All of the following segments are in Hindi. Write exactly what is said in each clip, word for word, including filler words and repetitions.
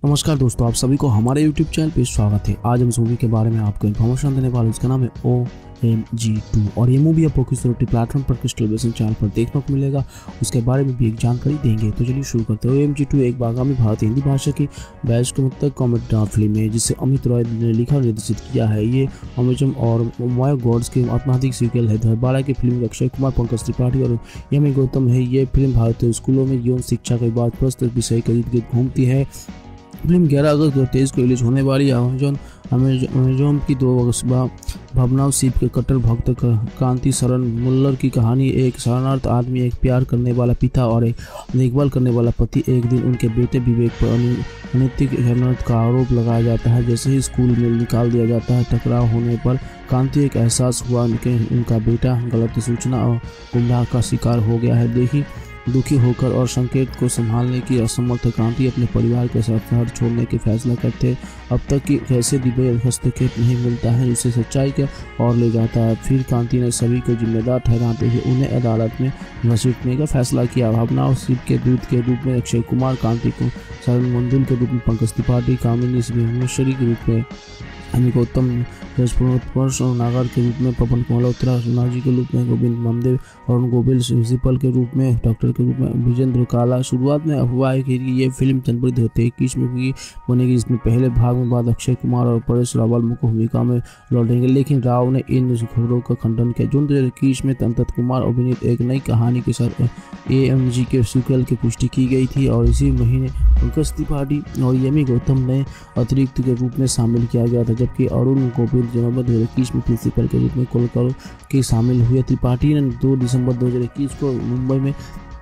नमस्कार दोस्तों, आप सभी को हमारे यूट्यूब चैनल पे स्वागत है। आज हम इस मूवी के बारे में आपको इन्फॉर्मेशन देने वाले हैं। इसका नाम है ओ एम जी टू और ये मूवी आपको किस ओटीटी प्लेटफॉर्म पर किस टेलीविजन चैनल पर देखने को मिलेगा, उसके बारे में भी एक जानकारी देंगे। तो चलिए शुरू करते हैं। ओ एम जी टू एक बागामी भारतीय हिंदी भाषा की बैच के मुतक कॉमेडी ड्रामा फिल्म है जिसे अमित रॉय ने लिखा और निर्देशित किया है। ये अमेजम और माया गॉड्स के आत्माधिक सीक्वल है। दो हज़ार बारह की फिल्म अक्षय कुमार, पंकज त्रिपाठी और यमी गौतम है। ये फिल्म भारतीय स्कूलों में यौन शिक्षा के बाद प्रस्तुत विषय के इर्द गिर्द घूमती है। फिल्म ग्यारह अगस्त दो हज़ार तेईस को रिलीज होने वाली अमेजॉन अमेजॉन की दो अगस्त भावनाओं सीप के कट्टर भक्त कांति शरण मुल्लर की कहानी। एक शरणार्थ आदमी, एक प्यार करने वाला पिता और एक देखभाल करने वाला पति। एक दिन उनके बेटे विवेक पर अनैतिक शरणार्थ का आरोप लगाया जाता है। जैसे ही स्कूल में निकाल दिया जाता है, टकराव होने पर कांति एक एहसास हुआ कि उनका बेटा गलत सूचना और गुमराह का शिकार हो गया है। देखी दुखी होकर और संकेत को संभालने की असमर्थ कांति अपने परिवार के साथ शहर छोड़ने के फैसला करते। अब तक कि कैसे दिव्य हस्तक्षेप नहीं मिलता है उसे सच्चाई के और ले जाता है। फिर कांति ने सभी को जिम्मेदार ठहराते हुए उन्हें अदालत में घसीटने का फैसला किया। भावना और शिव के दूत के रूप में अक्षय कुमार, कांति को शरण मंदिर के रूप में पंकज त्रिपाठी, कामिनी भुवनेश्वरी के रूप में यमी गौतम, रजपुरोत्पर्ष और नागर के रूप में पवन मल्होत्रा, नाजी के रूप में गोविंद ममदेव और गोविल प्रिंसिपल के रूप में डॉक्टर के रूप में विजेंद्र काला। शुरुआत में अफवाह है कि ये फिल्म जनवरी दो हज़ार इक्कीस में भी बनेगी। इसमें पहले भाग में बाद अक्षय कुमार और परेश रावल मुख्य भूमिका में लौटेंगे, लेकिन राव ने इन खबरों का खंडन किया। जून दो हज़ार इक्कीस में अंतत कुमार अभिनीत एक नई कहानी के साथ ए एम जी के सीक्वल की पुष्टि की गई थी और इसी महीने पंकज त्रिपाठी और यमी गौतम ने अतिरिक्त के रूप में शामिल किया गया था, जबकि अरुण गोविल जनवरी दो हज़ार इक्कीस में प्रिंसिपल के रूप में कोलकाता के शामिल हुए। त्रिपाठी ने दो दिसंबर दो हज़ार इक्कीस को मुंबई में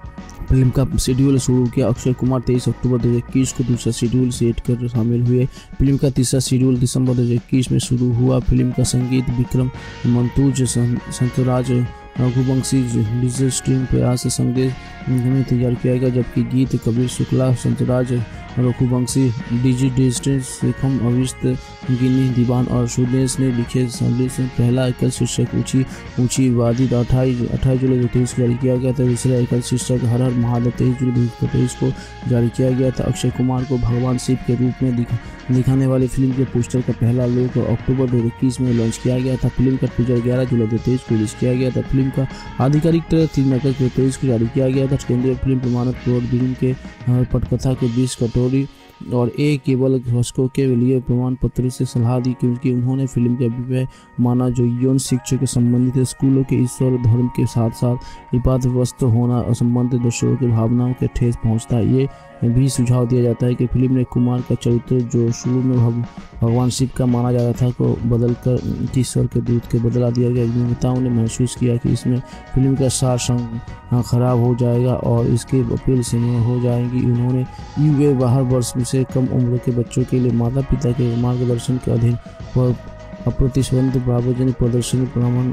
फिल्म का शेड्यूल शुरू किया। अक्षय कुमार तेईस अक्टूबर दो हज़ार इक्कीस को दूसरा शेड्यूल सेट कर शामिल हुए। फिल्म का तीसरा शेड्यूल दिसंबर दो हज़ार इक्कीस में शुरू हुआ। फिल्म का संगीत विक्रम मंतूज, संतराज रघुवंशी, डिजिटल स्ट्रीम प्रयास से संगीत में तैयार किया गया, जबकि गीत कबीर शुक्ला, संतराज रघुवंशी, डीजी डिजिटल शेखम अविष्ट गिनी दीवान और सुदेश ने लिखे। संदेश में पहला एकल शीर्षक ऊंची ऊंची वादी अट्ठाईस अट्ठाईस जुलाई दो हज़ार तेईस को जारी किया गया था। दूसरा एकल शीर्षक हर हर महादेव तेईस जुलाई दो हज़ार तेईस को जारी किया गया था। अक्षय कुमार को भगवान शिव के रूप में दिखा दिखाने वाली फिल्म के पोस्टर का पहला लुक अक्टूबर दो हज़ार इक्कीस में लॉन्च किया गया था। फिल्म का टीजर ग्यारह जुलाई दो हज़ार तेईस को रिलीज किया गया था। फिल्म का आधिकारिक ट्रेलर तीन अगस्त दो हज़ार तेईस को जारी किया गया था। केंद्रीय फिल्म प्रमाणक बोर्ड फिल्म के पटकथा के बीच कटोरी और ए केवल दर्शकों के लिए प्रमाण पत्र से सलाह दी, क्योंकि उन्होंने फिल्म के अभिप्राय माना जो यौन शिक्षा के संबंधित है। स्कूलों के ईश्वर धर्म के साथ साथ विवादग्रस्त होना असंबंधित दर्शकों की भावनाओं के ठेस पहुंचता है। ये भी सुझाव दिया जाता है कि फिल्म ने कुमार का चरित्र, जो शुरू में भगवान शिव का माना जाता था, को बदलकर ईश्वर के दूत के बदला दिया गया। निर्माताओं ने महसूस किया कि इसमें फिल्म का सार संग खराब हो जाएगा और इसकी अपील से हो जाएगी। उन्होंने युवा बारह वर्ष से कम उम्र के बच्चों के लिए माता पिता के मार्गदर्शन के अधीन और अप्रतिबंधित सार्वजनिक प्रदर्शनी प्रमाण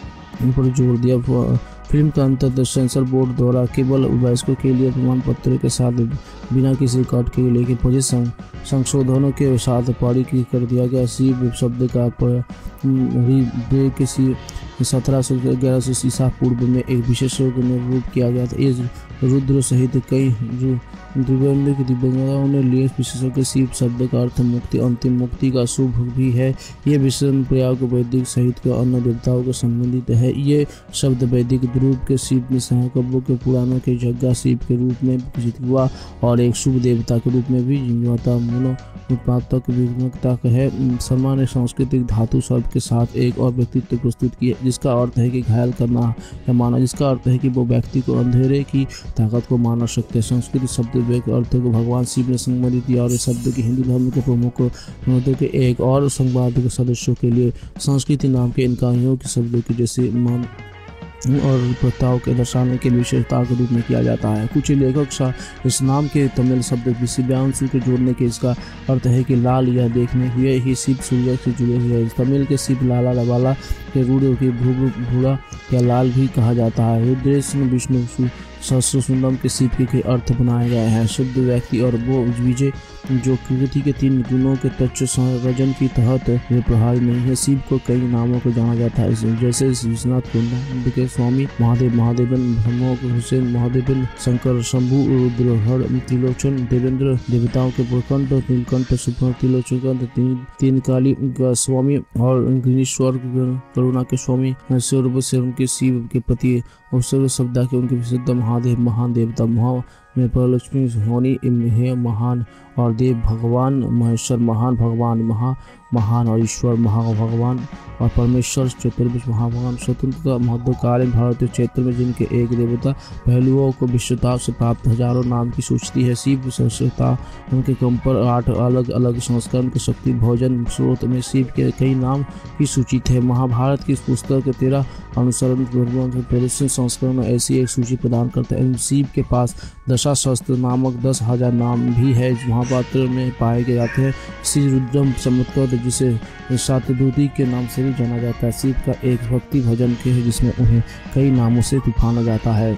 पर जोर दिया। फिल्म का अंततः सेंसर बोर्ड द्वारा केवल वयस्कों के लिए प्रमाण पत्र के साथ बिना किसी रिकॉर्ड के, लेकिन पच्चीस संशोधनों के साथ पारित कर दिया गया। शिव शब्द का किसी सत्रह सौ ग्यारह सौ ईसा पूर्व में एक विशेष ने रूप किया गया था। इस रुद्र सहित कई दिव्यांग दिव्यांगों ने लिए विशेषज्ञ शिव शब्द का अर्थ मुक्ति, अंतिम मुक्ति का शुभ भी है। ये विषय प्रयोग वैदिक सहित के अन्य देवताओं को संबंधित है। ये शब्द वैदिक ध्रुव के शिव में सहकब्यों के पुराणों के यज्ञ शिव के रूप में विकसित हुआ और एक शुभ देवता के रूप में भी जिम्मेदार मूल उत्पादक विघ्नता है। शर्मा ने सांस्कृतिक धातु शब्द के साथ एक और व्यक्तित्व प्रस्तुत किया, जिसका अर्थ है कि घायल करना या माना, जिसका अर्थ है कि वो व्यक्ति को अंधेरे की ताकत को माना सकते हैं। संस्कृत शब्द अर्थ को भगवान शिव ने संबंधित किया और इस शब्द के हिंदू धर्म के प्रमुख के एक और संवाद के सदस्यों के लिए संस्कृति नाम के इनकाइयों के शब्दों की जैसे मान और प्रथाओं के दर्शाने के विशेषता के रूप में किया जाता है। कुछ लेखक इस नाम के तमिल शब्द दिव्यांशु के जोड़ने के इसका अर्थ है कि लाल यह देखने हुए ही शिव सूर्य से जुड़े हुए हैं। तमिल के शिव लाला वाला के रूढ़ के भू भूरा या लाल भी कहा जाता है। रुद्रेश विष्णु सहस्र सुंदरम के शिव के अर्थ बनाए गए हैं। शुद्ध व्यक्ति और वो विजय जो कृति के तीन गुणों के तत्व संयोजन की तहत वे प्रहार नहीं है। शिव को कई नामों को जाना जाता है, जैसे विश्वनाथ कुंड के स्वामी, महादेव, महादेवन, ब्रह्मोक, हुसैन, महादेवन, शंकर, शंभु, रुद्र, हर, त्रिलोचन, देवेंद्र, देवताओं के प्रकंठ, नीलकंठ, सुपर, त्रिलोचन, तीन, तीन काली का स्वामी और ग्रीश्वर, करुणा के स्वामी, स्वरूप से उनके शिव के प्रति अवसर शब्दा के उनके विशुद्ध महादेव, महान देवता, महा में परलक्ष्मी होनी है महान, और देव भगवान महेश्वर महान, भगवान महा महान, और ईश्वर महा भगवान, और परमेश्वर चतुर्भुज महाभगवान। स्वतंत्रता महत्वकालीन भारतीय क्षेत्र में जिनके एक देवता पहलुओं को विश्वता से प्राप्त हजारों नाम की सूची है। शिव सहस्रता उनके कम पर आठ अलग अलग संस्करण के शक्ति भोजन स्रोत में शिव के कई नाम की सूची थे। महाभारत की इस पुस्तक के तेरह अनुसरण प्रदर्शन संस्करण में ऐसी एक सूची प्रदान करता है। शिव के पास दशाशस्त्र नामक दस हजार नाम भी है जो महाभारत में पाए गए जाते हैं। श्री रुद्रम चमत्कार जिसे सातदूती के नाम से भी जाना जाता है, शिव का एक भक्ति भजन के है जिसमें उन्हें कई नामों से पुकारा जाता है,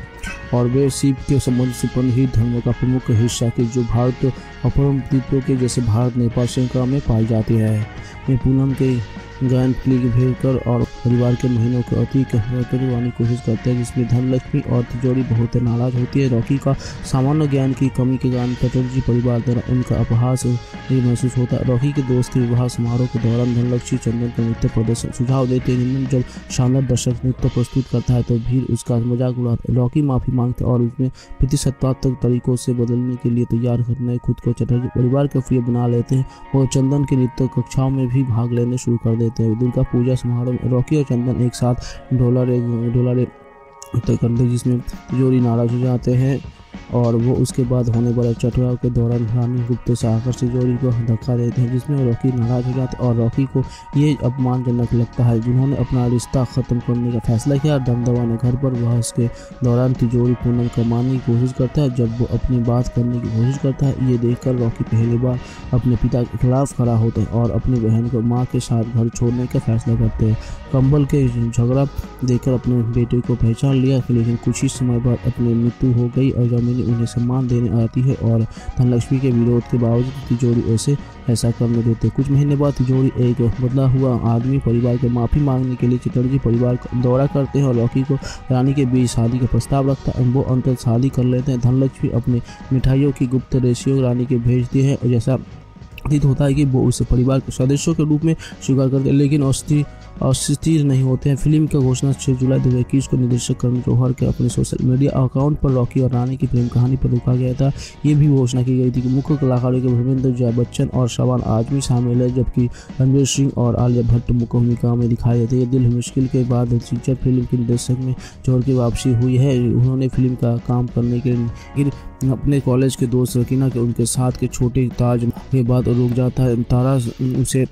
और वे शिव के संबंध से ही धर्म का प्रमुख हिस्सा के जो भारत अपरम द्वीपों के जैसे भारत नेपाल श्रृंखला में पाई जाती है। ये पूनम के गायन भेजकर और परिवार के महीनों को अति करने की कोशिश करते हैं, जिसमें धनलक्ष्मी और तिजोरी बहुत नाराज होती है। रॉकी का सामान्य ज्ञान की कमी के कारण चटर्जी परिवार द्वारा उनका अपहास महसूस होता है। रॉकी के दोस्त के विवाह समारोह के दौरान धनलक्ष्मी चंदन का नृत्य प्रदर्शन सुझाव देते हैं। जब शानदार दर्शक नृत्य प्रस्तुत करता है तो भीड़ उसका मजाक उड़ाता है। रॉकी माफी मांगते और उसमें प्रतिशतात्मक तरीकों से बदलने के लिए तैयार करने खुद को चटर्जी परिवार के प्रिय बना लेते हैं और चंदन के नृत्य कक्षाओं में भी भाग लेने शुरू कर देते हैं। दुर्गा पूजा समारोह में रॉकी और चंदन एक साथ डॉलर डॉलर तय करते हैं, जिसमें तिजोरी नाराज हो जाते हैं और वो उसके बाद होने वाले चटुराव के दौरान रानी गुप्त से आकर तिजोरी को धक्का देते हैं, जिसमें रॉकी नाराज हो जाता है और रॉकी को ये अपमानजनक लगता है जिन्होंने अपना रिश्ता खत्म करने का फैसला किया। दमदमा ने घर पर वह उसके दौरान तिजोरी पूनम कमाने की कोशिश करता है। जब वो अपनी बात करने की कोशिश करता है, ये देखकर रॉकी पहली बार अपने पिता के खिलाफ खड़ा होते हैं और अपनी बहन को माँ के साथ घर छोड़ने का फैसला करते हैं। कंबल के झगड़ा देखकर अपने बेटे को पहचान लिया, लेकिन कुछ ही समय बाद अपनी मृत्यु हो गई और जमीन उन्हें सम्मान देने आती है और धनलक्ष्मी के विरोध के बावजूद तिजोरी ऐसे ऐसा करने देते। कुछ महीने बाद तिजोरी एक बदला हुआ आदमी परिवार को माफी मांगने के लिए चटर्जी परिवार का दौरा करते हैं और रॉकी को रानी के बीच शादी का प्रस्ताव रखता है। वो अंतर शादी कर लेते हैं। धनलक्ष्मी अपने मिठाइयों की गुप्त रेशियो रानी के भेजती है और जैसा प्रतीत होता है कि वो उसे परिवार के सदस्यों के रूप में स्वीकार करते हैं, लेकिन अस्थिर अस्थिर नहीं होते हैं। फिल्म का घोषणा छह जुलाई दो हज़ार इक्कीस को निर्देशक करण जौहर के अपने सोशल मीडिया अकाउंट पर रॉकी और रानी की प्रेम कहानी पर रोका गया था। ये भी घोषणा की गई थी कि मुख्य कलाकारों के धर्मेंद्र, जया बच्चन और शबाना आजमी शामिल है, जबकि रणवीर सिंह और आलिया भट्ट मुख्य भूमिका में दिखाई देते हैं। दिल मुश्किल के बाद फीचर फिल्म के निर्देशक में जौहर की वापसी हुई है। उन्होंने फिल्म का काम करने के लिए अपने कॉलेज के दोस्त रकीना के उनके साथ के छोटे ताज के बाद रुक जाता है। तारा उसे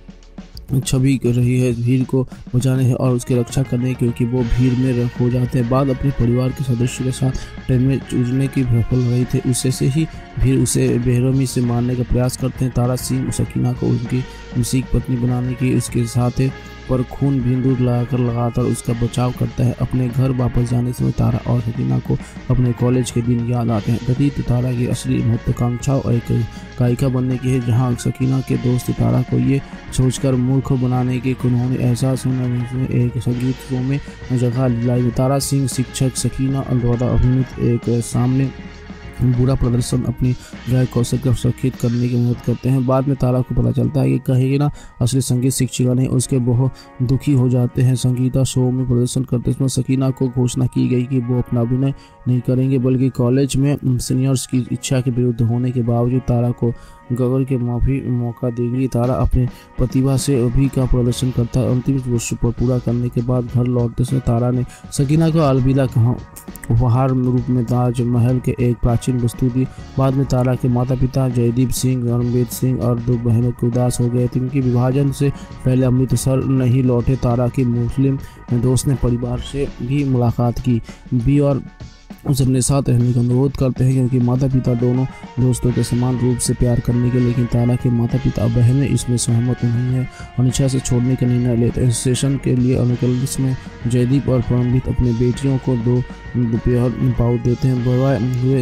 छवि कर रही है भीड़ को बचाने है और उसकी रक्षा करने, क्योंकि वो भीड़ में हो जाते हैं। बाद अपने परिवार के सदस्यों के साथ ट्रेन में उड़ने की विफल रही थे, उससे से ही भीड़ उसे बेरहमी से मारने का प्रयास करते हैं। तारा सिंह सकीना को उनकी मुसीक पत्नी बनाने की उसके साथ पर खून बिंदु लगाकर लगातार उसका बचाव करता है। अपने घर वापस जाने से तारा और सकीना को अपने कॉलेज के दिन याद आते हैं। गतित तारा की असली महत्वाकांक्षाओं एक गायिका बनने की है, जहां सकीना के दोस्त तारा को ये सोचकर मूर्ख बनाने की उन्होंने एहसास होना में एक संगीत शो में जगह दिलाई। तारा सिंह शिक्षक सकीना द्वारा अभिनीत एक सामने बुरा प्रदर्शन अपनी गायक कौशल को सुरक्षित करने की मदद करते हैं। बाद में तारा को पता चलता है कि कहेगी ना असली संगीत शिक्षिका नहीं, उसके बहुत दुखी हो जाते हैं। संगीता शो में प्रदर्शन करते समय सकीना को घोषणा की गई कि वो अपना अभिनय नहीं करेंगे, बल्कि कॉलेज में सीनियर्स की इच्छा के विरुद्ध होने के बावजूद तारा को गगन के माफी मौका देगी। तारा अपने प्रतिभा से अभी का प्रदर्शन करता है। अंतिम वर्ष पर पूरा करने के बाद घर लौटते समय तारा ने सकीना को अलविदा कहा, उपहार रूप में ताजमहल के एक प्राचीन वस्तु दी। बाद में तारा के माता पिता जयदीप सिंह, रणवीर सिंह और दो बहनों के उदास हो गए थे, क्योंकि विभाजन से पहले अमृतसर नहीं लौटे। तारा की मुस्लिम दोस्त ने परिवार से भी मुलाकात की भी और उसे अपने साथ रहने का अनुरोध करते हैं, क्योंकि माता पिता दोनों दोस्तों के समान रूप से प्यार करने के, लेकिन तारा के माता पिता और बहनें इसमें सहमत नहीं है, अनिच्छा से छोड़ने का निर्णय लेते हैं। सेशन के लिए अनुकूल में जयदीप और परमजीत अपनी बेटियों को दो दोपहर पाउच देते हैं। बड़े हुए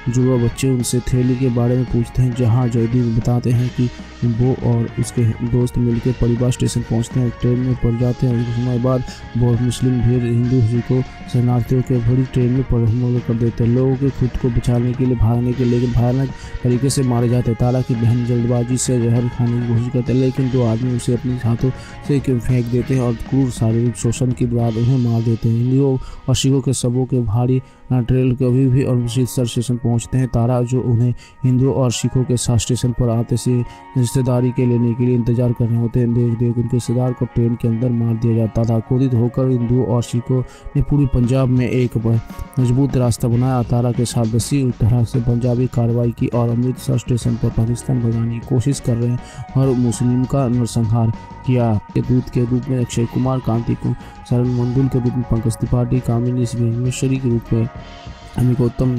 जुड़वा बच्चे उनसे थैली के बारे में पूछते हैं, जहाँ जयदीप बताते हैं कि वो और उसके दोस्त मिलकर परिवार स्टेशन पहुंचते हैं, ट्रेन में पड़ जाते हैं। कुछ समय बाद बहुत मुस्लिम भीड़ हिंदू को शरणार्थियों के भरी ट्रेन में पर हमले कर देते हैं। लोगों के खुद को बचाने के लिए भागने के लेकिन भयानक तरीके से मारे जाते हैं। तारा की बहन जल्दबाजी से जहर खाने की कोशिश करते हैं, लेकिन दो आदमी उसे अपने हाथों से फेंक देते हैं और क्रूर शारीरिक शोषण के बाद उन्हें मार देते हैं। हिंदुओं और सिखों के शवों के भारी ट्रेल कभी भी अमृतसर स्टेशन पहुंचते हैं। तारा जो उन्हें हिंदुओं और सिखों के साथ स्टेशन पर आते से रिश्तेदारी के लेने के लिए इंतजार कर रहे होते हैं। देख देख उनके रिश्तेदार को ट्रेन के अंदर मार दिया जाता था। क्रोधित होकर हिंदुओं और सिखों ने पूरी पंजाब में एक मजबूत रास्ता बनाया। तारा के साथ दसी तरह से पंजाबी कार्रवाई की और अमृतसर स्टेशन पर पाकिस्तान भगाने की कोशिश कर रहे हैं और मुस्लिम का नरसंहार किया। दूत के रूप में अक्षय कुमार, कांति को शरण मंडल के रूप में पंकज त्रिपाठी, कामिनी सिंहेश्वरी के रूप में अमित गौतम,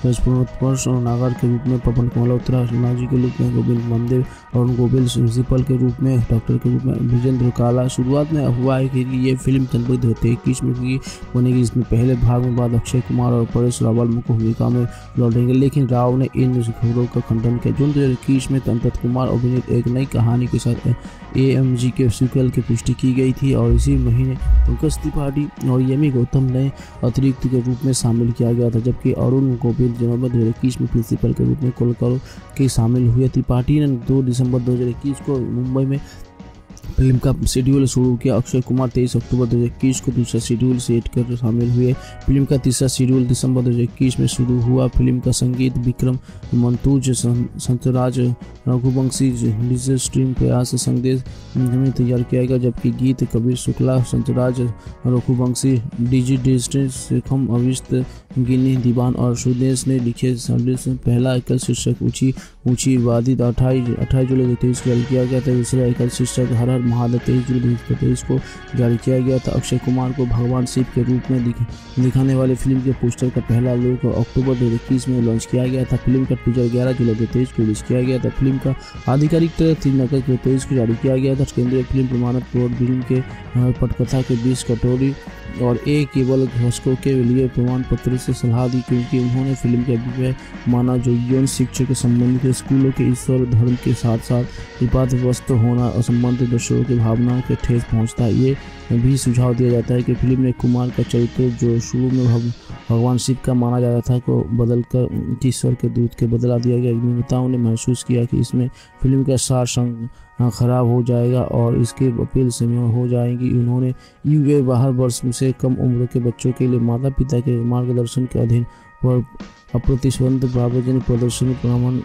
रजपुर और नागर के रूप में पवन मल्होत्रा, नाजी के रूप में गोविंद मंदेव और गोविंद प्रिंसिपल के रूप में डॉक्टर के रूप में विजेंद्र काला। शुरुआत में हुआ है कि ये फिल्म जनवरी दो हज़ार इक्कीस में की बनेगी। इसमें पहले भाग में बाद अक्षय कुमार और परेश रावल मुख्य भूमिका में लौटेंगे, लेकिन राव ने इन खबरों का खंडन किया। जून दो हज़ार इक्कीस में अंतत कुमार अभिनीत एक नई कहानी के साथ ए एम जी के सीक्वल की पुष्टि की गई थी और इसी महीने पंकज त्रिपाठी और यमी गौतम ने अतिरिक्त के रूप में शामिल किया गया था, जबकि अरुण गोविंद जनवरी दो हज़ार इक्कीस में प्रिंसिपल के रूप में कोलकाता के शामिल हुए। त्रिपाठी ने दो दिसंबर दो हज़ार इक्कीस को मुंबई में फिल्म का शेड्यूल शुरू किया। अक्षय कुमार तेईस अक्टूबर दो हज़ार इक्कीस को दूसरा शेड्यूल सेट कर शामिल हुए। फिल्म का तीसरा शेड्यूल दिसंबर दो हज़ार इक्कीस में शुरू हुआ। फिल्म का संगीत विक्रम मंतूज, संतराज रघुवंशी, डिजिटल स्ट्रीम प्रयास संदेश में तैयार किया गया, जबकि गीत कबीर शुक्ला, संतराज रघुवंशी, डीजी डिजिटल शेखम अविष्ट गिनी दीवान और सुदेश ने लिखे। संदेश में पहला एकल शीर्षक ऊंची ऊंची वादी अट्ठाईस अट्ठाईस जुलाई दो हज़ार तेईस को जारी किया गया था। दूसरा एकल शीर्षक हर हर महादेव तेईस जुलाई दो हज़ार तेईस को जारी किया गया था। अक्षय कुमार को भगवान शिव के रूप में दिख, दिखाने वाली फिल्म के पोस्टर का पहला लुक अक्टूबर दो हज़ार इक्कीस में लॉन्च किया गया था। फिल्म का टीजर ग्यारह जुलाई दो हज़ार तेईस को रिलीज किया गया था। फिल्म का आधिकारिक ट्रेलर तीन अगस्त दो हज़ार तेईस को जारी किया गया था। केंद्रीय फिल्म प्रमाणक बोर्ड फिल्म के पटकथा के बीच कटोरी और ए केवल दर्शकों के लिए प्रमाण पत्र से सलाह दी, क्योंकि उन्होंने फिल्म के अभिप्राय माना जो यौन शिक्षा के संबंधित स्कूलों के ईश्वर धर्म के साथ साथ विवादग्रस्त होना असंबंधित दर्शकों की भावनाओं के ठेस पहुंचता है। ये भी सुझाव दिया जाता है कि फिल्म में कुमार का चरित्र जो शुरू में भग, भगवान शिव का माना जाता था को बदलकर ईश्वर के दूत के बदला दिया गया। निर्माताओं ने महसूस किया कि इसमें फिल्म का सार संग खराब हो जाएगा और इसके अपील से हो जाएंगी। उन्होंने यूए बारह वर्ष से कम उम्र के बच्चों के लिए माता पिता के मार्गदर्शन के अधीन पर अप्रतिबंध सार्वजनिक प्रदर्शनी प्रमाण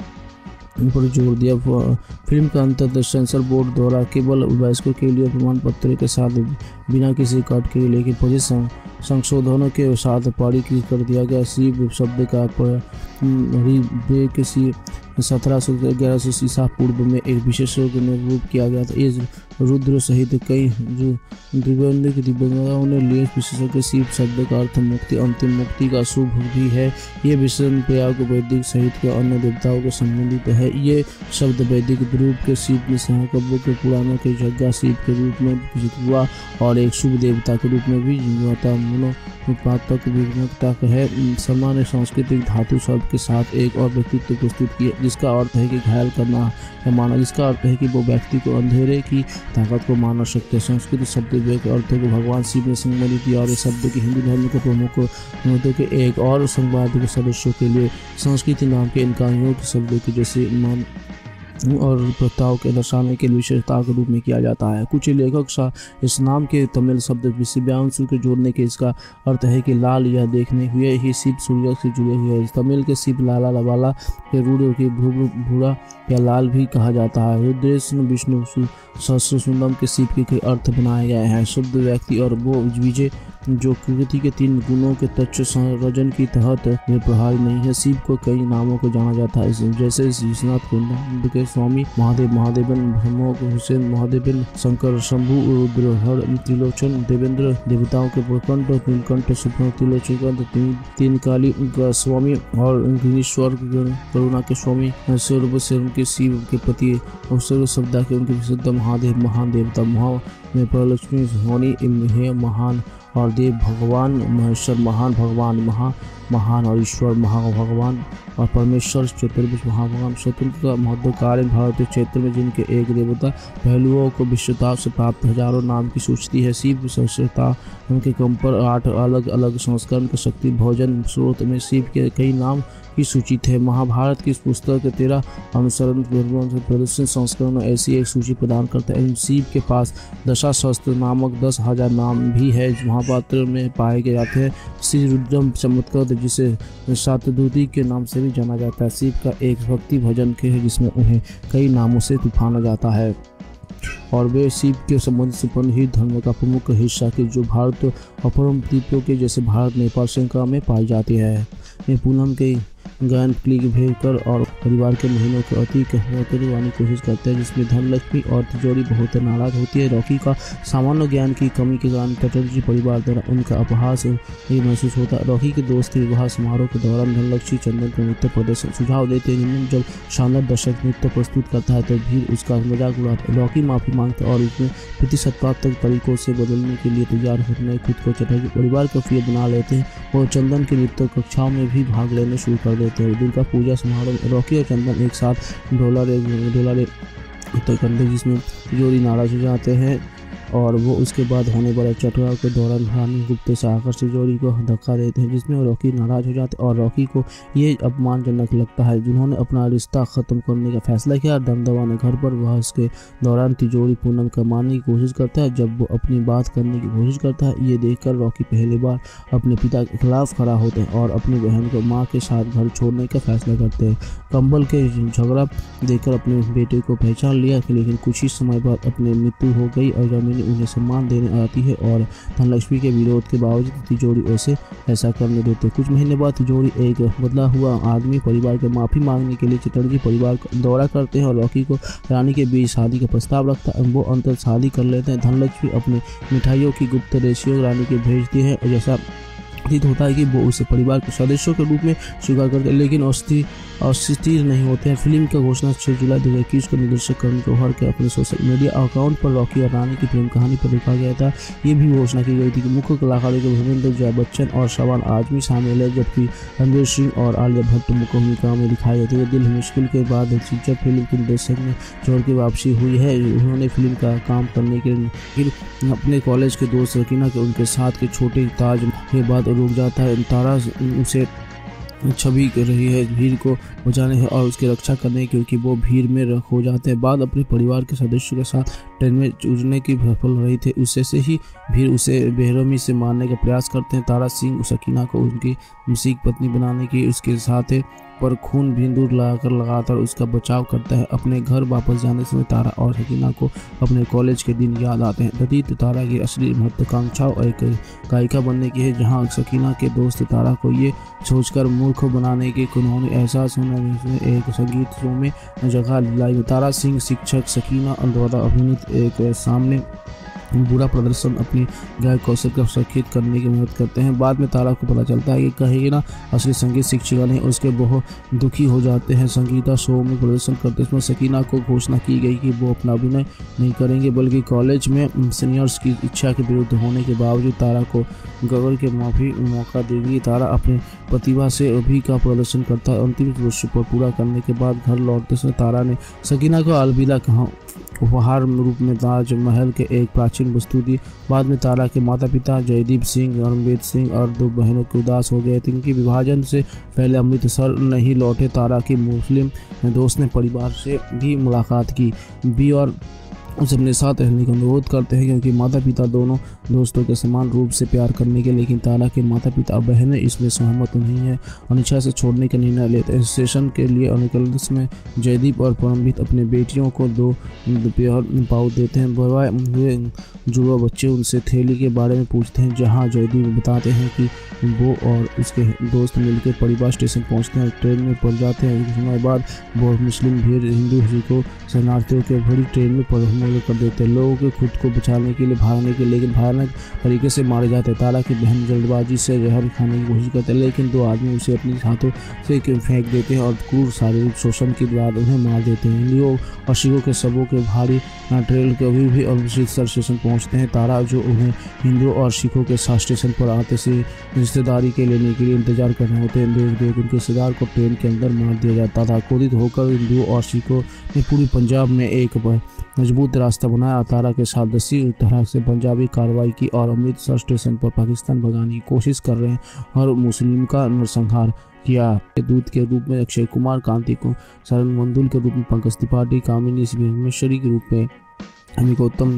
पर जोर दिया। फिल्म का अंततः सेंसर बोर्ड द्वारा केवल वयस्कों के लिए प्रमाण पत्र के साथ बिना किसी कट के लेकिन पच्चीस संशोधनों के साथ पारित कर दिया गया। शिव शब्द का किसी सत्रह सौ ग्यारह सौ ईसा पूर्व में एक विशेष रूप किया गया था। इस रुद्र सहित कई दिव्यांग दिव्यांगों ने लिए विशेषज्ञ शिव शब्द का अर्थ मुक्ति, अंतिम मुक्ति का शुभ भी है। ये विषय प्रयोग वैदिक सहित के अन्य देवताओं के संबंधित है। ये शब्द वैदिक रूप के शिव में सहकब्यों के पुराणों के यज्ञ शिव के रूप में हुआ और एक शुभ देवता के रूप में भी होता उत्पादक विभिन्नता है। सामान्य सांस्कृतिक धातु शब्द के साथ एक और व्यक्तित्व प्रस्तुत किया, जिसका अर्थ है कि घायल करना या माना, जिसका अर्थ है कि वो व्यक्ति को अंधेरे की ताकत को माना सकते हैं। संस्कृत शब्द के अर्थ को भगवान शिव ने संबंधित किया और इस शब्द के हिंदू धर्म के प्रमुख मुद्दों के एक और संवाद के सदस्यों के लिए संस्कृति नाम के इनकारियों के शब्दों की जैसे मान और प्रथाओं के दर्शाने के विशेषता के रूप में किया जाता है। कुछ लेखक इस नाम के तमिल शब्द विषयांशु के जोड़ने के इसका अर्थ है कि लाल यह देखने हुए ही शिव सूर्य से जुड़े हुए हैं। तमिल के शिव लाला लवाला के रूढ़ के भूरा या लाल भी कहा जाता है। रुद्रेश विष्णु सहस्र सुंदम के शिव के अर्थ बनाए गए हैं। शुद्ध व्यक्ति और वो विजय जो प्रकृति के तीन गुणों के तत्व संरचन की तहत में प्रहार नहीं है। शिव को कई नामों को जाना जाता है, जैसे विश्वनाथ कुंड के स्वामी महादेव, महादेवन ब्रह्मोक हुसैन महादेवन, शंकर शंभु, रुद्र हर त्रिलोचन, देवेंद्र देवताओं के प्रकंठ, नीलकंठ सुप्र त्रिलोचन, तीन, तीन काली का स्वामी और गिरीश्वर करुणा के स्वामी, सर्वशरण के शिव के पति और सर्व शब्दा के उनके विशुद्ध महादेव, महान देवता महा में परलक्ष्मी होनी है महान और देव भगवान महेश्वर महान भगवान महा महान और ईश्वर महाभगवान और परमेश्वर चतुर्भुज महाभगवान स्वतंत्रता महत्वकालीन भारतीय क्षेत्र में जिनके एक देवता पहलुओं को विश्वता से प्राप्त हजारों नाम की सूची है। शिव सहस्त्रता उनके क्रम पर आठ अलग अलग संस्करण का शक्ति भोजन स्रोत में शिव के कई नाम की सूची थे। महाभारत की इस पुस्तक के तेरह अनुसरण प्रदर्शन संस्करण में ऐसी एक सूची प्रदान करता है। शिव के पास दशाशस्त्र नामक दस हजार नाम भी है जो महाभारत में पाए गए जाते हैं। श्री रुद्रम चमत्कार जिसे शातदूती के नाम से भी जाना जाता है शिव का एक भक्ति भजन के है जिसमें उन्हें कई नामों से तूफाना जाता है और वे शिव के संबंध संपन्न ही धर्म का प्रमुख हिस्सा के जो भारत और परम द्वीपों के जैसे भारत नेपाल श्रृंखला में पाई जाती है। ये पूनम के गायन क्लिक भेजकर और परिवार के महीनों के अति कहने की कोशिश करते हैं जिसमें धनलक्ष्मी और तिजोरी बहुत नाराज होती है। रॉकी का सामान्य ज्ञान की कमी के कारण चटर्जी परिवार द्वारा उनका अपहास ही महसूस होता है। रॉकी के दोस्त के विवाह समारोह के दौरान धनलक्ष्मी चंदन को नृत्य प्रदर्शन सुझाव देते हैं। जब शानदार दर्शक नृत्य प्रस्तुत करता है तो भीड़ उसका मजाक उड़ाता है। रॉकी माफी मांगता है और उसमें प्रतिशतपातक तरीकों से बदलने के लिए तैयार होने खुद को चटर्जी परिवार का प्रिय बना लेते हैं और चंदन की नृत्य कक्षाओं में भी भाग लेने शुरू कर देते हैं। दुर्गा पूजा समारोह में रॉकी और चंदन एक साथ ढोला रे ढोला रे उत्तर करते जिसमें तिजोरी नाराज हो जाते हैं और वो उसके बाद होने वाले चटुआ के दौरान रानी गुप्ते से आकर तिजोरी को धक्का देते हैं जिसमें रॉकी नाराज हो जाते हैं और रॉकी को ये अपमानजनक लगता है जिन्होंने अपना रिश्ता ख़त्म करने का फैसला किया। दमदमा ने घर पर वह उसके दौरान तिजोरी पूनम का मारने की कोशिश करता है। जब वो अपनी बात करने की कोशिश करता है ये देखकर रॉकी पहली बार अपने पिता के खिलाफ खड़ा होते हैं और अपनी बहन को माँ के साथ घर छोड़ने का फैसला करते हैं। कंबल के झगड़ा देखकर अपने बेटे को पहचान लिया लेकिन कुछ ही समय बाद अपनी मृत्यु हो गई और जमीन उन्हें सम्मान देने आती है और धनलक्ष्मी के विरोध के बावजूद तिजोरी ऐसे ऐसा करने देते। कुछ महीने बाद तिजोरी एक बदला हुआ आदमी परिवार के माफी मांगने के लिए चटर्जी परिवार का दौरा करते हैं और रॉकी को रानी के बीच शादी का प्रस्ताव रखता है। वो अंतर शादी कर लेते हैं। धनलक्ष्मी अपने मिठाइयों की गुप्त रेशियो रानी के भेजती है और जैसा प्रतीत होता है कि वो उसे परिवार के सदस्यों के रूप में स्वीकार करते हैं लेकिन अस्थिर अस्थिर नहीं होते हैं। फिल्म का घोषणा छह जुलाई दो हज़ार इक्कीस को निर्देशक करण जौहर के अपने सोशल मीडिया अकाउंट पर रॉकी और रानी की प्रेम कहानी पर लिखा गया था। ये भी घोषणा की गई थी कि मुख्य कलाकारों के धर्मेंद्र जया बच्चन और शबाना आजमी शामिल है जबकि रणवीर सिंह और आलिया भट्ट मुख्य भूमिका में दिखाई देती है। दिल मुश्किल के बाद फीचर फिल्म के निर्देशक में जौहर की वापसी हुई है। उन्होंने फिल्म का काम करने के लिए अपने कॉलेज के दोस्त रकीना के उनके साथ के छोटे ताज के बाद रुक जाता है। तारा उसे छवि कर रही है भीड़ को बचाने है और उसकी रक्षा करने क्योंकि वो भीड़ में रख हो जाते हैं। बाद अपने परिवार के सदस्यों के साथ ट्रेन में उड़ने की सफल रही थे उससे से ही भीड़ उसे बेरहमी से मारने का प्रयास करते हैं। तारा सिंह सकीना को उनकी मुसीक पत्नी बनाने की उसके साथ पर खून बिंदु लगाकर लगातार उसका बचाव करता है। अपने घर वापस जाने समय तारा और सकीना को अपने कॉलेज के दिन याद आते हैं। प्रतीत तारा की असली महत्वाकांक्षा एक गायिका बनने की है जहां सकीना के दोस्त तारा को ये सोचकर मूर्ख बनाने के उन्होंने एहसास होना एक संगीत शो में जगह दिलाई। तारा सिंह शिक्षक सकीना द्वारा अभिनीत एक सामने बुरा प्रदर्शन अपनी गायक कौशल को सुरक्षित करने की मदद करते हैं। बाद में तारा को पता चलता है कि कहीं ना असली संगीत शिक्षिका नहीं उसके बहुत दुखी हो जाते हैं। संगीता शो में प्रदर्शन करते समय सकीना को घोषणा की गई कि वो अपना अभिनय नहीं करेंगे बल्कि कॉलेज में सीनियर्स की इच्छा के विरुद्ध होने के बावजूद तारा को गगन के माफी मौका देगी। तारा अपनी प्रतिभा से अभी का प्रदर्शन करता है। अंतिम वर्ष पर पूरा करने के बाद घर लौटते समय तारा ने सकीना को अलविदा कहा उपहार रूप में ताजमहल के एक प्राचीन वस्तु दी। बाद में तारा के माता पिता जयदीप सिंह रणवीर सिंह और दो बहनों के उदास हो गए थे। इनकी विभाजन से पहले अमृतसर नहीं लौटे तारा की मुस्लिम दोस्त ने परिवार से भी मुलाकात की भी और उसे अपने साथ रहने का अनुरोध करते हैं क्योंकि माता पिता दोनों दोस्तों के समान रूप से प्यार करने के लेकिन तारा के माता पिता और बहनें इसमें सहमत नहीं है अनिच्छा से छोड़ने का निर्णय लेते हैं। सेशन के लिए अनुकूल में जयदीप और परमजीत अपने बेटियों को दो दोपहर पाउच देते हैं। हुए जुड़वा बच्चे उनसे थैली के बारे में पूछते हैं जहाँ जयदीप बताते हैं कि वो और उसके दोस्त मिलकर परिवार स्टेशन पहुँचते हैं ट्रेन में पड़ जाते हैं। एक समय बाद बहुत मुस्लिम भीड़ हिंदू को शरणार्थियों के भरी ट्रेन में निर्मूल कर देते हैं। लोगों के खुद को बचाने के लिए भागने के लेकिन भयानक तरीके से मारे जाते हैं। तारा की बहन जल्दबाजी से जहर खाने की कोशिश करते हैं लेकिन दो आदमी उसे अपने हाथों से फेंक देते हैं और क्रूर शारीरिक शोषण के बाद उन्हें मार देते हैं। हिंदुओं और सिखों के शवों के भारी ट्रेल कभी भी अमृतसर स्टेशन पहुंचते हैं। तारा जो उन्हें हिंदुओं और सिखों के साथ स्टेशन पर आते से रिश्तेदारी के लेने के लिए इंतजार कर रहे होते हैं। देख देख उनके रिश्तेदार को ट्रेन के अंदर मार दिया जाता था। क्रोधित होकर हिंदुओं और सिखों ने पूरी पंजाब में एक मजबूत रास्ता बनाया। तारा के साथ दसी तरह से पंजाबी कार्रवाई की और अमृतसर स्टेशन पर पाकिस्तान भगाने की कोशिश कर रहे हैं और मुस्लिम का नरसंहार किया। दूत के रूप में अक्षय कुमार, कांति को शरण मंदुल के रूप में पंकज त्रिपाठी, कामिनी भीमेश्वरी के रूप में अमी गौतम,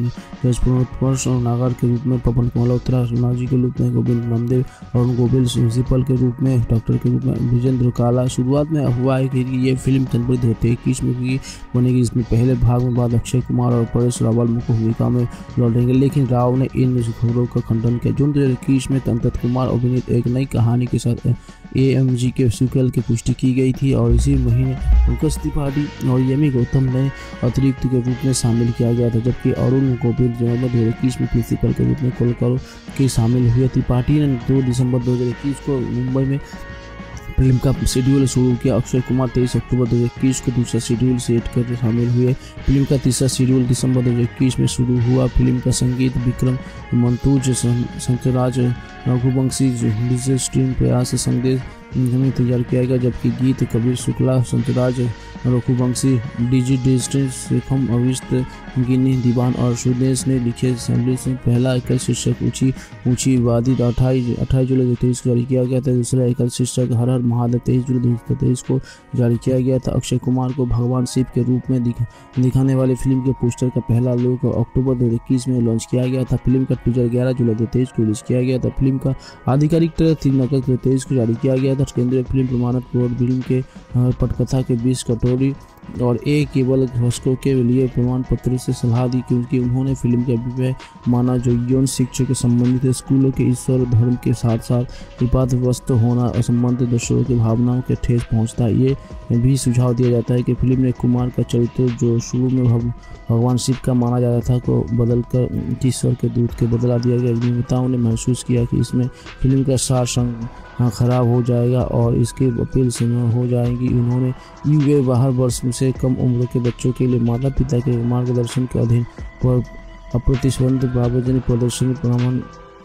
जसपुर और नागर के रूप में पवन मल्होत्रा, सोनाजी के रूप में गोविंद नामदेव और गोविल प्रिंसिपल के रूप में डॉक्टर के रूप में विजेंद्र काला। शुरुआत में अफवाह है कि ये फिल्म जनवरी दो हज़ार इक्कीस में भी बनेगी, जिसमें पहले भाग में बाद अक्षय कुमार और परेश रावल मुख्य भूमिका में लौटेंगे, लेकिन राव ने इन खबरों का खंडन किया। जून दो हज़ार इक्कीस में तंतत कुमार अभिनीत एक नई कहानी के साथ ए एम जी के सीक्वल की पुष्टि की गई थी और इसी महीने पंकज त्रिपाठी और यमी गौतम ने अतिरिक्त के रूप में शामिल किया गया था, जबकि अरुण गोविल जनवरी दो हज़ार इक्कीस में प्रिंसिपल के रूप में कोलकाता के शामिल हुए। त्रिपाठी ने दो दिसंबर दो हज़ार इक्कीस को मुंबई में फिल्म का शेड्यूल शुरू किया। अक्षय कुमार तेईस अक्टूबर दो हज़ार इक्कीस को दूसरा शेड्यूल सेट कर शामिल हुए। फिल्म का तीसरा शेड्यूल दिसंबर दो हज़ार इक्कीस में शुरू हुआ। फिल्म का संगीत विक्रम मंतूज, शंकरराज रघुवंशी, डिजिटल स्ट्रीम प्रयास संदेश में तैयार किया गया, जबकि गीत कबीर शुक्ला, शंकरराज रघुवंशी, डीजी डिजिटल शेखम अविष्ट गिनी दीवान और सुदेश ने लिखे। संदेश में पहला एकल शीर्षक ऊंची ऊंची वादी अट्ठाईस अट्ठाईस जुलाई दो हज़ार तेईस को जारी किया गया था। दूसरा एकल शीर्षक हर हर महादेव तेईस जुलाई दो हज़ार तेईस को जारी किया गया था। अक्षय कुमार को भगवान शिव के रूप में दिखा, दिखाने वाली फिल्म के पोस्टर का पहला लुक अक्टूबर दो हज़ार इक्कीस में लॉन्च किया गया था। फिल्म का टीजर ग्यारह जुलाई दो हज़ार तेईस को रिलीज किया गया था। फिल्म का आधिकारिक ट्रेलर तीन अगस्त दो हज़ार तेईस को जारी किया गया था। केंद्रीय फिल्म प्रमाणक बोर्ड फिल्म के पटकथा के बीस कटोरी और ए केवल दर्शकों के लिए प्रमाण पत्र से सलाह दी, क्योंकि उन्होंने फिल्म के अभिप्राय माना जो यौन शिक्षा के संबंधित स्कूलों के ईश्वर धर्म के साथ साथ विवादग्रस्त होना असंबंधित दर्शकों की भावनाओं के ठेस पहुंचता है। ये भी सुझाव दिया जाता है कि फिल्म ने कुमार का चरित्र जो शुरू में भगवान शिव का माना जाता था को बदलकर ईश्वर के दूत के बदला दिया गया। निर्माताओं ने महसूस किया कि इसमें फिल्म का सार संग खराब हो जाएगा और इसकी अपील सीमा हो जाएगी। उन्होंने यूए बाहर वर्ष से कम उम्र के बच्चों के लिए माता पिता के मार्गदर्शन के अधीन पर अप्रतिबंधित सार्वजनिक प्रदर्शनी प्रमाण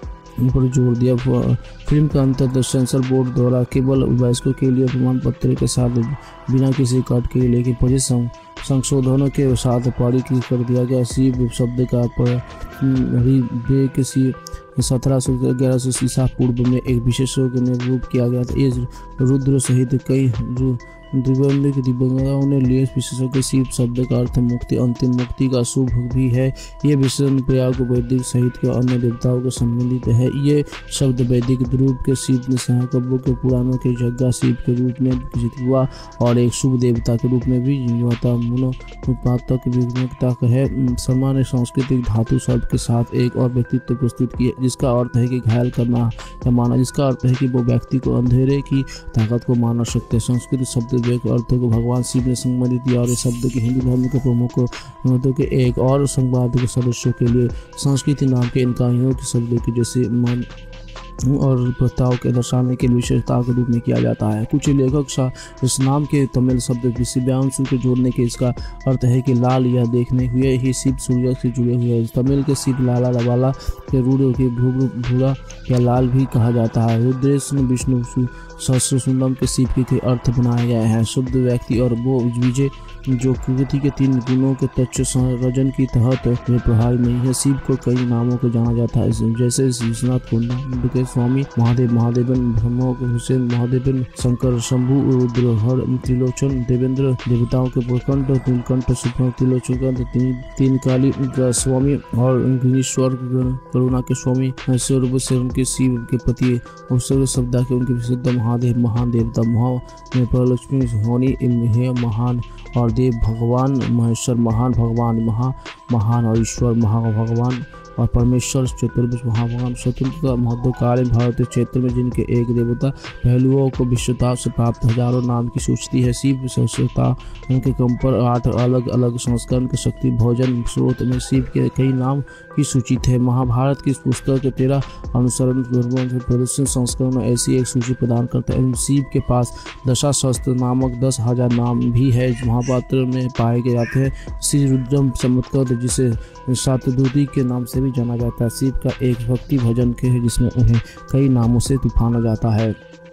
पर जोर दिया। फिल्म का अंतर सेंसर बोर्ड द्वारा केवल वयस्कों के लिए प्रमाण पत्र के साथ बिना किसी काट के लेकिन पच्चीस संशोधनों के साथ पारित कर दिया गया। शिव शब्द का पर किसी सत्रह सौ ग्यारह सौ ईसा पूर्व में एक विशेषज्ञ ने रूप किया गया था। ये रुद्र सहित कई दिव्यांग दिव्यांगों ने लिए विशेषज्ञ शिव शब्द का अर्थ मुक्ति, अंतिम मुक्ति का शुभ भी है। ये विशेषण प्रयाग वैदिक सहित के अन्य देवताओं को संबंधित है। ये शब्द वैदिक ध्रुव के शिव कब्बों के पुराणों के जग्गा शिव के रूप में विकसित हुआ और एक शुभ देवता के रूप में भी युवता मूलो उत्पादक विभिन्नता है। शर्मा ने सांस्कृतिक धातु शब्द के साथ एक और व्यक्तित्व प्रस्तुत किया जिसका अर्थ है कि घायल करना या माना, जिसका अर्थ है कि वो व्यक्ति को अंधेरे की ताकत को माना सकते हैं। संस्कृत शब्द अर्थों को भगवान शिव ने संबंधित किया और इस शब्द के हिंदू धर्म के प्रमुख मतों के एक और संवाद के सदस्यों के लिए संस्कृति नाम के इनकाइयों के शब्दों की जैसे मान और प्रस्ताव के दर्शाने के विशेषता के रूप में किया जाता है। कुछ लेखक इस नाम के तमिल शब्द दिव्यांशु को जोड़ने के इसका अर्थ है कि लाल या देखने हुए ही शिव सूर्य से जुड़े हुए हैं। तमिल के शिव लाला रवाला के रूढ़ के भूरा या लाल भी कहा जाता है। रुद्रेश विष्णु सहस्र सुंदम के शिव के अर्थ बनाया गया है। शुद्ध व्यक्ति और वो विजय जो प्रकृति के तीन गुणों के तत्व संरचन की तहत में प्रभावी नहीं है। शिव को कई नामों से जाना जाता है, जैसे विश्वनाथ कुंड के स्वामी महादेव, महादेवन ब्रह्मो हुसैन महादेवन, शंकर, शंभु, रुद्र, हर, त्रिलोचन, देवेंद्र, देवताओं के प्रकंठ, नीलकंठ, सुख, त्रिलोचन, तीन, तीन काली का स्वामी और गिरीश्वर करुणा के स्वामी, सर्व से उनके शिव के पति और सर्व शब्दा के उनके प्रसिद्ध महादेव, महान देवता, महा परलक्ष्मी होनी है महान और देव भगवान, महेश्वर महान भगवान, महा महान और ईश्वर महा भगवान और परमेश्वर चतुर्भुज भगवान स्वतंत्रता मध्यकालीन भारतीय क्षेत्र में जिनके एक देवता पहलुओं को विश्वता से प्राप्त हजारों नाम की सूची है। शिव सहस्रता उनके कंपर आठ अलग अलग संस्करण के शक्ति भोजन स्रोत में शिव के कई नाम की सूची थे। महाभारत की पुस्तक के तेरह अनुसरण प्रदर्शन संस्करण में ऐसी एक सूची प्रदान करता है। शिव के पास दशाशस्त्र नामक दस हजार नाम भी है महाभारत में पाए गए जाते हैं। श्री रुद्रम चमत्कार जिसे सातदूती के नाम से भी जाना जाता है, शिव का एक भक्ति भजन के है जिसमें उन्हें कई नामों से तूफाना जाता है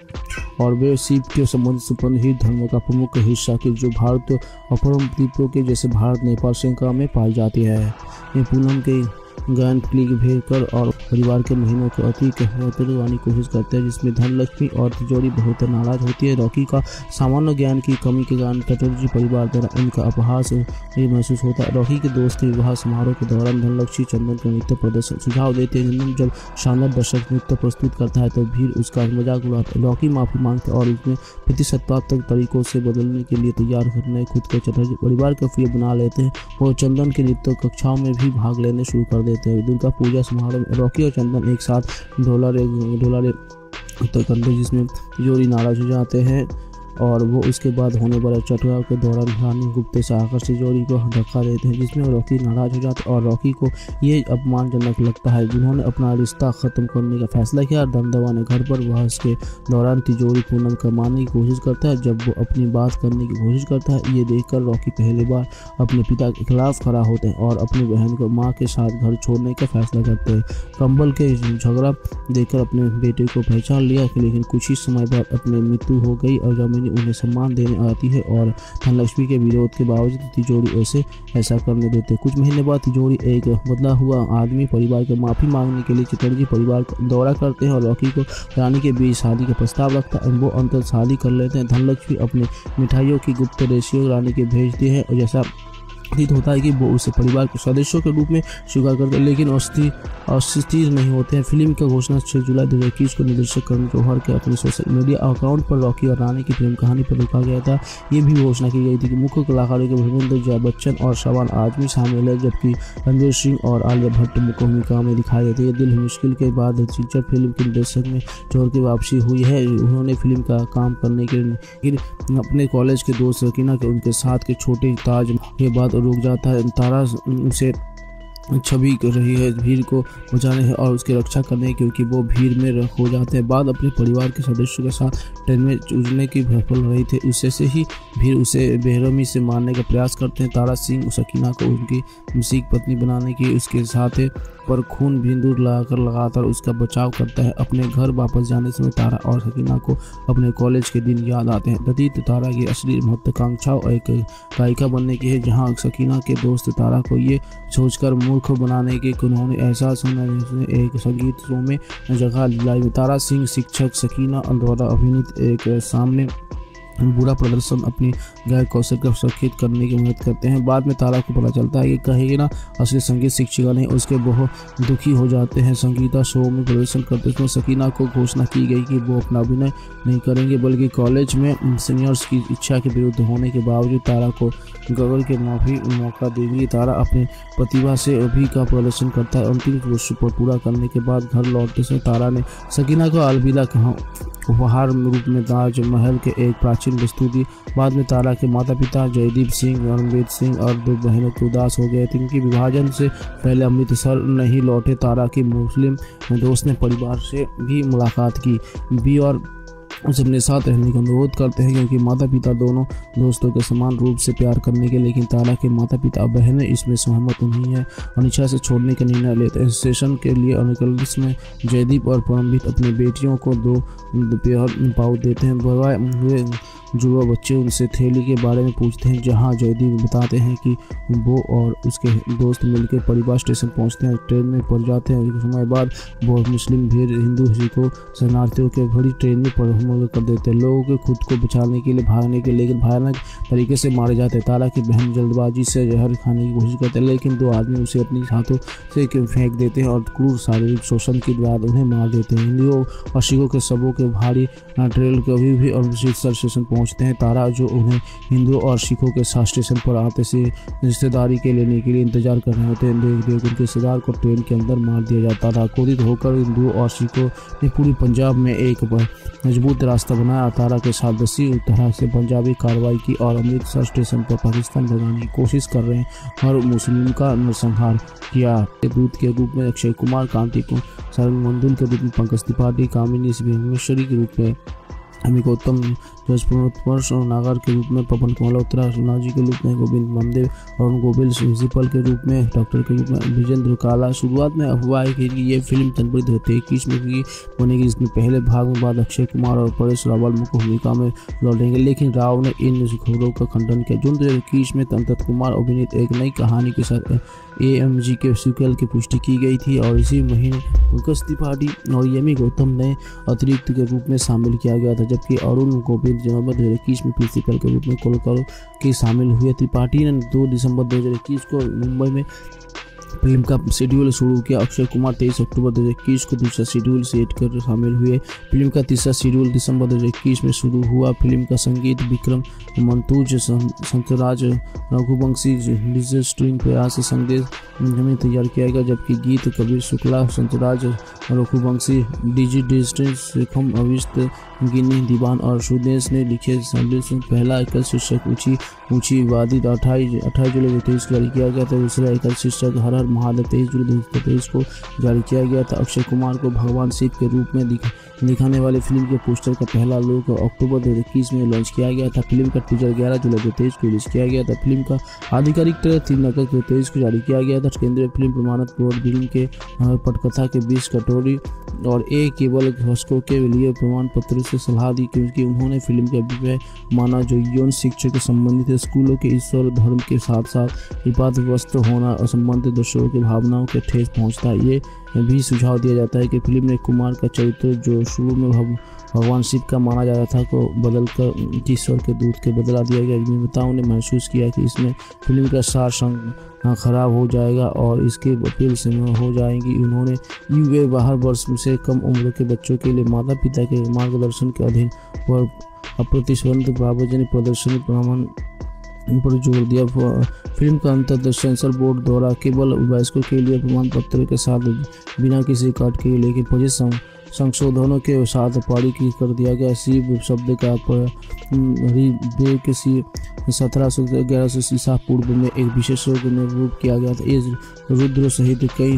और वे शिव के संबंध संपन्न ही धर्म का प्रमुख हिस्सा के जो भारत अपरम द्वीपों के जैसे भारत नेपाल श्रृंखला में पाई जाती है। ये पूनम के ज्ञान क्लिक भेजकर और परिवार के महीनों को अति कहने की कोशिश करते हैं जिसमें धनलक्ष्मी और तिजोरी बहुत नाराज होती है। रॉकी का सामान्य ज्ञान की कमी के कारण चटर्जी परिवार द्वारा इनका अपहास महसूस होता है। रॉकी के दोस्त के विवाह समारोह के दौरान धनलक्ष्मी चंदन का नृत्य प्रदर्शन सुझाव देते हैं। चंदन जब शानदार दर्शक नृत्य प्रस्तुत करता है तो भीड़ उसका मजाक उड़ाता है। रॉकी माफी मांगता है और उसमें प्रतिशतात्मक तरीकों से बदलने के लिए तैयार करने खुद को चटर्जी परिवार का प्रिय बना लेते हैं। वो चंदन के नृत्य कक्षाओं में भी भाग लेने शुरू कर देते हैं। दुर्गा पूजा समारोह में रॉकी और चंदन एक साथ ढोलारे ढोलारे उत्तर करते जिसमें तिजोरी नाराज हो जाते हैं और वो उसके बाद होने वाले चटुआ के दौरान रानी गुप्ते से आकर तिजोरी को धक्का देते हैं जिसमें रॉकी नाराज हो जाता है और रॉकी को ये अपमानजनक लगता है जिन्होंने अपना रिश्ता खत्म करने का फैसला किया। दमदमा ने घर पर वह इसके दौरान तिजोरी पूनम करवाने की कोशिश करता है। जब वो अपनी बात करने की कोशिश करता है ये देखकर रॉकी पहली बार अपने पिता के खिलाफ खड़ा होते हैं और अपनी बहन को माँ के साथ घर छोड़ने का फैसला करते हैं। कंबल के झगड़ा देखकर अपने बेटे को पहचान लिया लेकिन कुछ ही समय बाद अपनी मृत्यु हो गई और जमीन उन्हें सम्मान देने आती है और धनलक्ष्मी के विरोध के बावजूद तिजोरी ऐसे ऐसा करने देते। कुछ महीने बाद तिजोरी एक बदला हुआ आदमी परिवार को माफी मांगने के लिए चटर्जी परिवार का दौरा करते हैं और रॉकी को रानी के बीच शादी का प्रस्ताव रखता है। वो अंतर शादी कर लेते हैं। धनलक्ष्मी अपने मिठाइयों की गुप्त रेशियो रानी के भेजती है और जैसा प्रतीत होता है कि वो उसे परिवार के सदस्यों के रूप में स्वीकार करते हैं लेकिन अस्थिर अस्थिर नहीं होते हैं। फिल्म की घोषणा छह जुलाई दो हज़ार इक्कीस को निर्देशक करण जौहर के अपने सोशल मीडिया अकाउंट पर रॉकी और रानी की प्रेम कहानी पर लिखा गया था। ये भी घोषणा की गई थी कि मुख्य कलाकारों के धर्मेंद्र जया बच्चन और शबाना आजमी शामिल है जबकि रणवीर सिंह और आलिया भट्ट मुख्य भूमिका में दिखाई देते हैं। दिल मुश्किल के बाद फीचर फिल्म के निर्देशक में जौहर की वापसी हुई है। उन्होंने फिल्म का काम करने के लिए अपने कॉलेज के दोस्त सकीना के उनके साथ के छोटे ताज के बाद रुक जाता है। तारा उसे छवि कर रही है भीड़ को बचाने है और उसकी रक्षा करने क्योंकि वो भीड़ में हो जाते हैं। बाद अपने परिवार के सदस्यों के साथ ट्रेन में उड़ने की विफल रही थे उससे से ही भीड़ उसे बेरहमी से मारने का प्रयास करते हैं। तारा सिंह सकीना को उनकी सीख पत्नी बनाने की उसके साथ पर खून बिंदु लगाकर लगातार उसका बचाव करता है। अपने घर वापस जाने समय तारा और सकीना को अपने कॉलेज के दिन याद आते हैं। प्रतीत तारा की असली महत्वाकांक्षा एक गायिका बनने की है जहाँ सकीना के दोस्त तारा को ये सोचकर मूर्ख बनाने के उन्होंने एहसास होना एक संगीत शो में जगह दिलाई। तारा सिंह शिक्षक सकीना द्वारा अभिनीत एक सामने बुरा प्रदर्शन अपनी गायक कौशल को सुरक्षित करने की मदद करते हैं। बाद में तारा को पता चलता है कि कहेगी ना असली संगीत शिक्षिका नहीं उसके बहुत दुखी हो जाते हैं। संगीता शो में प्रदर्शन करते समय सकीना को घोषणा की गई कि वो अपना अभिनय नहीं करेंगे बल्कि कॉलेज में सीनियर्स की इच्छा के विरुद्ध होने के बावजूद तारा को गगल के माफी मौका देंगी। तारा अपनी प्रतिभा से अभी का प्रदर्शन करता है। अंतिम वर्ष पर पूरा करने के बाद घर लौटते समय तारा ने सकीना को अलविदा कहा उपहार रूप में ताजमहल के एक प्राचीन वस्तु दी। बाद में तारा के माता पिता जयदीप सिंह रणवीर सिंह और दो बहनों के उदास हो गए थे क्योंकि विभाजन से पहले अमृतसर नहीं लौटे। तारा की मुस्लिम दोस्त ने परिवार से भी मुलाकात की भी और उसे अपने साथ रहने का अनुरोध करते हैं क्योंकि माता पिता दोनों दोस्तों के समान रूप से प्यार करने के लेकिन तारा के माता पिता और बहनें इसमें सहमत नहीं है। अनिच्छा से छोड़ने का निर्णय लेते हैं। सेशन के लिए अनुकल्स में जयदीप और परमवीर अपनी बेटियों को दो दोपहर पाउच देते हैं। हुए जुड़वा बच्चे उनसे थैली के बारे में पूछते हैं जहां जयदीप बताते हैं कि वो और उसके दोस्त मिलकर परिवार स्टेशन पहुंचते हैं। ट्रेन में पड़ जाते हैं। एक समय बाद बहुत मुस्लिम भीड़ हिंदू सिखों शरणार्थियों के भरी ट्रेन में हमला कर देते हैं। लोगों के खुद को बचाने के लिए भागने के लेकिन भयानक तरीके से मारे जाते हैं। तारा की बहन जल्दबाजी से जहर खाने की कोशिश करते हैं लेकिन दो आदमी उसे अपने हाथों से फेंक देते हैं और क्रूर शारीरिक शोषण के बाद उन्हें मार देते हैं। हिंदुओं और सिखों के शवों के भारी ट्रेल कभी भी अमृतसर स्टेशन पहुंचते हैं। तारा जो उन्हें हिंदुओं और सिखों के साथ स्टेशन पर आते से रिश्तेदारी के लेने के लिए इंतजार कर रहे होते हैं। देख देख उनके रिश्तेदार को ट्रेन के अंदर मार दिया जाता था। क्रोधित होकर हिंदुओं और सिखों ने पूरी पंजाब में एक मजबूत रास्ता बनाया। तारा के साथ दसी तरह से पंजाबी कार्रवाई की और अमृतसर स्टेशन पर पाकिस्तान भगाने की कोशिश कर रहे हर मुस्लिम का नरसंहार किया। दूत के रूप में अक्षय कुमार, कांति को सरमंदुल के रूप में पंकज त्रिपाठी, कामिनी भुवनेश्वरी के रूप में अमी गौतम, जसप्रीत नागर के रूप में पवन मल्होत्रा, सोनाजी के रूप में गोविंद मानदेव, अरुण गोविल प्रिंसिपल के रूप में, डॉक्टर के रूप में विजेंद्र काला। शुरुआत में अफवाह है कि ये फिल्म जनवरी दो हज़ार इक्कीस में की बनेगी। इसमें पहले भाग में बाद अक्षय कुमार और परेश रावल मुख्य भूमिका में लौटेंगे, लेकिन राव ने इन खबरों का खंडन किया। जून दो हज़ार इक्कीस में तंत्र कुमार अभिनीत एक नई कहानी के साथ ए एम जी के सीक्वल की पुष्टि की गई थी और इसी महीने पंकज त्रिपाठी और यमी गौतम ने अतिरिक्त के रूप में शामिल किया गया था, जबकि अरुण गोविल जनवरी दो हज़ार इक्कीस में प्रिंसिपल के रूप में कोलकाता के शामिल हुए। त्रिपाठी ने दो दिसंबर दो हज़ार इक्कीस को मुंबई में फिल्म का शेड्यूल शुरू किया। अक्षय कुमार तेईस अक्टूबर दो हज़ार इक्कीस को दूसरा शेड्यूल सेट कर शामिल हुए। फिल्म का तीसरा शेड्यूल दिसंबर दो हज़ार इक्कीस में शुरू हुआ। फिल्म का संगीत विक्रम मंतूज, संतराज रघुवंशी, डिजिटल प्रयास संदेश में तैयार किया गया, जबकि गीत कबीर शुक्ला, संतराज रघुवंशी, डीजी डिजिटल शेखम अविष्ट गिनी दीवान और सुदेश ने लिखे। संदेश पहला एकल शीर्षक ऊंची ऊंची वादी अट्ठाईस अट्ठाईस जुलाई दो हज़ार तेईस को जारी किया गया था। दूसरा एकल शीर्षक हर हर महादेव तेईस जुलाई दो हज़ार तेईस को जारी किया गया था। अक्षय कुमार को भगवान शिव के रूप में दिख दिखाने वाली फिल्म के पोस्टर का पहला लुक अक्टूबर दो हज़ार इक्कीस में लॉन्च किया गया था। फिल्म का टीजर ग्यारह जुलाई दो हज़ार तेईस को रिलीज किया गया था। फिल्म का आधिकारिक ट्रेलर तीन अगस्त दो हज़ार तेईस को जारी किया गया था। केंद्रीय फिल्म प्रमाणक बोर्ड फिल्म के पटकथा के बीच कटोरी और ए केवल घोषकों के लिए प्रमाण पत्र से सलाह दी, क्योंकि उन्होंने फिल्म के विषय माना जो यौन शिक्षा के संबंधित है। स्कूलों के ईश्वर धर्म के साथ साथ विवादग्रस्त होना असंबंधित दर्शकों की भावनाओं के ठेस पहुंचता है। ये भी सुझाव दिया जाता है कि फिल्म ने कुमार का चरित्र जो शुरू में भगवान शिव का माना जाता था को बदलकर ईश्वर के दूत के बदला दिया गया। निर्माताओं ने महसूस किया कि इसमें फिल्म का सार संग खराब हो जाएगा और इसके अपील से हो जाएंगी। उन्होंने युवा बारह वर्ष से कम उम्र के बच्चों के लिए माता पिता के मार्गदर्शन के अधीन और अप्रतिबंधित सार्वजनिक प्रदर्शनी प्रमाण पर जोर दिया। फिल्म का अंतर सेंसर बोर्ड द्वारा केवल वयस्कों के लिए प्रमाण पत्र के साथ बिना किसी काट के लेकिन पच्चीस संशोधनों के साथ पारित कर दिया गया। शिव शब्द का किसी सत्रह सौ ग्यारह सौ ईसा पूर्व में एक विशेष में रूप किया गया था। इस रुद्र सहित कई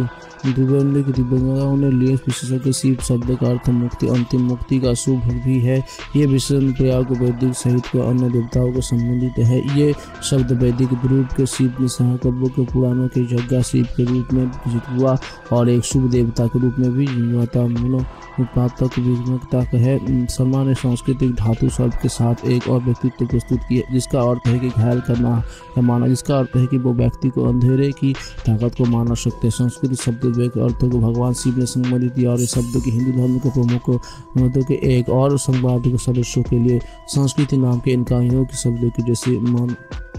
दिव्यांगों ने लिए विशेषज्ञ शिव शब्द का अर्थ मुक्ति, अंतिम मुक्ति का शुभ भी है। ये विषय प्रयोग वैदिक सहित को अन्य देवताओं को संबंधित है। ये शब्द वैदिक रूप के शिव के सहकब्यों के पुराणों के यज्ञ शिव के रूप में जितुआ और एक शुभ देवता के रूप में भी जितवाता उत्पादक विघ्नता है। सामान्य सांस्कृतिक धातु शब्द के साथ एक और व्यक्तित्व प्रस्तुत किया जिसका अर्थ है कि घायल करना है माना, जिसका अर्थ है कि वो व्यक्ति को अंधेरे की ताकत को माना सकते हैं। संस्कृत शब्द के अर्थों को भगवान शिव ने संबंधित किया और इस शब्द के हिंदू धर्म के प्रमुख मतों के एक और संवाद सदस्यों के लिए संस्कृति नाम के इनकाइयों के शब्दों के जैसे मान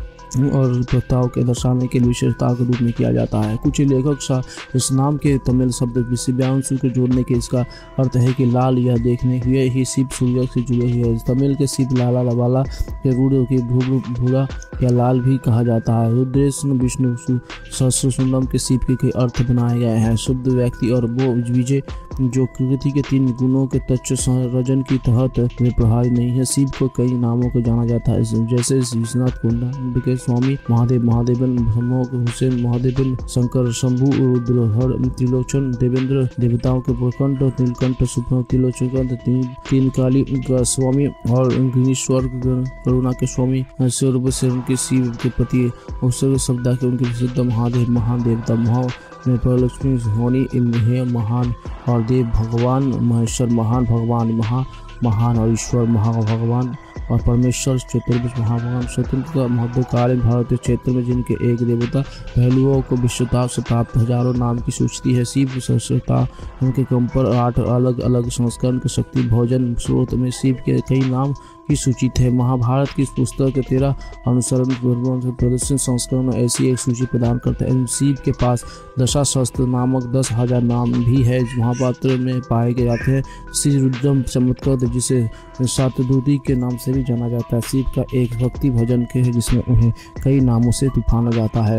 और प्रस्ताव के दर्शाने के विशेषता के रूप में किया जाता है। कुछ लेखक इस नाम के तमिल शब्द विषयांशु के जोड़ने के इसका अर्थ है कि लाल यह देखने हुए ही शिव सूर्य से जुड़े हुए हैं। तमिल के शिव लाला वाला के रूढ़ के भूरा या लाल भी कहा जाता है। रुद्रेश विष्णु सहस्रसुंदम के शिव के कई अर्थ बनाए गए हैं। शुद्ध व्यक्ति और वो विजय जो प्रकृति के तीन गुणों के तत्व संरचन की तहत प्रभावी नहीं है। शिव को कई नामों को जाना जाता है जैसे विश्वनाथ कुंडा के स्वामी, महादेव, महादेवन, ब्रह्मोक, हुसैन, महादेवन, शंकर, शंभु, रुद्र, हर, त्रिलोचन, देवेंद्र, देवताओं के प्रकंठ, नीलकंठ, सुप्र, त्रिलोचन, तीन, तीन काली का स्वामी और गिरीश्वर, करुणा के स्वामी, सर्वशरण के शिव के प्रति उत्सर्ग शब्द के उनके प्रसिद्ध महादेव, महान देवता, महा लक्ष्मी होनी है महान और देव भगवान, महेश्वर महान भगवान, महा महान और ईश्वर महा भगवान और परमेश्वर चतुर्भुज महाभगवान। स्वतंत्र का महत्वकालीन भारतीय क्षेत्र में जिनके एक देवता पहलुओं को विश्वताप से प्राप्त हजारों नाम की सूचती है। शिव सहस्रता उनके क्रम पर आठ अलग अलग संस्करण के शक्ति भोजन स्रोत में शिव के कई नाम की सूची है। महाभारत की पुस्तक के तेरह अनुसरण प्रदर्शन संस्करण ऐसी एक सूची प्रदान करता है। शिव के पास दशाशस्त्र नामक दस हजार नाम भी है महापात्र में पाए गए जाते हैं। श्री रुद्रम चमत्कार है, जिसे शतदूती के नाम से भी जाना जाता है। शिव का एक भक्ति भजन के है जिसमें उन्हें कई नामों से तूफाना जाता है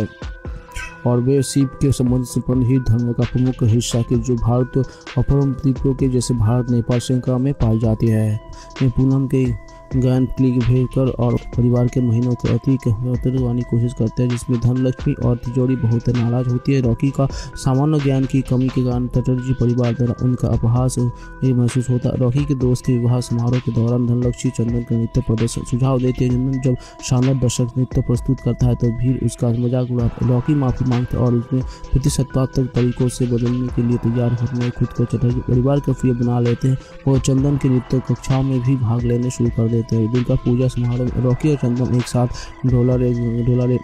और वे शिव के संबंध संपन्न ही धर्म का प्रमुख हिस्सा के जो भारत और परम द्वीपों के जैसे भारत नेपाल श्रृंखला में पाई जाती है। मैं पूनम के गायन क्लिक भेजकर और परिवार के महीनों के अति करने की कोशिश करते हैं, जिसमें धनलक्ष्मी और तिजोरी बहुत नाराज होती है। रॉकी का सामान्य ज्ञान की कमी के कारण चटर्जी परिवार द्वारा उनका अपहास महसूस होता है। रॉकी के दोस्त के विवाह समारोह के दौरान धनलक्ष्मी चंदन का नृत्य प्रदर्शन सुझाव देते हैं। चंदन जब शानदार दर्शक नृत्य प्रस्तुत करता है तो भीड़ उसका मजाक उड़ाता है। रॉकी माफी मांगता है और उसमें प्रतिशतात्मक तरीकों से बदलने के लिए तैयार होते हैं। खुद को चटर्जी परिवार का प्रिय बना लेते हैं और चंदन के नृत्य कक्षाओं में भी भाग लेने शुरू कर देते हैं। दुर्गा पूजा समारोह में रॉकी और चंदन एक साथ डोला डोला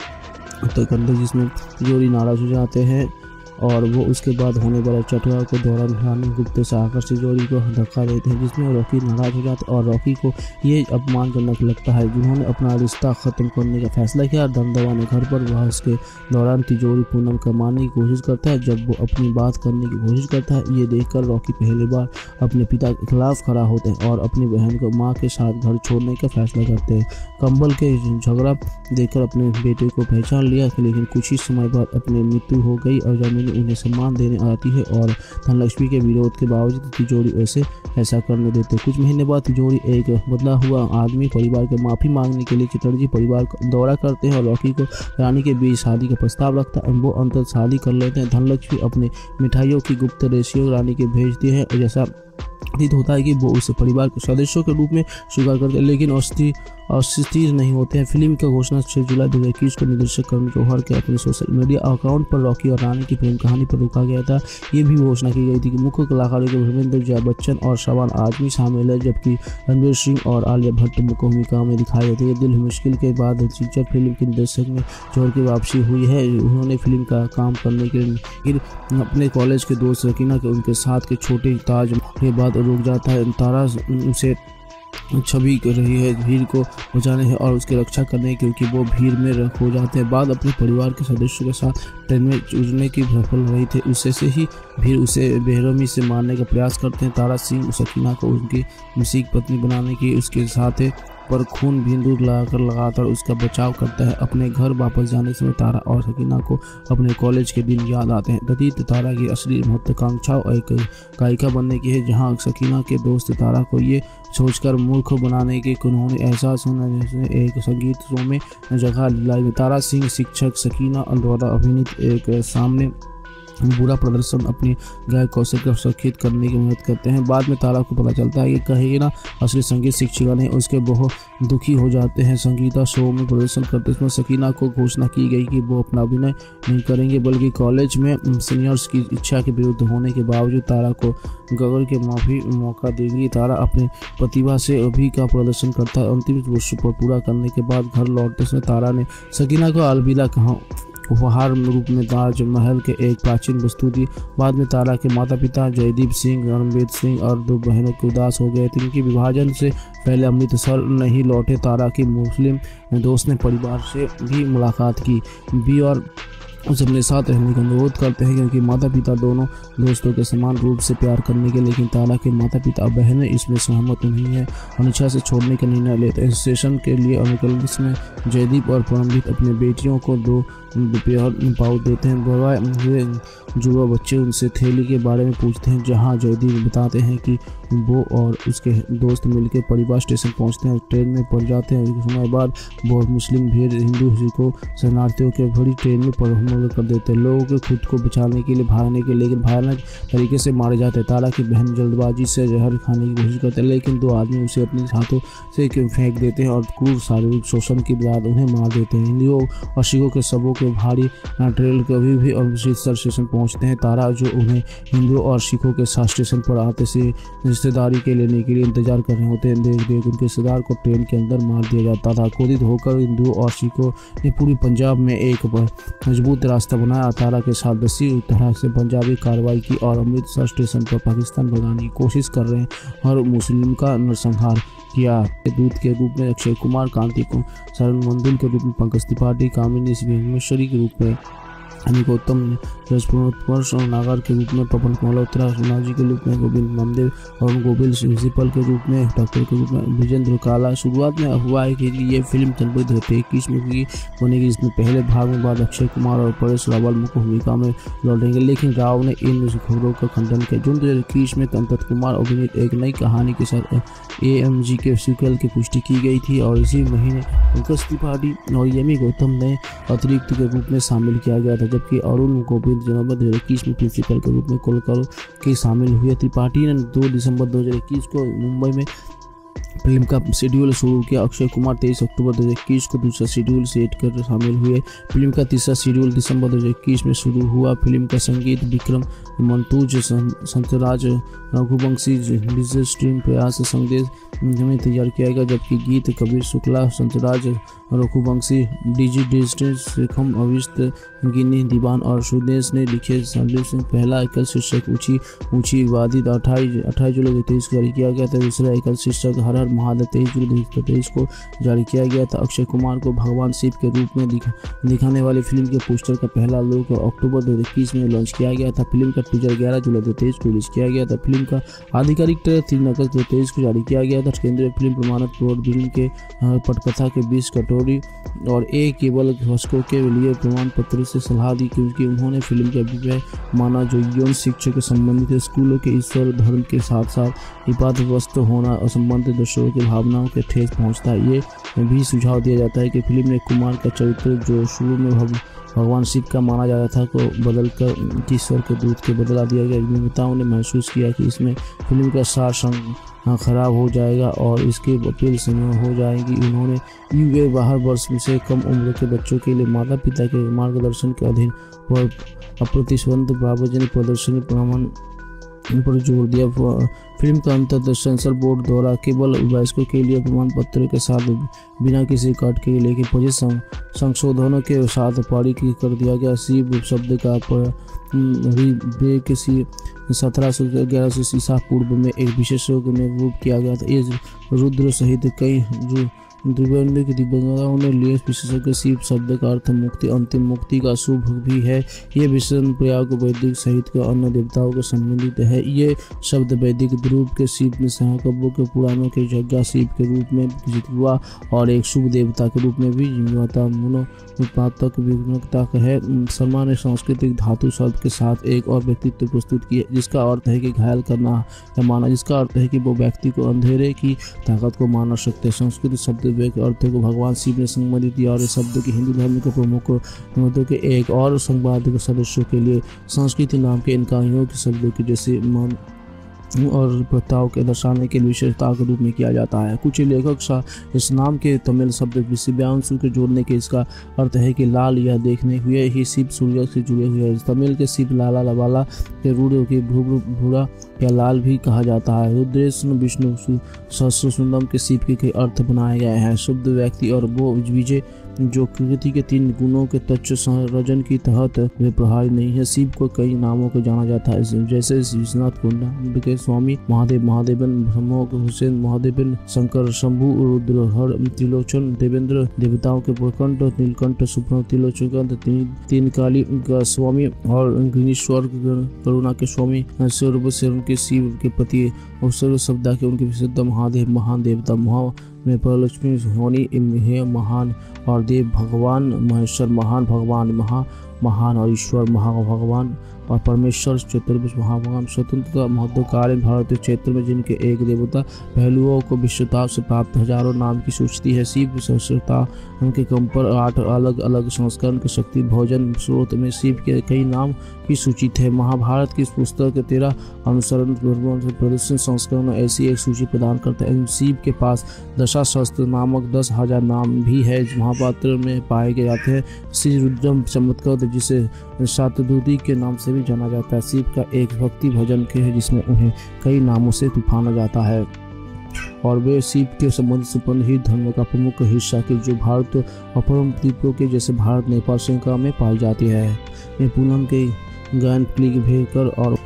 करते जिसमें तिजोरी नाराज हो जाते हैं और वो उसके बाद होने वाले चटुआ के दौरान रानी गुप्त से आकर तिजोरी को धक्का देते हैं, जिसमें रॉकी नाराज हो जाता है और रॉकी को ये अपमानजनक लगता है जिन्होंने अपना रिश्ता खत्म करने का फैसला किया। दमदमा ने घर पर वह उसके दौरान तिजोरी पूनम का मारने की कोशिश करता है। जब वो अपनी बात करने की कोशिश करता है, ये देखकर रॉकी पहली बार अपने पिता के खिलाफ खड़ा होते हैं और अपनी बहन को माँ के साथ घर छोड़ने का फैसला करते हैं। कंबल के झगड़ा देखकर अपने बेटे को पहचान लिया, लेकिन कुछ ही समय बाद अपनी मृत्यु हो गई और जमीन उन्हें सम्मान देने आती है और धनलक्ष्मी के विरोध के बावजूद तिजोरी ऐसे ऐसा करने देते। कुछ महीने बाद तिजोरी एक बदला हुआ आदमी परिवार के माफी मांगने के लिए चटर्जी परिवार का दौरा करते हैं और रॉकी को रानी के बीच शादी का प्रस्ताव रखता है। वो अंतर शादी कर लेते हैं। धनलक्ष्मी अपने मिठाइयों की गुप्त रेशियो रानी के भेजती है, जैसा प्रतीत होता है कि वो उसे परिवार के सदस्यों के रूप में स्वीकार करते हैं, लेकिन अस्थिर अस्थिर नहीं होते हैं। फिल्म की घोषणा छह जुलाई दो हज़ार इक्कीस को निर्देशक करण जौहर के अपने सोशल मीडिया अकाउंट पर रॉकी और रानी की प्रेम कहानी पर रोका गया था। ये भी घोषणा की गई थी कि मुख्य कलाकारों के धर्मेंद्र जय बच्चन और शबाना आजमी शामिल है, जबकि रणवीर सिंह और आलिया भट्ट मुख्य भूमिका में दिखाई देते हैं। दिल मुश्किल के बाद फीचर फिल्म के निर्देशक में जौहर की वापसी हुई है। उन्होंने फिल्म का काम करने के लिए अपने कॉलेज के दोस्त रकीना के उनके साथ के छोटे ताज के बाद रुक जाता है। तारा उसे छवि कर रही है भीड़ को बचाने है और उसकी रक्षा करने क्योंकि वो भीड़ में खो जाते हैं। बाद अपने परिवार के सदस्यों के साथ ट्रेन में उड़ने की सफल रही थे, उससे से ही भीड़ उसे बेरहमी से मारने का प्रयास करते हैं। तारा सिंह सकीना को उनकी मुसीक पत्नी बनाने की उसके साथ पर खून बिंदु लगाकर लगातार उसका बचाव करता है। अपने घर वापस जाने समय तारा और सकीना को अपने कॉलेज के दिन याद आते हैं। दतीत तारा की असली महत्वाकांक्षा एक गायिका बनने की है, जहां सकीना के दोस्त तारा को ये सोचकर मूर्ख बनाने के उन्होंने एहसास होना जैसे एक संगीत शो में जगह लाई। तारा सिंह शिक्षक सकीना द्वारा अभिनीत एक सामने बुरा प्रदर्शन अपनी गायक कौशल को सुरक्षित करने की मदद करते हैं। बाद में तारा को पता चलता है कि कहीं ना असली संगीत शिक्षिका ने उसके बहुत दुखी हो जाते हैं। संगीता शो में प्रदर्शन करते समय सकीना को घोषणा की गई कि वो अपना अभिनय नहीं करेंगे बल्कि कॉलेज में सीनियर्स की इच्छा के विरुद्ध होने के बावजूद तारा को गगन के माफी मौका देंगी। तारा अपने प्रतिभा से अभी का प्रदर्शन करता है। अंतिम वर्ष पर पूरा करने के बाद घर लौटते समय तारा ने सकीना को अलविदा कहा उपहार रूप में ताजमहल के एक प्राचीन वस्तु दी। बाद में तारा के माता पिता जयदीप सिंह, रणबीर सिंह और दो बहनों के उदास हो गए थे। इनके विभाजन से पहले अमृतसर नहीं लौटे तारा की मुस्लिम दोस्त ने परिवार से भी मुलाकात की भी और उसे अपने साथ रहने का अनुरोध करते हैं क्योंकि माता पिता दोनों दोस्तों के समान रूप से प्यार करने के, लेकिन तारा के माता पिता और बहनें इसमें सहमत नहीं है, अनिच्छा से छोड़ने का निर्णय लेते हैं। स्टेशन के लिए अनुकूल में जयदीप और परमजीत अपने बेटियों को दो रुपये पाउच देते हैं। बड़े हुए जुड़वा बच्चे उनसे थैली के बारे में पूछते हैं, जहां जयदीप बताते हैं कि वो और उसके दोस्त मिलकर परिवार स्टेशन पहुंचते हैं। ट्रेन में पड़ जाते हैं। कुछ समय बाद बहुत मुस्लिम भीड़ हिंदू को शरणार्थियों के भरी ट्रेन में हमला कर देते हैं। लोगों के खुद को बचाने के लिए भागने के लेकिन भयानक तरीके से मारे जाते हैं। तारा की बहन जल्दबाजी से जहर खाने की कोशिश करते हैं, लेकिन दो आदमी उसे अपने हाथों से फेंक देते हैं और क्रूर शारीरिक शोषण के बाद उन्हें मार देते हैं। हिंदुओं और सिखों के सबों के भारी ट्रेन कभी भी अमृतसर स्टेशन पहुंचते हैं। तारा जो उन्हें हिंदुओं और सिखों के साथ स्टेशन पर आते से रिश्तेदारी के लेने के लिए इंतजार कर रहे होते हैं। देख देख उनके रिश्तेदार को ट्रेन के अंदर मार दिया जाता था। क्रोधित होकर हिंदुओं और सिखों ने पूरी पंजाब में एक मजबूत रास्ता बनाया। तारा के साथ दसी तरह से पंजाबी कार्रवाई की और अमृतसर स्टेशन पर पाकिस्तान भगाने की कोशिश कर रहे हैं और मुस्लिम का नरसंहार किया। दूत के रूप में अक्षय कुमार, कांति को शरण मंदुल के रूप में पंकज त्रिपाठी, कामिनी भीमेश्वरी के रूप में अमी गौतम ने रजपुर और नागर के रूप में, पवन मल्होत्रा नाजी के रूप में, गोविंद नामदेव और गोविंद प्रिंसिपल के रूप में, डॉक्टर के रूप में विजेंद्र काला। शुरुआत में हुआ है कि ये फिल्म जनवरी दो हज़ार इक्कीस में की बनेगी। इसमें पहले भाग में बाद अक्षय कुमार और परेश रावल मुख्य भूमिका में लौटेंगे, लेकिन राव ने इन खबरों का खंडन किया। जून दो हज़ार इक्कीस में अंतत कुमार अभिनीत एक नई कहानी के साथ ए एम जी के सीक्वल की पुष्टि की गई थी और इसी महीने पंकज त्रिपाठी और यमी गौतम ने अतिरिक्त के रूप में शामिल किया गया था, जबकि अरुण गोविंद जनवरी दो हज़ार इक्कीस में प्रिंसिपल के रूप में कोलकाता के शामिल हुए। त्रिपाठी ने दो दिसंबर दो हज़ार इक्कीस को मुंबई में फिल्म का शेड्यूल शुरू किया। अक्षय कुमार तेईस अक्टूबर दो हज़ार इक्कीस को दूसरा शेड्यूल सेट कर शामिल हुए। फिल्म का तीसरा शेड्यूल दिसंबर दो हज़ार इक्कीस में शुरू हुआ। फिल्म का संगीत विक्रम मंटूज, संतराज रघुवंशी, डिजिटल स्ट्रीम प्रयास संदेश में तैयार किया गया, जबकि गीत कबीर शुक्ला, संतराज रघुवंशी, डीजी डिजिटल शेखम अविष्ट गिनी दीवान और सुदेश ने लिखे। संदेश में पहला एकल शीर्षक ऊंची ऊंची वादी अट्ठाईस अट्ठाईस जुलाई दो हज़ार तेईस को जारी किया गया था। दूसरा एकल शीर्षक हर हर महादेव तेईस जुलाई दो हज़ार तेईस को जारी किया गया था। अक्षय कुमार को भगवान शिव के रूप में दिखा, दिखाने वाली फिल्म के पोस्टर का पहला लुक अक्टूबर दो हज़ार इक्कीस में लॉन्च किया गया था। फिल्म का टीजर ग्यारह जुलाई दो हज़ार तेईस को रिलीज किया गया था। फिल्म का आधिकारिक ट्रेलर तीन अगस्त दो हज़ार तेईस को जारी किया गया था। केंद्रीय फिल्म प्रमाणक बोर्ड फिल्म के पटकथा के बीच कटोरी और ए केवल दर्शकों के लिए प्रमाण पत्र से सलाह दी, क्योंकि उन्होंने फिल्म के अभिप्राय माना जो यौन शिक्षा के संबंधित स्कूलों के ईश्वर धर्म के साथ साथ विवादग्रस्त होना और संबंधित दर्शकों की भावनाओं के ठेस पहुंचता है। ये भी सुझाव दिया जाता है कि फिल्म में कुमार का चरित्र जो शुरू में भग, भगवान शिव का माना जाता था को बदलकर ईश्वर के दूत के बदला दिया गया। निर्माताओं ने महसूस किया कि इसमें फिल्म का सार संग खराब हो जाएगा और इसकी अपील समय हो जाएगी। उन्होंने यूए बाहर वर्ष से कम उम्र के बच्चों के लिए माता पिता के मार्गदर्शन के अधीन और अप्रतिबंधित सार्वजनिक प्रदर्शनी प्रमाण पर जोर दिया। फिल्म का अंततः सेंसर बोर्ड द्वारा केवल वयस्कों के लिए प्रमाण पत्र के साथ बिना किसी कट के लेकिन पच्चीस संशोधनों के साथ पारित कर दिया गया। शिव शब्द का किसी सत्रह सौ ग्यारह सौ ईसा पूर्व में एक विशेष में रूप किया गया था। ये रुद्र सहित कई दिव्यांग दिव्यांगों ने लिए विशेषज्ञ शिव शब्द का अर्थ मुक्ति, अंतिम मुक्ति का शुभ भी है। ये विशेषण प्रयोग वैदिक सहित के अन्य देवताओं के संबंधित है। ये शब्द वैदिक रूप के शिव में सहकब्यों के पुराणों के यज्ञ शिव के रूप में विकसित हुआ और एक शुभ देवता के रूप में भी जिम्मेदार मनोपातक विघ्नता है। शर्मा ने सांस्कृतिक धातु शब्द के साथ एक और व्यक्तित्व प्रस्तुत किया जिसका अर्थ है कि घायल करना या माना, जिसका अर्थ है कि वो व्यक्ति को अंधेरे की ताकत को मार सकते हैं। संस्कृत शब्द के अर्थ को भगवान शिव ने संबंधित किया और इस शब्द के हिंदू धर्म के प्रमुख मतों के एक और संवाद सदस्यों के लिए संस्कृत नाम के इनकाइयों के शब्दों के जैसे मान और प्रथाओं के दर्शाने के विशेषता के रूप में किया जाता है। कुछ लेखक इस नाम के तमिल शब्द विषयांशु के जोड़ने के इसका अर्थ है कि लाल यह देखने हुए ही शिव सूर्य से जुड़े हुए हैं। तमिल के शिव लाला लवाला के रूढ़ के भूरा या लाल भी कहा जाता है। रुद्रेश विष्णु सहस्रसुंदम के शिव के कई अर्थ बनाए गए हैं। शुद्ध व्यक्ति और वो विजय जो प्रकृति के तीन गुणों के तत्व संरचन की तहत वे प्रहार नहीं है। शिव को कई नामों को जाना जाता है जैसे विश्वनाथ कुंड के स्वामी महादेव, महादेवन ब्रह्मोक हुसैन महादेवन, शंकर शंभु, रुद्र हर त्रिलोचन, देवेंद्र देवताओं के प्रकंठ, नीलकंठ सुप्र त्रिलोचन, तीन, तीन काली का स्वामी और अग्निश्वर करुणा के स्वामी, सर्वशरण के शिव के पति और सर्व शब्दा के उनके विशुद्ध महादेव महान देवता महा में परलक्ष्मी होनी हे महान और देव भगवान महेश्वर महान भगवान महा महान और ईश्वर महा भगवान और परमेश्वर चतुर्भुज महाभगवान। स्वतंत्रता महत्वकालीन भारतीय क्षेत्र में जिनके एक देवता पहलुओं को विश्वता से प्राप्त हजारों नाम की सूची है। शिव सहस्रता उनके कम पर आठ अलग अलग संस्करण के शक्ति भोजन स्रोत में शिव के कई नाम की सूची थे। महाभारत की इस पुस्तक के तेरह अनुसरण प्रदर्शन संस्करण ऐसी एक सूची प्रदान करता है। शिव के पास दशाशस्त्र नामक दस हजार नाम भी है महापात्र में पाए गए जाते हैं। श्री रुद्रम चमत्कार जिसे शातदूती के नाम से भी जाना जाता है। शिव का एक भक्ति भजन के है जिसमें उन्हें कई नामों से तूफाना जाता है और वे शिव के संबंधित संपन्न ही धर्म का प्रमुख हिस्सा के जो भारत अपरम द्वीपों के जैसे भारत नेपाल श्रृंखला में पाई जाती है। ये पूनम के गायन क्लिक भेकर और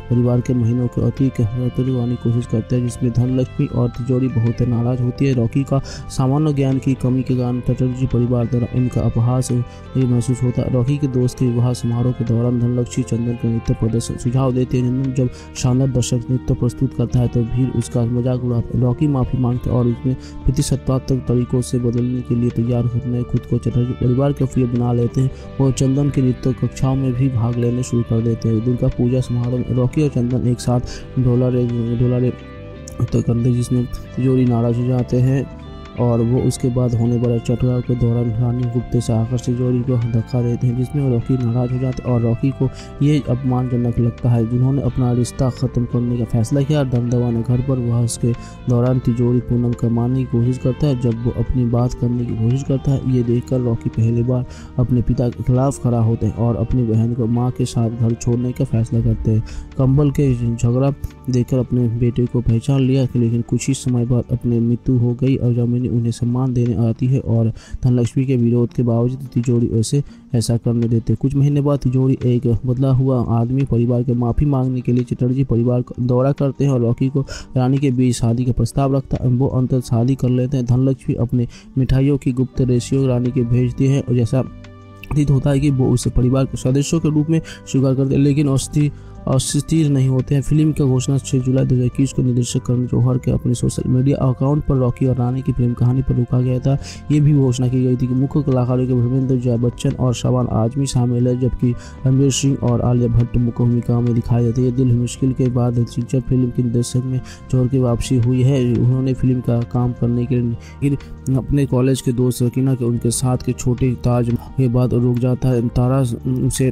परिवार के महीनों के अति करने की कोशिश करते हैं, जिसमें धनलक्ष्मी और तिजोरी बहुत नाराज होती है। रॉकी का सामान्य ज्ञान की कमी के कारण चटर्जी परिवार द्वारा उनका अपहास महसूस होता है। रॉकी के दोस्त के विवाह समारोह के दौरान धनलक्ष्मी चंदन को नृत्य प्रदर्शन सुझाव देते हैं। चंदन जब शानदार दर्शक नृत्य प्रस्तुत करता है तो भीड़ उसका मजाक उड़ाता है। रॉकी माफी मांगते और उसमें प्रतिशतात्मक तरीकों से बदलने के लिए तैयार करने खुद को चटर्जी परिवार के प्रिय बना लेते हैं और चंदन की नृत्य कक्षाओं में भी भाग लेने शुरू कर देते हैं। दुर्गा पूजा समारोह में रॉकी और चंदन एक साथ डॉलर डॉलर तो करते, जिसमें तिजोरी नाराज हो जाते हैं और वो उसके बाद होने वाले चटुरा के दौरान रानी गुप्ते से आकर तिजोरी को धक्का देते हैं, जिसमें रॉकी नाराज हो जाते हैं और रॉकी को ये अपमानजनक लगता है जिन्होंने अपना रिश्ता ख़त्म करने का फैसला किया। दमदमा ने घर पर वह उसके दौरान तिजोरी पूनम कमाने की कोशिश करता है। जब वो अपनी बात करने की कोशिश करता है, ये देखकर रॉकी पहली बार अपने पिता के खिलाफ खड़ा होते हैं और अपनी बहन को माँ के साथ घर छोड़ने का फैसला करते हैं। कंबल के झगड़ा देखकर अपने बेटे को पहचान लिया, लेकिन कुछ ही समय बाद अपनी मृत्यु हो गई और जमीन उन्हें सम्मान देने आती है और धनलक्ष्मी के विरोध के बावजूद तिजोरी ऐसे ऐसा करने देते। कुछ महीने बाद तिजोरी एक बदला हुआ आदमी परिवार के माफी मांगने के लिए चटर्जी परिवार का दौरा करते हैं और रॉकी को रानी के बीच शादी का प्रस्ताव रखता है। वो अंतर शादी कर लेते हैं। धनलक्ष्मी अपने मिठाइयों की गुप्त रेशियो रानी के भेजती है और जैसा प्रतीत होता है कि वो उसे परिवार के सदस्यों के रूप में स्वीकार करते हैं, लेकिन अस्थिर अस्थिर नहीं होते हैं। फिल्म का घोषणा छह जुलाई दो हज़ार इक्कीस को निर्देशक करण जौहर के अपने सोशल मीडिया अकाउंट पर रॉकी और रानी की प्रेम कहानी पर रोका गया था। ये भी घोषणा की गई थी कि मुख्य कलाकारों के धर्मेंद्र, जया बच्चन और शबाना आजमी शामिल है, जबकि रणवीर सिंह और आलिया भट्ट मुख्य भूमिका में दिखाई देती है। दिल मुश्किल के बाद फीचर फिल्म के निर्देशक में जौहर की वापसी हुई है। उन्होंने फिल्म का काम करने के लिए अपने कॉलेज के दोस्त सकीना के उनके साथ के छोटे ताज के बाद रुक जाता है। तारा उसे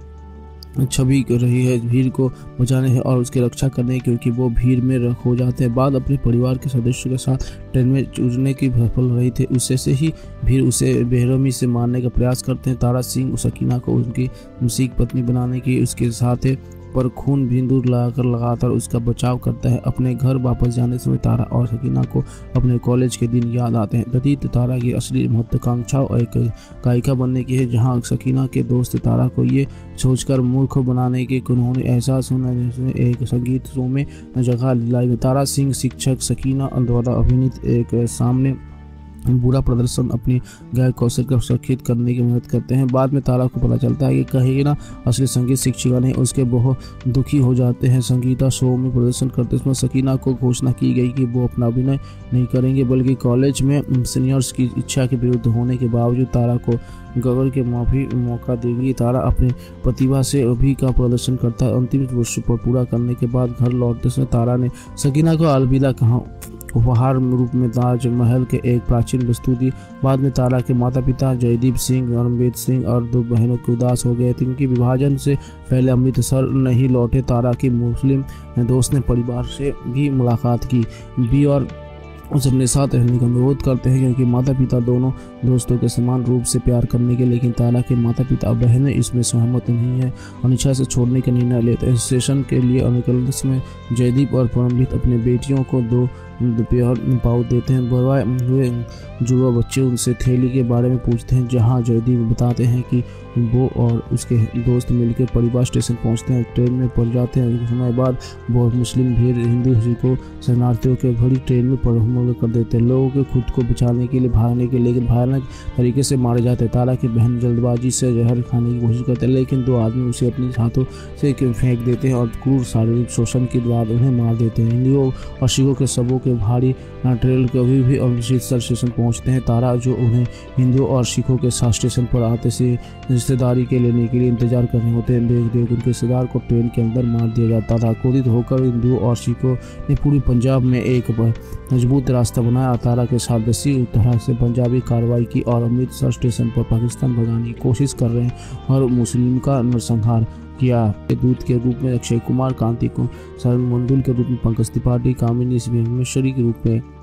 छवि रही है भीड़ को बचाने है और उसकी रक्षा करने, क्योंकि वो भीड़ में खो जाते हैं। बाद अपने परिवार के सदस्यों के साथ ट्रेन में उड़ने की सफल रही थे, उससे से ही भीड़ उसे बेरहमी से मारने का प्रयास करते हैं। तारा सिंह सकीना को उनकी मुसीक पत्नी बनाने की उसके साथ पर खून बिंदुर लगाकर लगातार उसका बचाव करता है। अपने घर वापस जाने समय तारा और सकीना को अपने कॉलेज के दिन याद आते हैं। प्रतीत तारा की असली महत्वाकांक्षा एक गायिका बनने की है, जहां सकीना के दोस्त तारा को ये सोचकर मूर्ख बनाने के उन्होंने एहसास होना जैसे एक संगीत शो में जगह दिलाई। तारा सिंह शिक्षक सकीना द्वारा अभिनीत एक सामने बुरा प्रदर्शन अपनी गायक कौशल को सुरक्षित करने की मदद करते हैं। बाद में तारा को पता चलता है कि कहीं ना असली संगीत शिक्षिका ने उसके बहुत दुखी हो जाते हैं। संगीता शो में प्रदर्शन करते समय सकीना को घोषणा की गई कि वो अपना अभिनय नहीं करेंगे, बल्कि कॉलेज में सीनियर्स की इच्छा के विरुद्ध होने के बावजूद तारा को गगन के माफी मौका देंगी। तारा अपनी प्रतिभा से अभी का प्रदर्शन करता है। अंतिम वर्ष पर पूरा करने के बाद घर लौटते समय तारा ने सकीना को अलविदा कहा, उपहार रूप में ताजमहल के एक प्राचीन वस्तु दी। बाद में तारा के माता पिता जयदीप सिंह, रणबीर सिंह और दो बहनों के उदास हो गए थे, क्योंकि विभाजन से पहले अमृतसर नहीं लौटे। तारा की मुस्लिम दोस्त ने परिवार से भी मुलाकात की भी और उसे अपने साथ रहने का अनुरोध करते हैं, क्योंकि माता पिता दोनों दोस्तों के समान रूप से प्यार करने के, लेकिन तारा के माता पिता और बहनें इसमें सहमत नहीं है, अनिच्छा से छोड़ने का निर्णय लेते हैं। स्टेशन के लिए निकलने में जयदीप और परमजीत अपने बेटियों को दो दोपहर पाउच देते हैं। बड़े हुए जुड़वा बच्चे उनसे थैली के बारे में पूछते हैं, जहां जयदीप बताते हैं कि वो और उसके दोस्त मिलकर परिवार स्टेशन पहुंचते हैं, ट्रेन में पड़ जाते हैं। एक समय बाद बहुत मुस्लिम भीड़ हिंदू को शरणार्थियों के भरी ट्रेन में हमला कर देते हैं। लोगों के खुद को बचाने के लिए भागने के लेकिन भयानक तरीके से मारे जाते हैं। तारा की बहन जल्दबाजी से जहर खाने की कोशिश करते हैं, लेकिन दो आदमी उसे अपने हाथों से फेंक देते हैं और क्रूर शारीरिक शोषण के बाद उन्हें मार देते हैं। हिंदुओं और सिखों के सबों के भारी ट्रेल कभी भी अमृतसर स्टेशन पहुंचते हैं। तारा जो उन्हें हिंदुओं और सिखों के साथ स्टेशन पर आते से रिश्तेदारी के लेने के लिए इंतजार कर रहे होते हैं, देख देख उनके रिश्तेदार को ट्रेन के अंदर मार दिया जाता था। क्रोधित होकर हिंदुओं और सिखों ने पूरी पंजाब में एक मजबूत रास्ता बनाया। तारा के साथ इसी तरह से पंजाबी कार्रवाई की और अमृतसर स्टेशन पर पाकिस्तान भगाने की कोशिश कर रहे हैं और मुस्लिम का नरसंहार किया। दूत के रूप में अक्षय कुमार, कांति को शरण मंडल के रूप में पंकज त्रिपाठी, कामिनी भुवनेश्वरी के रूप में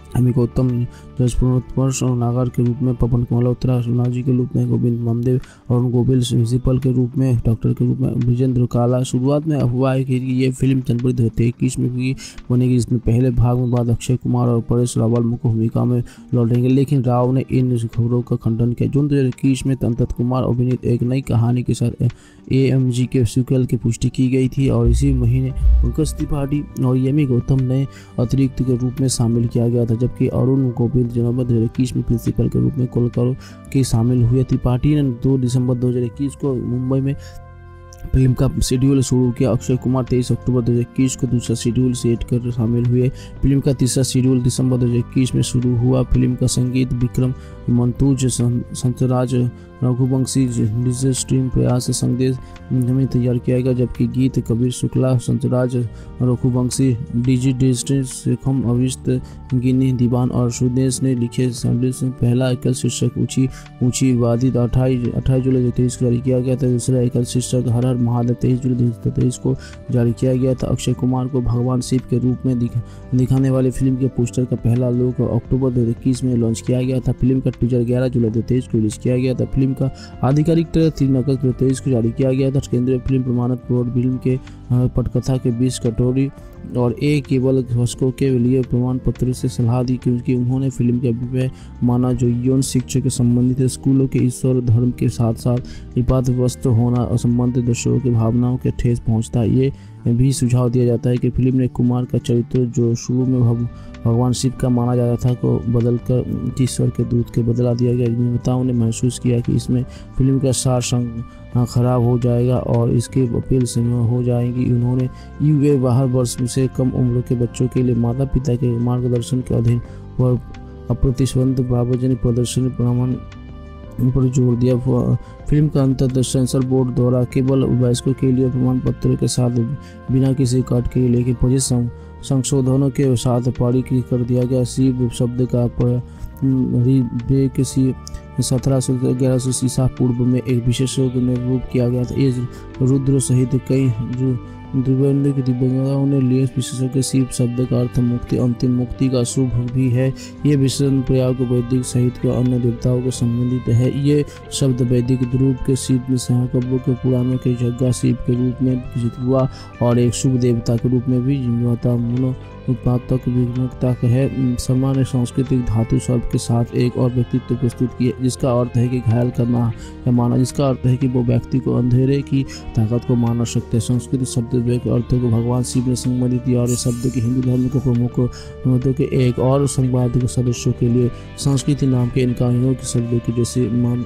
एमी गौतम जसपुर और नागर के रूप में, पवन मल्होत्रा सोनाजी के रूप में, गोविंद ममदेव और गोविल प्रिंसिपल के रूप में, डॉक्टर के रूप में विजेंद्र काला। शुरुआत में अफवाह है कि ये फिल्म जनवरी दो हज़ार इक्कीस में भी बनेगी, जिसमें पहले भाग में बाद अक्षय कुमार और परेश रावल मुख्य भूमिका में लौटेंगे, लेकिन राव ने इन खबरों का खंडन किया। जून दो हज़ार इक्कीस में अंतत कुमार अभिनीत एक नई कहानी के साथ ए एम जी के सीक्वल की पुष्टि की गई थी और इसी महीने पंकज त्रिपाठी और एमी गौतम ने अतिरिक्त के रूप में शामिल किया गया था, जबकि अरुण गोविंद जनवरी दो हज़ार इक्कीस में प्रिंसिपल के रूप में कोलकाता के शामिल हुए। त्रिपाठी ने दो दिसंबर दो हज़ार इक्कीस को मुंबई में फिल्म का शेड्यूल शुरू किया। अक्षय कुमार तेईस अक्टूबर दो हज़ार इक्कीस को दूसरा शेड्यूल सेट कर शामिल हुए। फिल्म का तीसरा शेड्यूल दिसंबर दो हज़ार इक्कीस में शुरू हुआ। फिल्म का संगीत विक्रम मंतूज, संतराज रघुवंशी, डिजिटल स्ट्रीम प्रयास संदेश में तैयार किया गया, जबकि गीत कबीर शुक्ला, संतराज रघुवंशी, डीजी डिजिटल शेखम अविष्ट गिनी दीवान और सुदेश ने लिखे। संदेश पहला एकल शीर्षक ऊंची ऊंची वादी अट्ठाईस अट्ठाईस जुलाई दो हज़ार तेईस को जारी किया गया था। दूसरा एकल शीर्षक हर हर महादेव तेईस जुलाई दो हज़ार तेईस को जारी किया गया था। अक्षय कुमार को भगवान शिव के रूप में दिखा, दिखाने वाली फिल्म के पोस्टर का पहला लुक अक्टूबर दो हज़ार इक्कीस में लॉन्च किया गया था। फिल्म का टीजर ग्यारह जुलाई दो हज़ार तेईस को रिलीज किया गया था। फिल्म का आधिकारिक ट्रेलर तीन अगस्त दो हज़ार तेईस को जारी किया गया था। केंद्रीय फिल्म प्रमाणक बोर्ड फिल्म के पटकथा के बीस कटोरी और एक केवल दर्शकों के लिए प्रमाण पत्र से सलाह दी, क्योंकि उन्होंने फिल्म के अभिप्राय माना जो यौन शिक्षा के संबंधित स्कूलों के ईश्वर धर्म के साथ साथ विवादग्रस्त होना असंबंधित दर्शकों की भावनाओं के ठेस पहुंचता है। ये भी सुझाव दिया जाता है कि फिल्म ने कुमार का चरित्र जो शुरू में भगवान शिव का माना जाता था को बदलकर ईश्वर के दूत के बदला दिया गया। निर्माताओं ने महसूस किया कि इसमें फिल्म का सार संग खराब हो जाएगा और इसकी अपील सीमा हो जाएगी। उन्होंने यूए बारह वर्ष से कम उम्र के बच्चों के लिए माता पिता के मार्गदर्शन के अधीन व अप्रतिबंध सार्वजनिक प्रदर्शन प्रमाण पर जोर दिया। फिल्म का अंतर सेंसर बोर्ड द्वारा केवल वयस्कों के लिए प्रमाण पत्र के साथ बिना किसी काट के, लेकिन पच्चीस संशोधनों के साथ पारित कर दिया गया। शिव शब्द का किसी सत्रह सौ ग्यारह सौ ईसा पूर्व में एक विशेष में रूप किया गया था। ये रुद्र सहित कई दिव्यांग दिव्यांगों ने लिए विशेषज्ञ शिव शब्द का अर्थ मुक्ति, अंतिम मुक्ति का शुभ भी है। ये विशेषण प्रयोग वैदिक साहित्य के अन्य देवताओं के संबंधित है। ये शब्द वैदिक ध्रुव के शिव में सहकब्य के पुराणों के जगह शिव के रूप में विकसित हुआ और एक शुभ देवता के रूप में भी जिम्मेदार मूल उत्पादक विघ्नता है। सामान्य सांस्कृतिक धातु शब्द के साथ एक और व्यक्तित्व प्रस्तुत किए, जिसका अर्थ है कि घायल करना या माना, जिसका अर्थ है कि वो व्यक्ति को अंधेरे की ताकत को मार सकते हैं। संस्कृत शब्द के अर्थों को भगवान शिव ने संबंधित किया और इस शब्द के हिंदू धर्म के प्रमुख मतों के एक और संवाद सदस्यों के लिए संस्कृति नाम के इनका के शब्दों की जैसे मान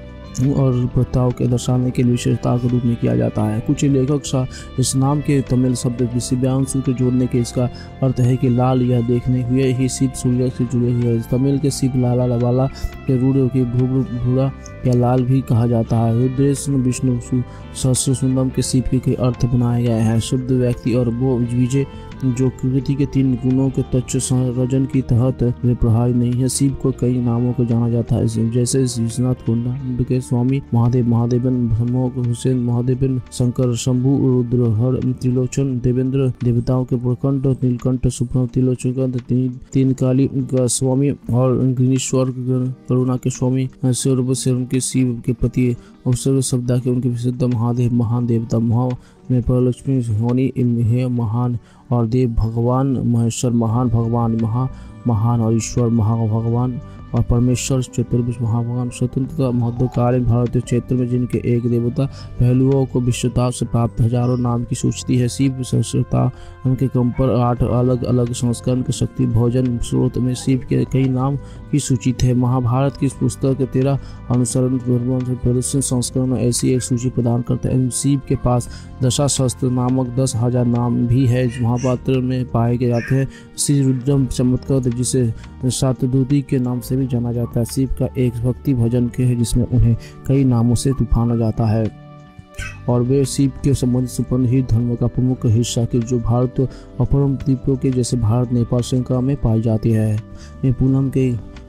और प्रथाओं के दर्शाने के लिए विशेषता के रूप में किया जाता है। कुछ लेखक इस नाम के तमिल शब्द दिव्यांशु के जोड़ने के इसका अर्थ है कि लाल या देखने हुए ही शिव सूर्य से जुड़े हुए। तमिल के शिव लाला वाला के रूढ़ के भूरा या लाल भी कहा जाता है। रुद्रेश विष्णु सहस्र सुंदम के शिव के अर्थ बनाए गए हैं। शुद्ध व्यक्ति और वो विजय जो प्रकृति के तीन गुणों के तत्व संरचन की तहत वे प्रभावी नहीं है। शिव को कई नामों को जाना जाता है, जैसे विश्वनाथ कुंड के स्वामी महादेव, महादेवन ब्रह्मोक हुसैन महादेवन, शंकर शंभु, रुद्र हर त्रिलोचन, देवेंद्र देवताओं के प्रकंठ, नीलकंठ सुप्र त्रिलोचन, तीन, तीन काली का स्वामी और ग्रीश्वर करुणा के स्वामी, सर्व के शिव के प्रति अवसर शब्द के उनके विशुद्ध महादेव, महान देवता महा में परलक्ष्मी होनी है महान और देव भगवान, महेश्वर महान भगवान, महा महान और ईश्वर महा भगवान और परमेश्वर चतुर्भुज महाभगवान। स्वतंत्रता मध्यकालीन भारतीय क्षेत्र में जिनके एक देवता पहलुओं को विश्वता से प्राप्त हजारों नाम की सूची है। शिव सहस्रता उनके क्रम पर आठ अलग अलग संस्करण के शक्ति भोजन स्रोत में शिव के कई नाम की सूची थे। महाभारत की पुस्तक के तेरह अनुसरण प्रदर्शन संस्करण में ऐसी एक सूची प्रदान करते हैं। शिव के पास दशाशस्त्र नामक दस हजार नाम भी है महापात्र में पाए गए जाते हैं। श्री रुद्रम चमत्कार जिसे सातदूती के नाम से भी जाना जाता है, शिव का एक भक्ति भजन के है जिसमें उन्हें कई नामों से तूफाना जाता है और वे शिव के संबंधित सुपन्न ही धर्म का प्रमुख हिस्सा के जो भारत अपरम द्वीपों के जैसे भारत नेपाल श्रृंखला में पाई जाती है। ये पूनम के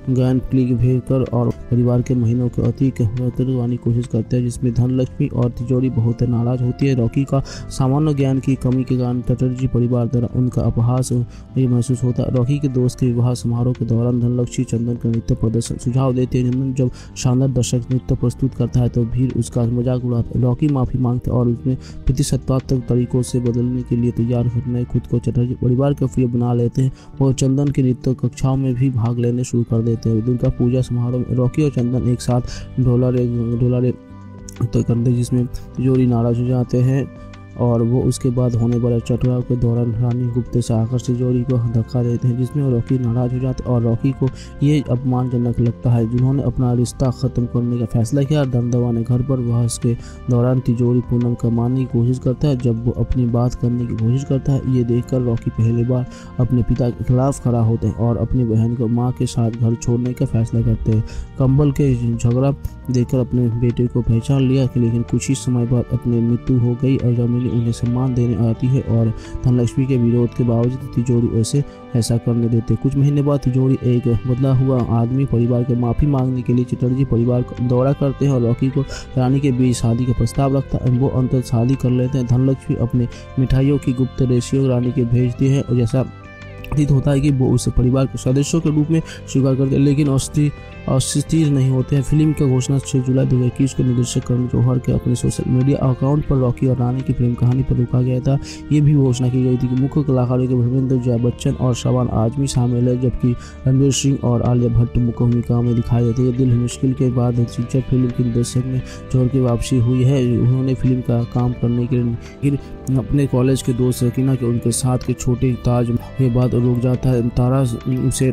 ज्ञान क्लिक भेजकर और परिवार के महीनों के अति करने की कोशिश करते हैं, जिसमें धनलक्ष्मी और तिजोरी बहुत नाराज होती है। रॉकी का सामान्य ज्ञान की कमी के कारण चटर्जी परिवार द्वारा उनका अपहास महसूस होता है। रॉकी के दोस्त के विवाह समारोह के दौरान धनलक्ष्मी चंदन का नृत्य प्रदर्शन सुझाव देते हैं। चंदन जब शानदार दर्शक नृत्य प्रस्तुत करता है तो भीड़ उसका मजाक उड़ाता है। रॉकी माफी मांगता है और उसमें प्रतिशतवात्मक तरीकों से बदलने के लिए तैयार करने खुद को चटर्जी परिवार का प्रिय बना लेते हैं और चंदन के नृत्य कक्षाओं में भी भाग लेने शुरू कर देते हैं। दुर्गा पूजा समारोह में रॉकी और चंदन एक साथ ढोलारे ढोलारे तय करते हैं, जिसमें तिजोरी नाराज हो जाते हैं और वो उसके बाद होने वाले चटुराव के दौरान रानी गुप्ते से आकर तिजोरी को धक्का देते हैं, जिसमें रॉकी नाराज हो जाते हैं और रॉकी को ये अपमानजनक लगता है जिन्होंने अपना रिश्ता खत्म करने का फैसला किया। दम दबाने घर पर बहस के दौरान तिजोरी पूनम का मानने की कोशिश करता है। जब वो अपनी बात करने की कोशिश करता है, ये देखकर रॉकी पहली बार अपने पिता के खिलाफ खड़ा होते हैं और अपनी बहन को माँ के साथ घर छोड़ने का फैसला करते हैं। कंबल के झगड़ा देखकर अपने बेटे को पहचान लिया, लेकिन कुछ ही समय बाद अपनी मृत्यु हो गई और जमीन उन्हें सम्मान देने आती है और धनलक्ष्मी के विरोध के बावजूद तिजोरी ऐसे ऐसा करने देते। कुछ महीने बाद तिजोरी एक बदला हुआ आदमी परिवार के माफी मांगने के लिए चटर्जी परिवार का दौरा करते हैं और रॉकी को रानी के बीच शादी का प्रस्ताव रखता है। वो अंतर शादी कर लेते हैं। धनलक्ष्मी अपने मिठाइयों की गुप्त रेशियो रानी के भेजती है और जैसा प्रतीत होता है कि वो उसे परिवार के सदस्यों के रूप में स्वीकार करते हैं, लेकिन अस्थिर अस्थिर नहीं होते हैं। फिल्म की घोषणा छह जुलाई दो हज़ार इक्कीस को निर्देशक करण जौहर के अपने सोशल मीडिया अकाउंट पर रॉकी और रानी की प्रेम कहानी पर रोका गया था। ये भी घोषणा की गई थी कि मुख्य कलाकारों के धर्मेंद्र, जया बच्चन और शबाना आजमी शामिल है, जबकि रणवीर सिंह और आलिया भट्ट मुख्य भूमिका में दिखाई देते हैं। दिल है मुश्किल के बाद फीचर फिल्म के निर्देशक ने जौहर की वापसी हुई है। उन्होंने फिल्म का काम करने के लिए अपने कॉलेज के दोस्त सकीना के उनके साथ के छोटे ताज के बाद रुक जाता है। तारा उसे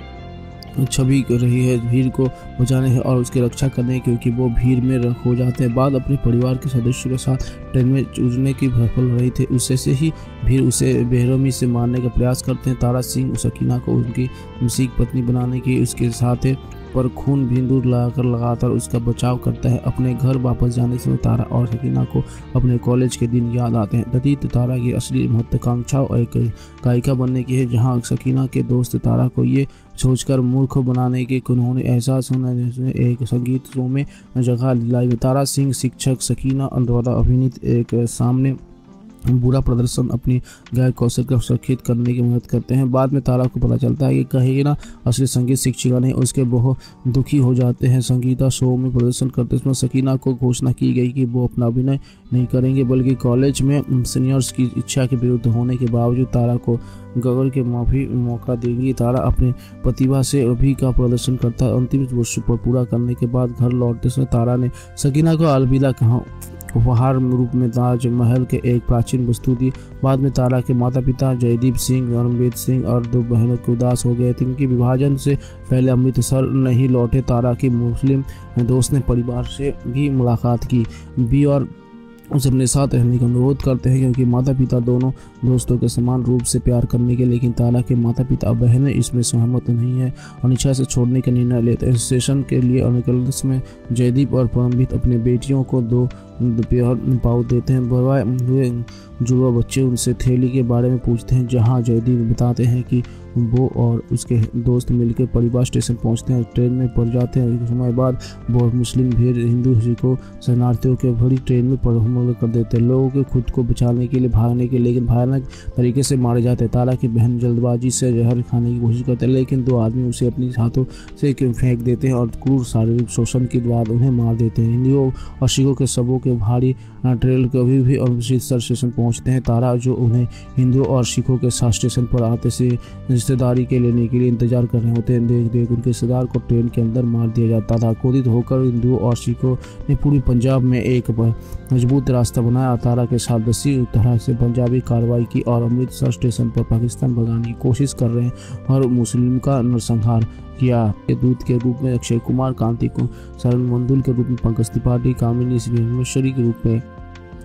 छवि कर रही है भीड़ को बचाने है और उसकी रक्षा करने क्योंकि वो भीड़ में रख हो जाते हैं। बाद अपने परिवार के सदस्यों के साथ ट्रेन में उड़ने की सफल रही थे, उससे से ही भीड़ उसे बेरहमी से मारने का प्रयास करते हैं। तारा सिंह सकीना को उनकी मुसीक पत्नी बनाने की उसके साथ पर खून बिंदु लगाकर लगातार उसका बचाव करता है। अपने घर वापस जाने से तारा और सकीना को अपने कॉलेज के दिन याद आते हैं। ततीत तारा की असली महत्वाकांक्षा एक गायिका बनने की है, जहां सकीना के दोस्त तारा को ये सोचकर मूर्ख बनाने के उन्होंने एहसास होना एक संगीत शो में जगह दिलाई। तारा सिंह शिक्षक सकीना द्वारा अभिनीत एक सामने बुरा प्रदर्शन अपनी गायक कौशल को सुरक्षित करने की मदद करते हैं। बाद में तारा को पता चलता है कि कहीं ना असली संगीत शिक्षिका नहीं, उसके बहुत दुखी हो जाते हैं। संगीता शो में प्रदर्शन करते समय सकीना को घोषणा की गई कि वो अपना अभिनय नहीं करेंगे बल्कि कॉलेज में सीनियर्स की इच्छा के विरुद्ध होने के बावजूद तारा को गगन के माफी मौका देंगी। तारा अपने प्रतिभा से अभी का प्रदर्शन करता है। अंतिम वर्ष पर पूरा करने के बाद घर लौटते समय तारा ने सकीना को अलविदा कहा, उपहार रूप में ताजमहल के एक प्राचीन वस्तु दी। बाद में तारा के माता पिता जयदीप सिंह, रणवीर सिंह और दो बहनों के उदास हो गए थे, क्योंकि विभाजन से पहले अमृतसर नहीं लौटे। तारा की मुस्लिम दोस्त ने परिवार से भी मुलाकात की भी और उसे अपने साथ रहने का अनुरोध करते हैं, क्योंकि माता पिता दोनों दोस्तों के समान रूप से प्यार करने के, लेकिन तारा के माता पिता अब बहनें इसमें सहमत नहीं है और निशा से छोड़ने का निर्णय लेते हैं। स्टेशन के लिए निकलने में जयदीप और परमजीत अपने बेटियों को दो दोपहर पाव देते हैं। बवाए हुए जुड़वा बच्चे उनसे थैली के बारे में पूछते हैं, जहां जयदीप बताते हैं कि वो और उसके दोस्त मिलकर परिवार स्टेशन पहुंचते हैं, ट्रेन में पड़ जाते हैं। एक समय बाद बहुत मुस्लिम भीड़ हिंदू सिखों शरणार्थियों के भरी ट्रेन में हमला कर देते हैं, लोगों के खुद को बचाने के लिए भागने के, लेकिन भयानक तरीके से मारे जाते हैं। तारा की बहन जल्दबाजी से जहर खाने की कोशिश करते हैं, लेकिन दो आदमी उसे अपने हाथों से फेंक देते हैं और क्रूर शारीरिक शोषण के बाद उन्हें मार देते हैं। हिंदुओं और सिखों के सबों के भारी ट्रेल कभी भी अमृतसर स्टेशन पहुंचते हैं। तारा जो उन्हें हिंदुओं और सिखों के साथ स्टेशन पर आते से रिश्तेदारी के लेने के लिए इंतजार कर रहे होते हैं, देख देख उनके रिश्तेदार को ट्रेन के अंदर मार दिया जाता था। क्रोधित होकर हिंदुओं और सिखों ने पूरी पंजाब में एक मजबूत रास्ता बनाया। तारा के साथ दसी तरह से पंजाबी कार्रवाई की और अमृतसर स्टेशन पर पाकिस्तान भगाने की कोशिश कर रहे हैं और मुस्लिम का नरसंहार किया। के दूत के रूप में अक्षय कुमार, कांति को शरण मंदुल के रूप में पंकज त्रिपाठी, कामिनी श्रीमेश्वरी के रूप में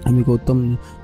अमी गौतम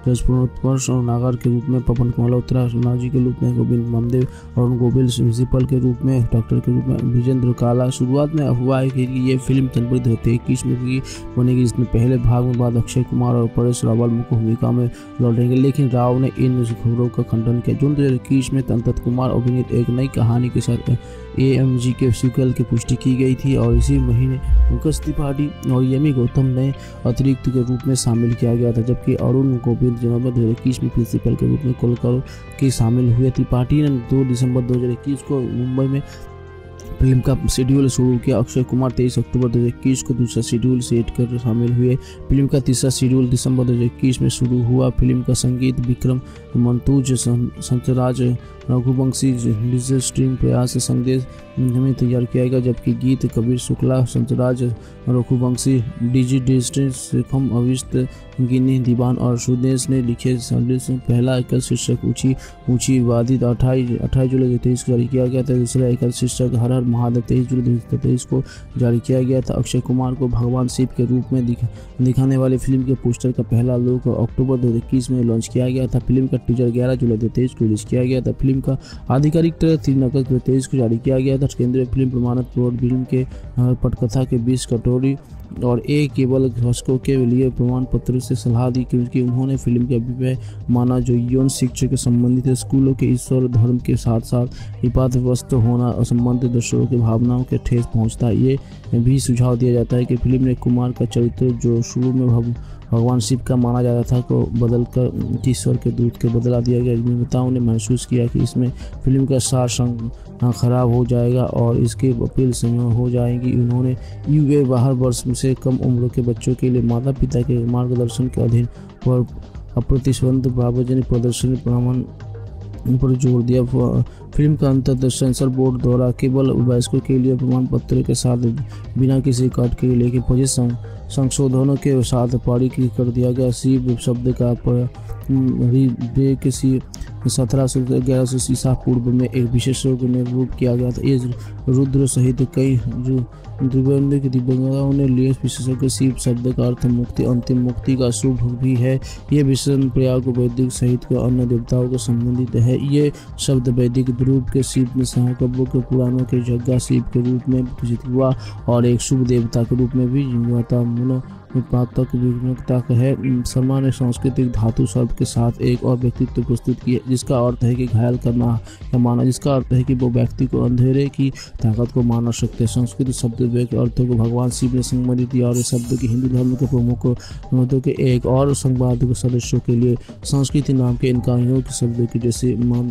जसपुर नागर के रूप में, पवन मल्होत्रा सोनाजी के रूप में, गोविंद मामदेव अरुण गोविल प्रिंसिपल के रूप में, डॉक्टर के रूप में विजेंद्र काला। शुरुआत में हुआ है कि ये फिल्म जनवरी दो हज़ार इक्कीस में बनेगी, जिसमें पहले भाग में बाद अक्षय कुमार और परेश रावल मुख्य भूमिका में लौटेंगे, लेकिन राव ने इन खबरों का खंडन किया। जून दो हज़ार इक्कीस में अंतत कुमार अभिनीत एक नई कहानी के साथ ए एम जी के सीक्वल की पुष्टि की गई थी और इसी महीने पंकज त्रिपाठी और यमी गौतम ने अतिरिक्त के रूप में शामिल किया गया था, जबकि अरुण गोविंद जनवरी दो हज़ार इक्कीस में प्रिंसिपल के रूप में कोलकाता के शामिल हुए। त्रिपाठी ने दो दिसंबर दो हज़ार इक्कीस को मुंबई में फिल्म का शेड्यूल शुरू किया। अक्षय कुमार तेईस अक्टूबर दो हज़ार इक्कीस को दूसरा शेड्यूल सेट कर शामिल हुए। फिल्म का तीसरा शेड्यूल दिसंबर दो हज़ार इक्कीस में शुरू हुआ। फिल्म का संगीत विक्रम मंतूज, संतराज रघुवंशी, डिजिटल स्ट्रीम प्रयास संदेश में तैयार किया गया, जबकि गीत कबीर शुक्ला, संतराज रघुवंशी, डीजी डिजिटल शेखम अविष्ट गिनी दीवान और सुदेश ने लिखे। संदेश पहला एकल शीर्षक ऊंची ऊंची वादित अट्ठाईस अट्ठाईस जुलाई दो हज़ार तेईस को जारी किया गया था। दूसरा एकल शीर्षक हर हर महादेव तेईस जुलाई दो हज़ार तेईस को जारी किया गया था। अक्षय कुमार को भगवान शिव के रूप में दिख, दिखाने वाली फिल्म के पोस्टर का पहला लुक अक्टूबर दो हज़ार इक्कीस में लॉन्च किया गया था। फिल्म का टीजर ग्यारह जुलाई दो हज़ार तेईस को रिलीज किया गया था। फिल्म का आधिकारिक ट्रेलर तीन अगस्त दो हज़ार तेईस को जारी किया गया था। केंद्रीय फिल्म प्रमाणन बोर्ड फिल्म के पटकथा के बीस कटोरी और एक केवल दर्शकों के लिए प्रमाण पत्र से सलाह दी, क्योंकि उन्होंने फिल्म के अभिप्राय माना जो यौन शिक्षा के संबंधित स्कूलों के ईश्वर धर्म के साथ साथ विवादग्रस्त होना असंबंधित दर्शकों की भावनाओं के ठेस पहुंचता है। ये भी सुझाव दिया जाता है कि फिल्म ने कुमार का चरित्र जो शुरू में भगवान शिव का माना जाता था को बदलकर ईश्वर के दूत के बदला दिया गया। निर्माताओं ने महसूस किया कि इसमें फिल्म का सार संग खराब हो जाएगा और इसके अपील समय हो जाएगी। उन्होंने यूए बारह वर्ष से कम उम्र के बच्चों के लिए माता पिता के मार्गदर्शन के अधीन पर अप्रतिबंध सार्वजनिक प्रदर्शन प्रमाण पर जोर दिया। फिल्म का अंततः सेंसर बोर्ड द्वारा केवल वयस्कों के लिए प्रमाण पत्र के साथ बिना किसी कट के लेकिन पच्चीस संशोधनों के साथ पारित कर दिया गया। शिव शब्द का रीब्रेक सी सत्रह सौ ग्यारह सौ ईसा पूर्व में एक विशेषज्ञ ने रूप किया गया था। ये रुद्र सहित कई दिव्यांग दिव्यांगों ने लिए विशेषज्ञ शिव शब्द का अर्थ मुक्ति, अंतिम मुक्ति का शुभ भी है। ये विशेषण प्रयाग वैदिक सहित के अन्य देवताओं को संबंधित है। ये शब्द वैदिक ध्रुव के शिव में सहकबों के पुराणों के जग्गा शिव के रूप में प्रसिद्ध हुआ और एक शुभ देवता के रूप में भी हुआ। उत्पादक विभिन्नता है। शर्मा ने सांस्कृतिक धातु शब्द के साथ एक और व्यक्तित्व प्रस्तुत किया, जिसका अर्थ है कि घायल करना या माना, जिसका अर्थ है कि वो व्यक्ति को अंधेरे की ताकत को माना सकते हैं। संस्कृत शब्द के अर्थों को भगवान शिव ने संबंधित किया और इस शब्द के हिंदू धर्म के प्रमुख मतों के एक और संवाद सदस्यों के लिए संस्कृति नाम के इनका योग शब्दों की जैसे मान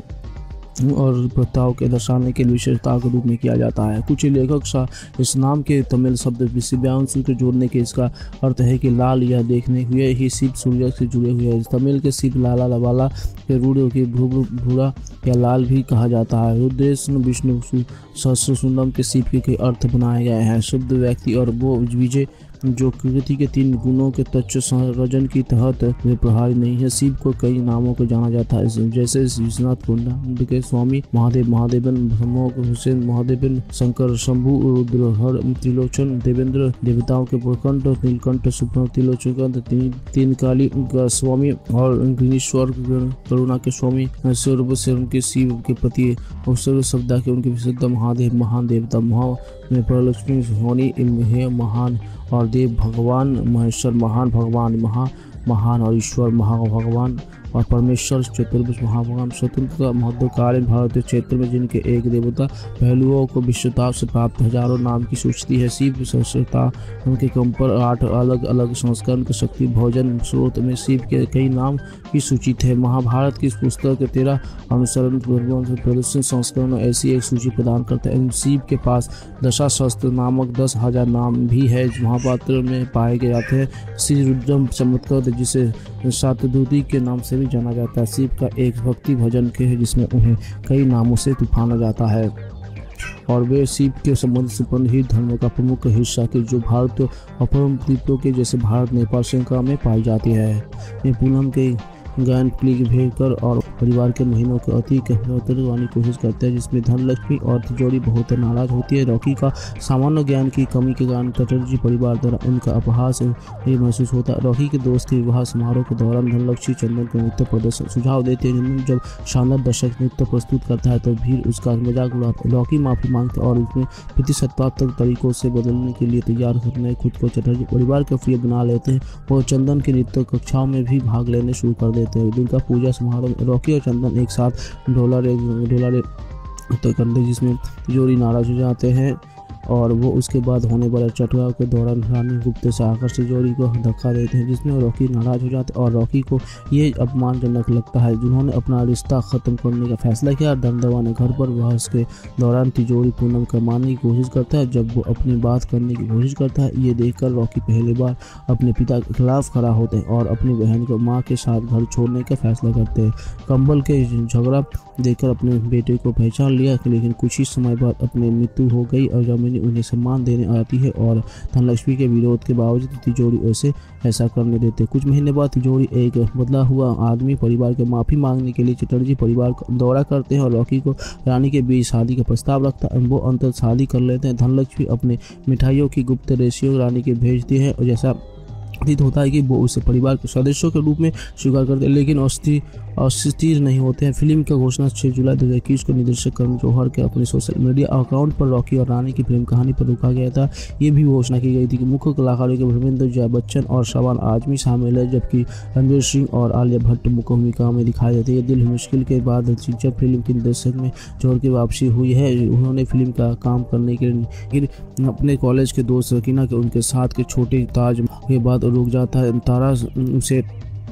और प्रस्ताव के दर्शाने के लिए विशेषता के रूप में किया जाता है। कुछ लेखक सा इस नाम के तमिल शब्द शिव्यांशु को जोड़ने के इसका अर्थ है कि लाल यह देखने हुए ही शिव सूर्य से जुड़े हुए हैं। तमिल के शिव लाला लवाला के रूढ़ के भूरा या लाल भी कहा जाता है। रुद्रेश विष्णु सहस्र सुंदम के शिव के अर्थ बनाए गए हैं। शुद्ध व्यक्ति और वो विजय जो कृति के तीन गुणों के तत्व संरचन की तहत वे प्रहारी नहीं है। शिव को कई नामों को जाना जाता है, जैसे विश्वनाथ कुंड के स्वामी महादेव, महादेवन ब्रह्मोक हुसैन महादेवन, शंकर शंभु, रुद्र हर, त्रिलोचन देवेंद्र, देवताओं के प्रकंठ नीलकंठ, सुप्र त्रिलोचन, तीन, तीन काली स्वामी और ग्रीश्वर करुणा के स्वामी, सर्व से उनके शिव के प्रति अवसर शब्दा के उनके विशुद्ध महादेव, महान देवता, महा में परलक्ष्मी होनी है महान और देव भगवान महेश्वर, महान भगवान महा महान और ईश्वर महा भगवान और परमेश्वर चतुर्भुज महाभगवान। स्वतंत्रता मध्यकालीन भारतीय क्षेत्र में जिनके एक देवता पहलुओं को विश्वताप से प्राप्त हजारों नाम की सूची है। शिव सहस्रता उनके कम पर आठ अलग अलग संस्करण के शक्ति भोजन स्रोत में शिव के कई नाम की सूची थे। महाभारत की इस पुस्तक के तेरह अनुसरण प्रदर्शन संस्करण ऐसी एक सूची प्रदान करते हैं। शिव के पास दशाशस्त्र नामक दस हजार नाम भी है महापात्र में पाए गए जाते हैं। श्री रुद्रम चमत्कार जिसे सातदूती के नाम से भी जाना जाता है। शिव का एक भक्ति भजन के है जिसमें उन्हें कई नामों से तूफाना जाता है और वे शिव के संबंध से ही धर्म का प्रमुख हिस्सा के जो भारत और परम द्वीपों के जैसे भारत नेपाल श्रृंखला में पाई जाती है। ये पूनम के गायन प्लीग भेकर और परिवार के महीनों के अति करने की कोशिश करते हैं, जिसमें धनलक्ष्मी और तिजोरी बहुत नाराज होती है। रॉकी का सामान्य ज्ञान की कमी के कारण चटर्जी परिवार द्वारा उनका अपहास महसूस होता है। रॉकी के दोस्त के विवाह समारोह के दौरान धनलक्ष्मी चंदन को नृत्य प्रदर्शन सुझाव देते हैं। चंदन जब शानदार दर्शक नृत्य प्रस्तुत करता है तो भीड़ उसका मजाक उड़ाता है। रॉकी माफी मांगता है और उसमें प्रतिशतात्मक तरीकों से बदलने के लिए तैयार करते हैं। खुद को चटर्जी परिवार के प्रिय बना लेते हैं और चंदन के नृत्य कक्षाओं में भी भाग लेने शुरू कर देते हैं। दुर्गा पूजा समारोह में रॉकी और चंदन एक साथ डॉलर एक डॉलर तय करते हैं, जिसमें तिजोरी नाराज हो जाते हैं और वो उसके बाद होने वाले चटुआ के दौरान रानी गुप्ते से आकर तिजोरी को धक्का देते हैं, जिसमें रॉकी नाराज हो जाते हैं और रॉकी को ये अपमानजनक लगता है जिन्होंने अपना रिश्ता खत्म करने का फैसला किया। दंडवा ने घर पर बहस के दौरान तिजोरी पूनम को मारने की कोशिश करता है। जब वो अपनी बात करने की कोशिश करता है, ये देखकर रॉकी पहली बार अपने पिता के खिलाफ खड़ा होते हैं और अपनी बहन को माँ के साथ घर छोड़ने का फैसला करते हैं। कंबल के झगड़ा देखकर अपने बेटे को पहचान लिया, लेकिन कुछ ही समय बाद अपनी मृत्यु हो गई और जमीनी उन्हें सम्मान देने आती है और धनलक्ष्मी के विरोध के बावजूद तिजोरी उसे ऐसा करने देते। कुछ महीने बाद तिजोरी एक बदला हुआ आदमी परिवार के माफी मांगने के लिए चटर्जी परिवार का दौरा करते हैं और रॉकी को रानी के बीच शादी का प्रस्ताव रखता है। वो अंतर शादी कर लेते हैं। धनलक्ष्मी अपने मिठाइयों की गुप्त रेशियो रानी के भेजती है और जैसा प्रतीत होता है कि वो उसे परिवार के सदस्यों के रूप में स्वीकार करते हैं, लेकिन अस्थिर अस्थिर नहीं होते हैं। फिल्म का घोषणा छह जुलाई दो हज़ार इक्कीस को निर्देशक करण जौहर के अपने सोशल मीडिया अकाउंट पर रॉकी और रानी की प्रेम कहानी पर रुका गया था। ये भी घोषणा की गई थी कि मुख्य कलाकारों के धर्मेंद्र जया बच्चन और शबाना आजमी शामिल है, जबकि रणवीर सिंह और आलिया भट्ट मुख्य भूमिका में दिखाई देते हैं। दिल मुश्किल के बाद चीचर फिल्म के निर्देशक में जौहर की वापसी हुई है। उन्होंने फिल्म का काम करने के लिए अपने कॉलेज के दोस्त रकीना के उनके साथ के छोटे ताज के बाद रुक जाता है। तारा उसे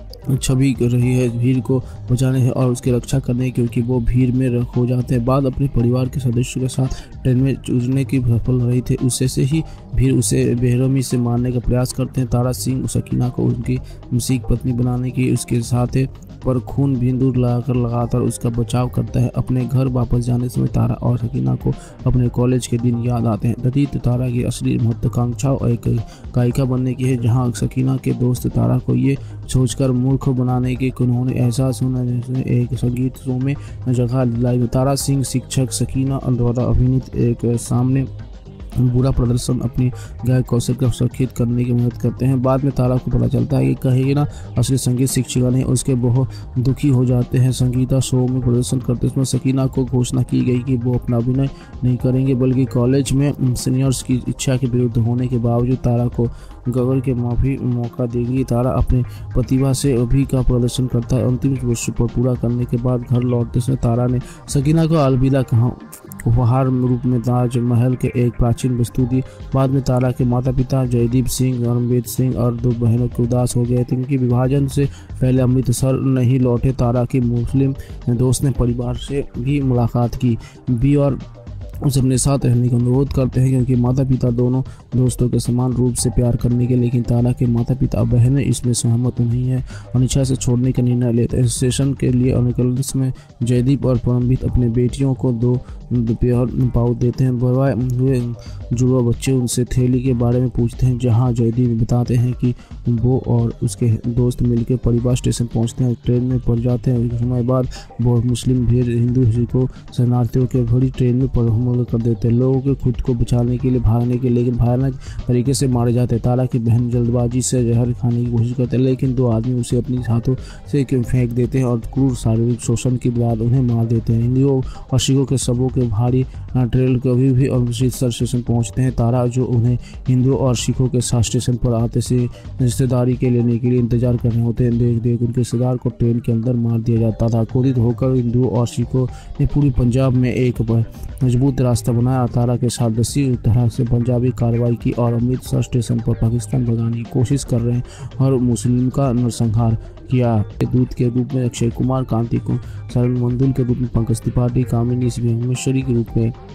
छवि रही है भीड़ को बचाने है और उसकी रक्षा करने, क्योंकि वो भीड़ में खो जाते हैं। बाद अपने परिवार के सदस्यों के साथ ट्रेन में उड़ने की सफल रही थे, उससे से ही भीड़ उसे बेरहमी से मारने का प्रयास करते हैं। तारा सिंह सकीना को उनकी मुसीक पत्नी बनाने की उसके साथ पर खून बिंदु लगाकर लगातार उसका बचाव करता है। अपने घर वापस जाने समय तारा और सकीना को अपने कॉलेज के दिन याद आते हैं। दतीत तारा की असली महत्वाकांक्षा एक गायिका बनने की है, जहां सकीना के दोस्त तारा को ये सोचकर मूर्ख बनाने के उन्होंने एहसास होना जैसे एक संगीत शो में जगह दिलाई। तारा सिंह शिक्षक सकीना द्वारा अभिनीत एक सामने बुरा प्रदर्शन अपनी गायक कौशल को सुरक्षित करने की मदद करते हैं। बाद में तारा को पता चलता है कि कहेगी ना असली संगीत शिक्षिका नहीं, उसके बहुत दुखी हो जाते हैं। संगीता शो में प्रदर्शन करते समय सकीना को घोषणा की गई कि वो अपना अभिनय नहीं करेंगे, बल्कि कॉलेज में सीनियर्स की इच्छा के विरुद्ध होने के बावजूद तारा को गगर के माफी मौका देगी। तारा अपने प्रतिभा से अभी का प्रदर्शन करता है। अंतिम वर्ष पर पूरा करने के बाद घर लौटते समय तारा ने सकीना को अलविदा कहा, उपहार रूप में ताजमहल के एक प्राचीन वस्तु दी। बाद में तारा के माता पिता जयदीप सिंह, धर्मवीर सिंह और दो बहनों के उदास हो गए थे, क्योंकि विभाजन से पहले अमृतसर नहीं लौटे। तारा के मुस्लिम दोस्त ने परिवार से भी मुलाकात की भी और उसे अपने साथ रहने का अनुरोध करते हैं, क्योंकि माता पिता दोनों दोस्तों के समान रूप से प्यार करने के, लेकिन तारा के माता पिता और बहनें इसमें सहमत नहीं है और इच्छा से छोड़ने का निर्णय लेते हैं। स्टेशन के लिए अनुकूल में जयदीप और परमवीर अपने बेटियों को दो दोपहर पाउच देते हैं। बड़े हुए जुड़वा बच्चे उनसे थैली के बारे में पूछते हैं, जहां जयदीप बताते हैं कि वो और उसके दोस्त मिलकर परिवार स्टेशन पहुंचते हैं, ट्रेन में पड़ जाते हैं। कुछ समय बाद बहुत मुस्लिम भीड़ हिंदू को शरणार्थियों के भरी ट्रेन में हमला कर देते हैं। लोगों के खुद को बचाने के लिए भागने के लेकिन भयानक तरीके से मारे जाते हैं। तारा की बहन जल्दबाजी से जहर खाने की कोशिश करते हैं, लेकिन दो आदमी उसे अपने हाथों से फेंक देते हैं और क्रूर शारीरिक शोषण के बाद उन्हें मार देते हैं। हिंदुओं और सिखों के सबों के भारी ट्रेल कभी भी अमृतसर स्टेशन पहुंचते हैं। तारा जो उन्हें हिंदुओं और सिखों के साथ स्टेशन पर आते से रिश्तेदारी के लेने के लिए इंतजार कर रहे होते हैं, देख देख उनके रिश्तेदार को ट्रेन के अंदर मार दिया जाता था। क्रोधित होकर हिंदुओं और सिखों ने पूरी पंजाब में एक मजबूत रास्ता बनाया। तारा के साथ दसी तरह से पंजाबी कार्रवाई की और अमृतसर स्टेशन पर पाकिस्तान भगाने की कोशिश कर रहे हैं और मुस्लिम का नरसंहार किया। दूत के रूप में अक्षय कुमार, कांति को शरण मंदुल के रूप में पंकज त्रिपाठी, कामिनी भुवनेश्वरी के रूप में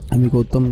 एमी गौतम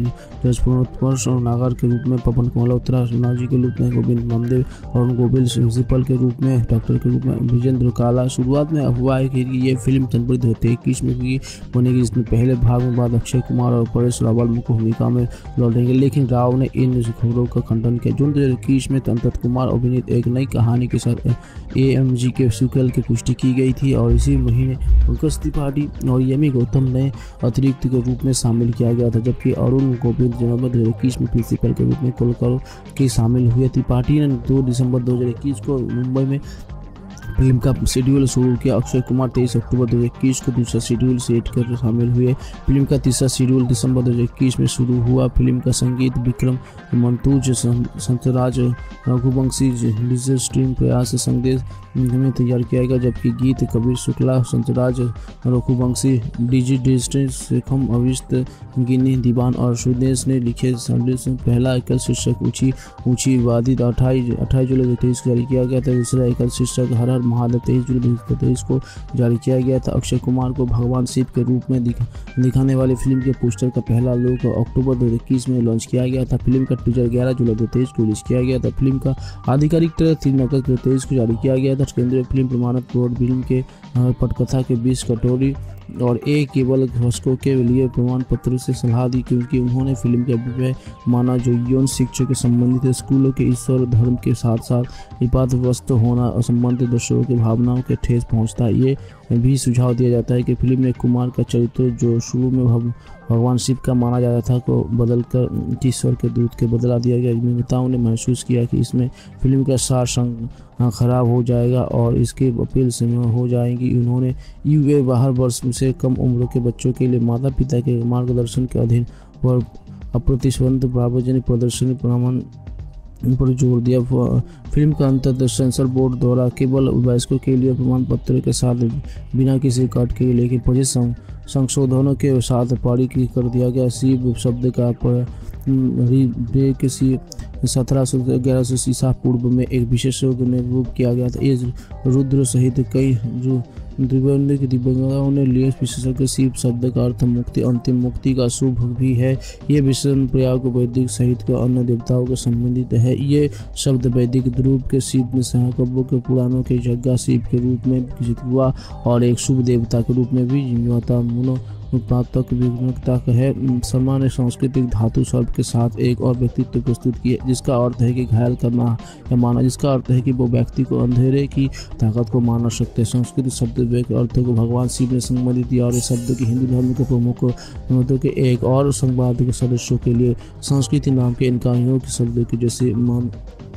जसपुर और नागर के रूप में, पवन कुमार मल्होत्रा नाजी के रूप में, गोविंद नामदेव और गोविल प्रिंसिपल के रूप में, डॉक्टर के रूप में विजेंद्र काला। शुरुआत में अफवाह है कि ये फिल्म जनवरी दो हज़ार इक्कीस में की बनेगी, जिसमें पहले भाग में बाद अक्षय कुमार और परेश रावल मुख्य भूमिका में लौटेंगे, लेकिन राव ने इन खबरों का खंडन किया। जून दो हज़ार इक्कीस में अंतत कुमार अभिनीत एक नई कहानी के साथ ए एम जी के सीक्वल की पुष्टि की गई थी और इसी महीने पंकज त्रिपाठी और एमी गौतम ने अतिरिक्त के रूप में शामिल किया गया था, जबकि अरुण गोविंद जनवरी दो हज़ार इक्कीस में प्रिंसिपल के रूप में कोलकर के शामिल हुए। त्रिपाठी ने दो दिसंबर दो हज़ार इक्कीस को मुंबई में फिल्म का शेड्यूल शुरू किया। अक्षय कुमार तेईस अक्टूबर दो हज़ार इक्कीस को दूसरा शेड्यूल सेट कर शामिल हुए। फिल्म का तीसरा शेड्यूल दिसंबर दो हज़ार इक्कीस में शुरू हुआ। फिल्म का संगीत विक्रम मंतूज, संतराज रघुवंशी, डिजिटल स्ट्रीम प्रयास संदेश में तैयार किया गया, जबकि गीत कबीर शुक्ला, संतराज रघुवंशी, डिजी डिजिटल शेखम अविष्ट गिनी दीवान और सुदेश ने लिखे। संदेश में पहला एकल शीर्षक ऊंची ऊंची वादी अट्ठाईस अट्ठाईस जुलाई दो हज़ार तेईस को जारी किया गया था। दूसरा एकल शीर्षक हर हर महादेव तेईस जुलाई दो हज़ार तेईस को जारी किया गया था। अक्षय कुमार को भगवान शिव के रूप में दिखा, दिखाने वाली फिल्म के पोस्टर का पहला लुक अक्टूबर दो हज़ार इक्कीस में लॉन्च किया गया था। फिल्म का टीजर ग्यारह जुलाई दो हज़ार तेईस को रिलीज किया गया था। फिल्म का आधिकारिक ट्रेलर तीन अगस्त दो हज़ार तेईस को जारी किया गया था। केंद्रीय फिल्म प्रमाणक बोर्ड फिल्म के पटकथा के बीस कटोरी और ए केवल घोषकों के लिए प्रमाण पत्र से सलाह दी, क्योंकि उन्होंने फिल्म के अभिप्राय माना जो यौन शिक्षा के संबंधित है। स्कूलों के ईश्वर धर्म के साथ साथ विवादग्रस्त होना और संबंधित दर्शकों की भावनाओं के ठेस पहुंचता है। ये भी सुझाव दिया जाता है कि फिल्म में कुमार का चरित्र जो शुरू में भगवान शिव का माना जाता था को बदलकर ईश्वर के दूत के बदला दिया गया। निर्माताओं ने महसूस किया कि इसमें फिल्म का सार संग खराब हो जाएगा और इसकी अपील से हो जाएगी। उन्होंने यू बाहर वर्ष से कम उम्र के बच्चों के लिए माता पिता के मार्गदर्शन के अधीन पर अप्रतिबंध सार्वजनिक प्रदर्शनी प्रमाण पर जोर दिया। फिल्म का अंततः सेंसर बोर्ड द्वारा केवल वयस्कों के लिए प्रमाण पत्र के साथ बिना किसी कट के लेकिन पच्चीस संशोधनों के साथ पारित कर दिया गया। शिव शब्द का किसी सत्रह सौ ग्यारह सौ ईसा पूर्व में एक विशेष में रूप किया गया था। ये रुद्र सहित कई जो दिव्यांग दिव्यांगों ने लिए विशेषज्ञ शिव शब्द का अर्थ मुक्ति, अंतिम मुक्ति का शुभ भी है। ये विषय प्रयोग वैदिक सहित के अन्य देवताओं के संबंधित है। ये शब्द वैदिक ध्रुव के शिव में सहकब्यों के पुराणों के यज्ञ शिव के रूप में विकसित हुआ और एक शुभ देवता के रूप में भी जिम्मेदार मुनो उत्पादक विभिन्नता है। सामान्य सांस्कृतिक धातु शब्द के साथ एक और व्यक्तित्व प्रस्तुत किया, जिसका अर्थ है कि घायल करना या माना, जिसका अर्थ है कि वो व्यक्ति को अंधेरे की ताकत को मार सकते हैं। संस्कृत शब्द के अर्थ को भगवान शिव ने संबंधित किया और इस शब्द की हिंदू धर्म के प्रमुख मतों के एक और संवाद के सदस्यों के लिए संस्कृति नाम के इन कहानियों के शब्दों के जैसे मान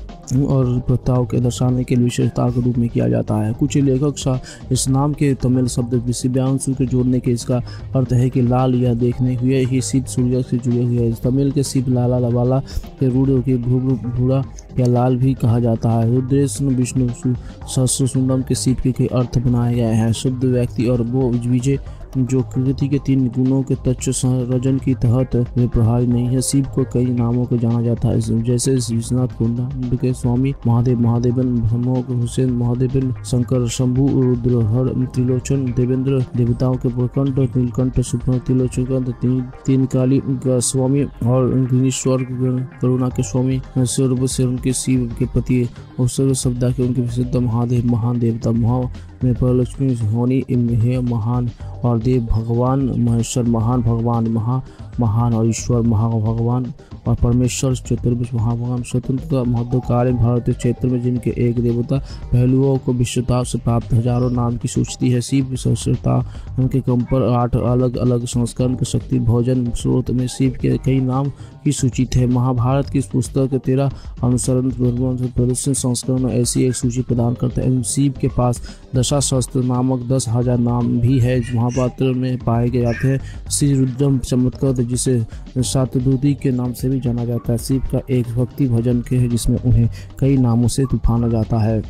और प्रस्ताव के दर्शाने के विशेषता के रूप में किया जाता है। कुछ लेखक सा इस नाम के तमिल शब्द दिव्यांशु के जोड़ने के इसका अर्थ है कि लाल या देखने हुए ही शिव सूर्य से जुड़े हुए हैं। तमिल के शिव लाला वाला के रूढ़ के भूरा या लाल भी कहा जाता है। रुद्रेश विष्णु सहस्रकुंडम के शिव के कई अर्थ बनाए गए हैं। शुद्ध व्यक्ति और वो विजय जो प्रकृति के तीन गुणों के तत्व संरचन की तहत वे प्रभावी नहीं है। शिव को कई नामों को जाना जाता है, जैसे विश्वनाथ कुंड के स्वामी महादेव, महादेवन भ्रमोक हुसैन महादेवन, शंकर शंभु, रुद्र हर त्रिलोचन, देवेंद्र देवताओं के प्रकंठ, नीलकंठ सुप्र त्रिलोचन, तीन, तीन काली का स्वामी और गिरीश्वर करुणा के स्वामी, सर्वशरण के शिव के पति और सर्व शब्दा के उनके प्रसिद्ध महादेव महान देवता महा में परलक्ष्मी होनी है महान और देव भगवान महेश्वर महान भगवान महा महान और ईश्वर महा भगवान और परमेश्वर चतुर्भुज महाभगवान। स्वतंत्रता महत्वकालीन भारतीय क्षेत्र में जिनके एक देवता पहलुओं को विश्वता से प्राप्त हजारों नाम की सूची है। शिव सहस्रता उनके कम पर आठ अलग अलग संस्करण के शक्ति भोजन स्रोत में शिव के कई नाम की सूची है। महाभारत की पुस्तक के तेरह अनुसरण प्रदर्शन संस्करण में ऐसी एक सूची प्रदान करता है। शिव के पास दशाशस्त्र नामक दस हजार नाम भी है महापात्र में पाए गए जाते हैं। श्री रुद्रम चमत्कार जिसे सातदूती के नाम से भी जाना जाता है। शिव का एक भक्ति भजन के है जिसमें उन्हें कई नामों से तूफाना जाता है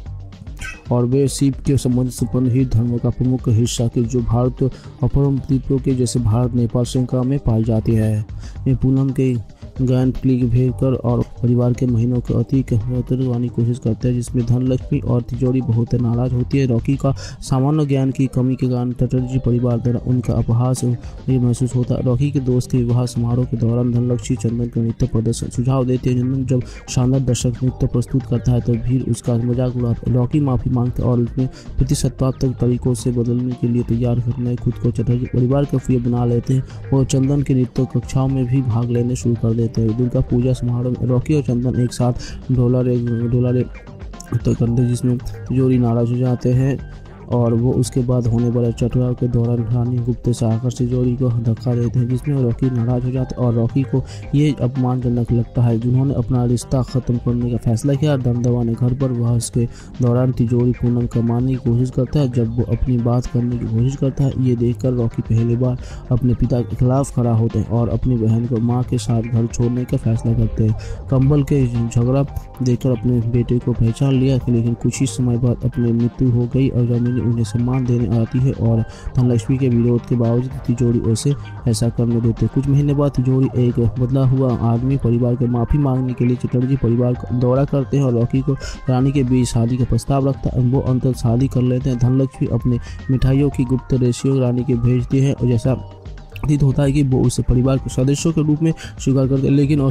और वे शिव के संबंधित संपन्न ही धर्म का प्रमुख हिस्सा के जो भारत अपरम द्वीपों के जैसे भारत नेपाल श्रृंखला में पाई जाती है। ये पूनम के गायन क्लिक भेज कर और परिवार के महीनों के अति करने की कोशिश करते हैं, जिसमें धनलक्ष्मी और तिजोरी बहुत नाराज होती है। रॉकी का सामान्य ज्ञान की कमी के कारण चटर्जी परिवार द्वारा उनका अपहास महसूस होता है। रॉकी के दोस्त के विवाह समारोह के दौरान धनलक्ष्मी चंदन का नृत्य प्रदर्शन सुझाव देते हैं। चंदन जब शानदार दर्शक नृत्य प्रस्तुत करता है तो भीड़ उसका मजाक उड़ाता है। रॉकी माफी मांगता है और उसमें प्रतिशतात्मक तरीकों से बदलने के लिए तैयार करना है खुद को चटर्जी परिवार के प्रिय बना लेते हैं और चंदन के नृत्य कक्षाओं में भी भाग लेने शुरू कर देते हैं। दुर्गा पूजा समारोह में रॉकी और चंदन एक साथ डॉलर डॉलर तो करते जिसमें तिजोरी नाराज हो जाते हैं और वो उसके बाद होने वाले चटुआ के दौरान रानी गुप्ते से आकर तिजोरी को धक्का देते हैं, जिसमें रॉकी नाराज हो जाते हैं और रॉकी को ये अपमानजनक लगता है जिन्होंने अपना रिश्ता ख़त्म करने का फैसला किया। दमदमा ने घर पर वह उसके दौरान तिजोरी पूनम कमाने की कोशिश करता है। जब वो अपनी बात करने की कोशिश करता है, ये देखकर रॉकी पहली बार अपने पिता के खिलाफ खड़ा होते हैं और अपनी बहन को माँ के साथ घर छोड़ने का फैसला करते हैं। कंबल के झगड़ा देखकर अपने बेटे को पहचान लिया, लेकिन कुछ ही समय बाद अपनी मृत्यु हो गई और जमीन उन्हें सम्मान देने आती है और धनलक्ष्मी के विरोध के बावजूद तिजोरी उसे ऐसा करने देते। कुछ महीने बाद तिजोरी एक बदला हुआ आदमी परिवार को माफी मांगने के लिए चटर्जी परिवार का दौरा करते हैं और रॉकी को रानी के बीच शादी का प्रस्ताव रखता है। वो अंतर शादी कर लेते हैं। धनलक्ष्मी अपने मिठाइयों की गुप्त रेशियो रानी के भेजती है और जैसा प्रतीत होता है कि वो उसे परिवार के सदस्यों के रूप में स्वीकार करते हैं, लेकिन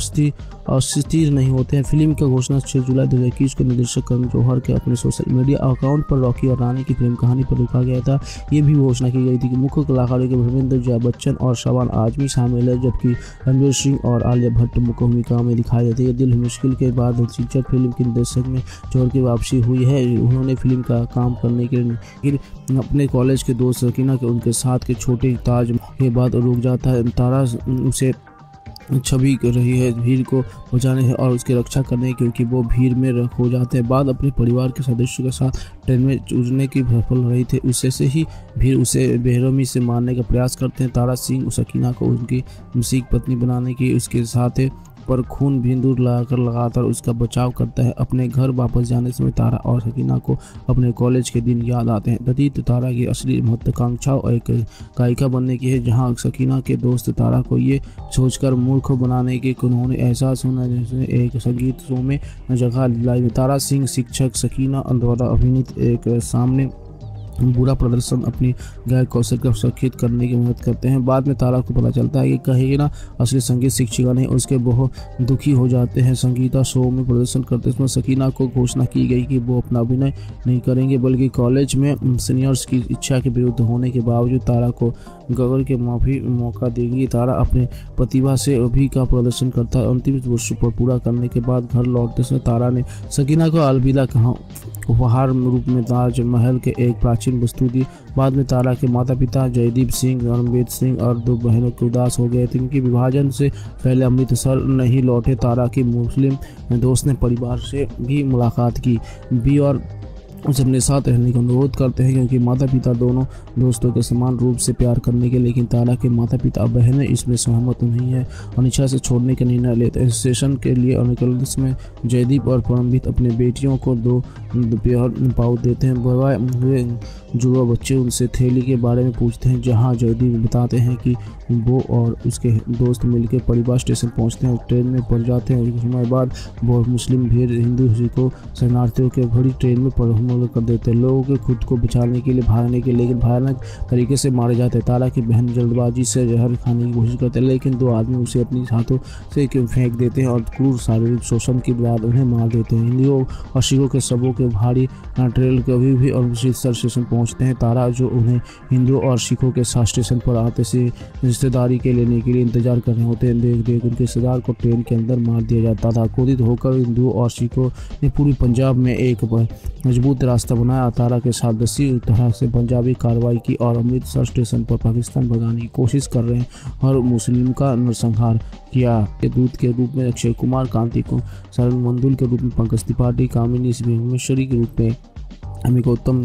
अस्थिर नहीं होते हैं। फिल्म का घोषणा छह जुलाई दो हज़ार इक्कीस को निर्देशक करण जौहर के अपने सोशल मीडिया अकाउंट पर रॉकी और रानी की प्रेम कहानी पर रोका गया था। ये भी घोषणा की गई थी कि मुख्य कलाकारों के धर्मेंद्र जया बच्चन और शबाना आजमी शामिल है, जबकि रणवीर सिंह और आलिया भट्ट मुख्य भूमिका में दिखाई देती है। दिल मुश्किल के बाद शीर्षक फिल्म के निर्देशक में जौहर की वापसी हुई है। उन्होंने फिल्म का काम करने के लिए अपने कॉलेज के दोस्त सकीना के उनके साथ के छोटे ताज के बाद रुक जाता है। तारा उसे छवि कर रही है भीड़ को बचाने है और उसकी रक्षा करने क्योंकि वो भीड़ में खो जाते हैं। बाद अपने परिवार के सदस्यों के साथ ट्रेन में उड़ने की सफल रही थे, उससे से ही भीड़ उसे बेरहमी से मारने का प्रयास करते हैं। तारा सिंह सकीना को उनकी मुसीक पत्नी बनाने की उसके साथ पर खून बिंदु लगाकर लगातार उसका बचाव करता है। अपने घर वापस जाने समय तारा और सकीना को अपने कॉलेज के दिन याद आते हैं। दतीत तारा की असली महत्वाकांक्षा एक गायिका बनने की है, जहां सकीना के दोस्त तारा को ये सोचकर मूर्ख बनाने के उन्होंने एहसास होना जैसे एक संगीत शो में जगह दिलाई। तारा सिंह शिक्षक सकीना द्वारा अभिनीत एक सामने बुरा प्रदर्शन अपनी गायक कौशल को सुरक्षित करने की मदद करते हैं। बाद में तारा को पता चलता है कि कहीं ना असली संगीत शिक्षिका नहीं, उसके बहुत दुखी हो जाते हैं। संगीता शो में प्रदर्शन करते समय सकीना को घोषणा की गई कि वो अपना अभिनय नहीं करेंगे बल्कि कॉलेज में सीनियर्स की इच्छा के विरुद्ध होने के बावजूद तारा को गगन के माफी मौका देगी। तारा अपने प्रतिभा से अभी का प्रदर्शन करता है। अंतिम वर्ष पर पूरा करने के बाद घर लौटते समय तारा ने सकीना को अलविदा कहा, उपहार रूप में ताजमहल के एक प्राचीन वस्तु दी। बाद में तारा के माता पिता जयदीप सिंह, रणबीर सिंह और दो बहनों के उदास हो गए थे क्योंकि विभाजन से पहले अमृतसर नहीं लौटे। तारा की मुस्लिम दोस्त ने परिवार से भी मुलाकात की भी और उसे अपने साथ रहने का अनुरोध करते हैं क्योंकि माता पिता दोनों दोस्तों के समान रूप से प्यार करने के, लेकिन तारा के माता पिता बहनें इसमें सहमत नहीं है। अनिच्छा से छोड़ने का निर्णय लेते हैं। स्टेशन के लिए निकलने में जयदीप और परमजीत अपने बेटियों को दो दोपहर पाउच देते हैं। बवाए हुए जुड़वा बच्चे उनसे थैली के बारे में पूछते हैं, जहां जयदीप बताते हैं कि वो और उसके दोस्त मिलकर परिवार स्टेशन पहुंचते हैं और ट्रेन में पड़ जाते हैं। कुछ समय बाद वो मुस्लिम भीड़ हिंदू को शरणार्थियों के भरी ट्रेन में हमला कर देते हैं। लोगों के खुद को बचाने के लिए भागने के लेकिन भयानक तरीके से मारे जाते हैं। तारा की बहन जल्दबाजी से जहर खाने की कोशिश करते हैं, लेकिन दो आदमी उसे अपनी हाथों से फेंक देते हैं और क्रूर शारीरिक शोषण के बाद उन्हें मार देते हैं। हिंदुओं और सिखों के सबों के भारी ट्रेन कभी भी अमृतसर स्टेशन पहुंचते हैं। तारा जो उन्हें हिंदुओं और सिखों के साथ स्टेशन पर आते से रिश्तेदारी के लेने के लिए इंतजार कर रहे होते हैं। देख देख उनके रिश्तेदार को ट्रेन के अंदर मार दिया जाता था। क्रोधित होकर हिंदुओं और सिखों ने पूरी पंजाब में एक मजबूत रास्ता बनाया। तारा के साथ दसी तरह से पंजाबी कार्रवाई की और अमृतसर स्टेशन पर पाकिस्तान भगाने की कोशिश कर रहे हैं और मुस्लिम का नरसंहार किया। दूत के रूप में अक्षय कुमार, कांति को शरण मंडल के रूप में पंकज त्रिपाठी, कामिनी भुवनेश्वरी के रूप में एमी गौतम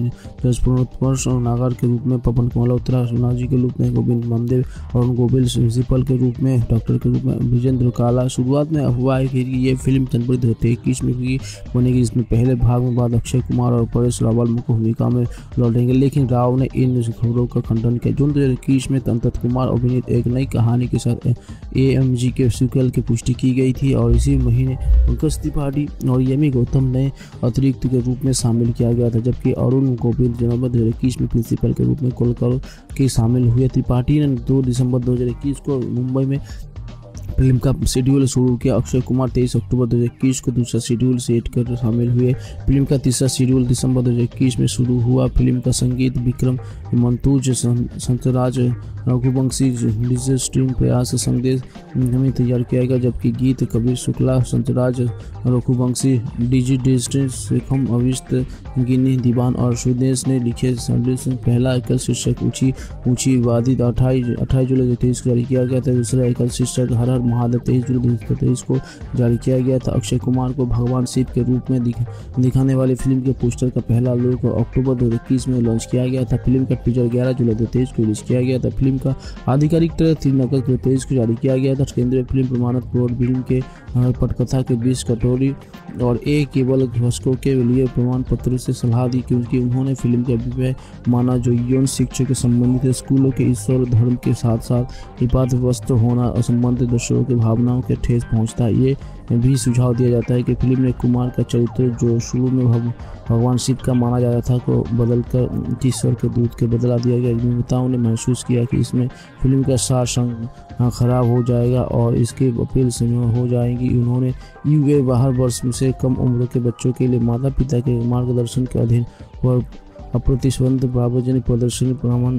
जसपुर नागर के रूप में, पवन कुमार उत्तरा सोनाजी के रूप में, गोविंद मंदिर और गोविल प्रिंसिपल के रूप में, डॉक्टर के रूप में विजेंद्र काला। शुरुआत में अफवाह है कि ये फिल्म जनवरी दो हज़ार इक्कीस में भी बनेगी, जिसमें पहले भाग में बाद अक्षय कुमार और परेश रावल मुख्य भूमिका में लौटेंगे, लेकिन राव ने इन खबरों का खंडन किया। जून दो हज़ार इक्कीस में अंतत कुमार अभिनीत एक नई कहानी के साथ ए एम जी के सीक्वल की पुष्टि की गई थी और इसी महीने पंकज त्रिपाठी और एमी गौतम ने अतिरिक्त के रूप में शामिल किया गया था, जबकि अरुण गोविल जनवरी दो हज़ार इक्कीस में प्रिंसिपल के रूप में कोलकाता के शामिल हुए। त्रिपाठी ने दो दिसंबर दो हज़ार इक्कीस को मुंबई में फिल्म का शेड्यूल शुरू किया। अक्षय कुमार तेईस अक्टूबर दो हज़ार इक्कीस को दूसरा शेड्यूल सेट कर शामिल हुए। फिल्म का तीसरा शेड्यूल दिसंबर दो हज़ार इक्कीस में शुरू हुआ। फिल्म का संगीत विक्रम मंतूज, संतराज रघुवंशी, डिजिटल प्रयास संदेश हमें तैयार किया गया, जबकि गीत कबीर शुक्ला, संतराज रघुवंशी, डिजी डिजिटल शेखम अविष्ट गिनी दीवान और सुदेश ने लिखे। संदेश पहला एकल शीर्षक ऊंची ऊंची वादी अट्ठाईस अट्ठाईस जुलाई दो हज़ार तेईस को जारी किया गया था। दूसरा एकल शीर्षक हर हर महादेव तेईस जुलाई दो हज़ार तेईस को जारी किया गया था। अक्षय कुमार को भगवान शिव के रूप में दिख, दिखाने वाली फिल्म के पोस्टर का पहला लुक अक्टूबर दो हज़ार इक्कीस में लॉन्च किया गया था। फिल्म का टीजर ग्यारह जुलाई दो हज़ार तेईस को रिलीज किया गया था। फिल्म का आधिकारिक ट्रेलर तीन अगस्त दो हज़ार तेईस को जारी किया गया था। केंद्रीय फिल्म प्रमाणक बोर्ड फिल्म के पटकथा के बीच कटोरी और ए केवल दर्शकों के लिए प्रमाण पत्र से सलाह दी, क्योंकि उन्होंने फिल्म का विषय माना जो यौन शिक्षा के संबंधित स्कूलों के ईश्वर धर्म के साथ साथ विवादग्रस्त होना असंबंधित दर्शकों की भावनाओं के ठेस पहुंचता है। ये भी सुझाव दिया जाता है कि फिल्म में कुमार का चरित्र जो शुरू में भग, भगवान शिव का माना जाता था को बदलकर ईश्वर के दूत के बदला दिया गया। निर्माताओं ने महसूस किया कि इसमें फिल्म का सार संग खराब हो जाएगा और इसके अपील से हो जाएगी। उन्होंने यूए बाहर वर्ष से कम उम्र के बच्चों के लिए माता पिता के मार्गदर्शन के अधीन और अप्रतिबंधित सार्वजनिक प्रदर्शनी प्रमाण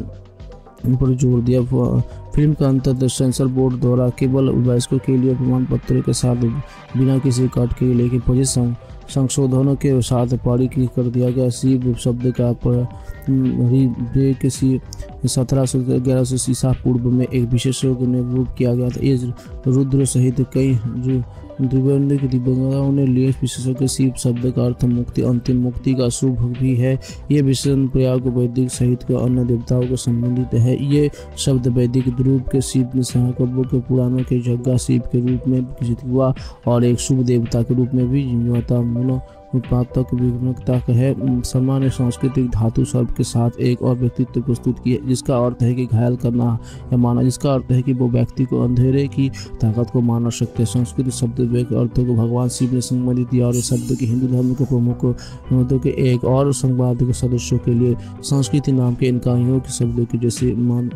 पर जोर दिया। फिल्म का अंतर सेंसर बोर्ड द्वारा केवल वयस्कों के लिए प्रमाण पत्र के साथ बिना किसी काट के लेकिन पच्चीस संशोधनों के साथ पारित कर दिया गया। शिव शब्द का किसी सत्रह सौ ग्यारह सौ ईसा पूर्व में एक विशेषज्ञ ने रूप किया गया था। ये रुद्र सहित कई दिव्यांग दिव्यांगों ने लिए विशेषज्ञ शिव शब्द का अर्थ मुक्ति, अंतिम मुक्ति का शुभ भी है। ये विशेषण प्रयाग वैदिक सहित के अन्य देवताओं को संबंधित है। ये शब्द वैदिक ध्रुव के शिव सहकब्यों के पुराणों के जग्गा शिव के रूप में विकसित हुआ और एक शुभ देवता के रूप में भी जिम्मेदार मूल उत्पादक विभिन्नता है। शर्मा ने सांस्कृतिक धातु शब्द के साथ एक और व्यक्तित्व प्रस्तुत किया, जिसका अर्थ है कि घायल करना या माना, जिसका अर्थ है कि वो व्यक्ति को अंधेरे की ताकत को मार सकते हैं। संस्कृत शब्द के अर्थों को भगवान शिव ने संबंधित दिया और इस शब्द के हिंदू धर्म के प्रमुख के एक और संवाद सदस्यों के लिए संस्कृति नाम के इनकाइयों के शब्दों के जैसे मान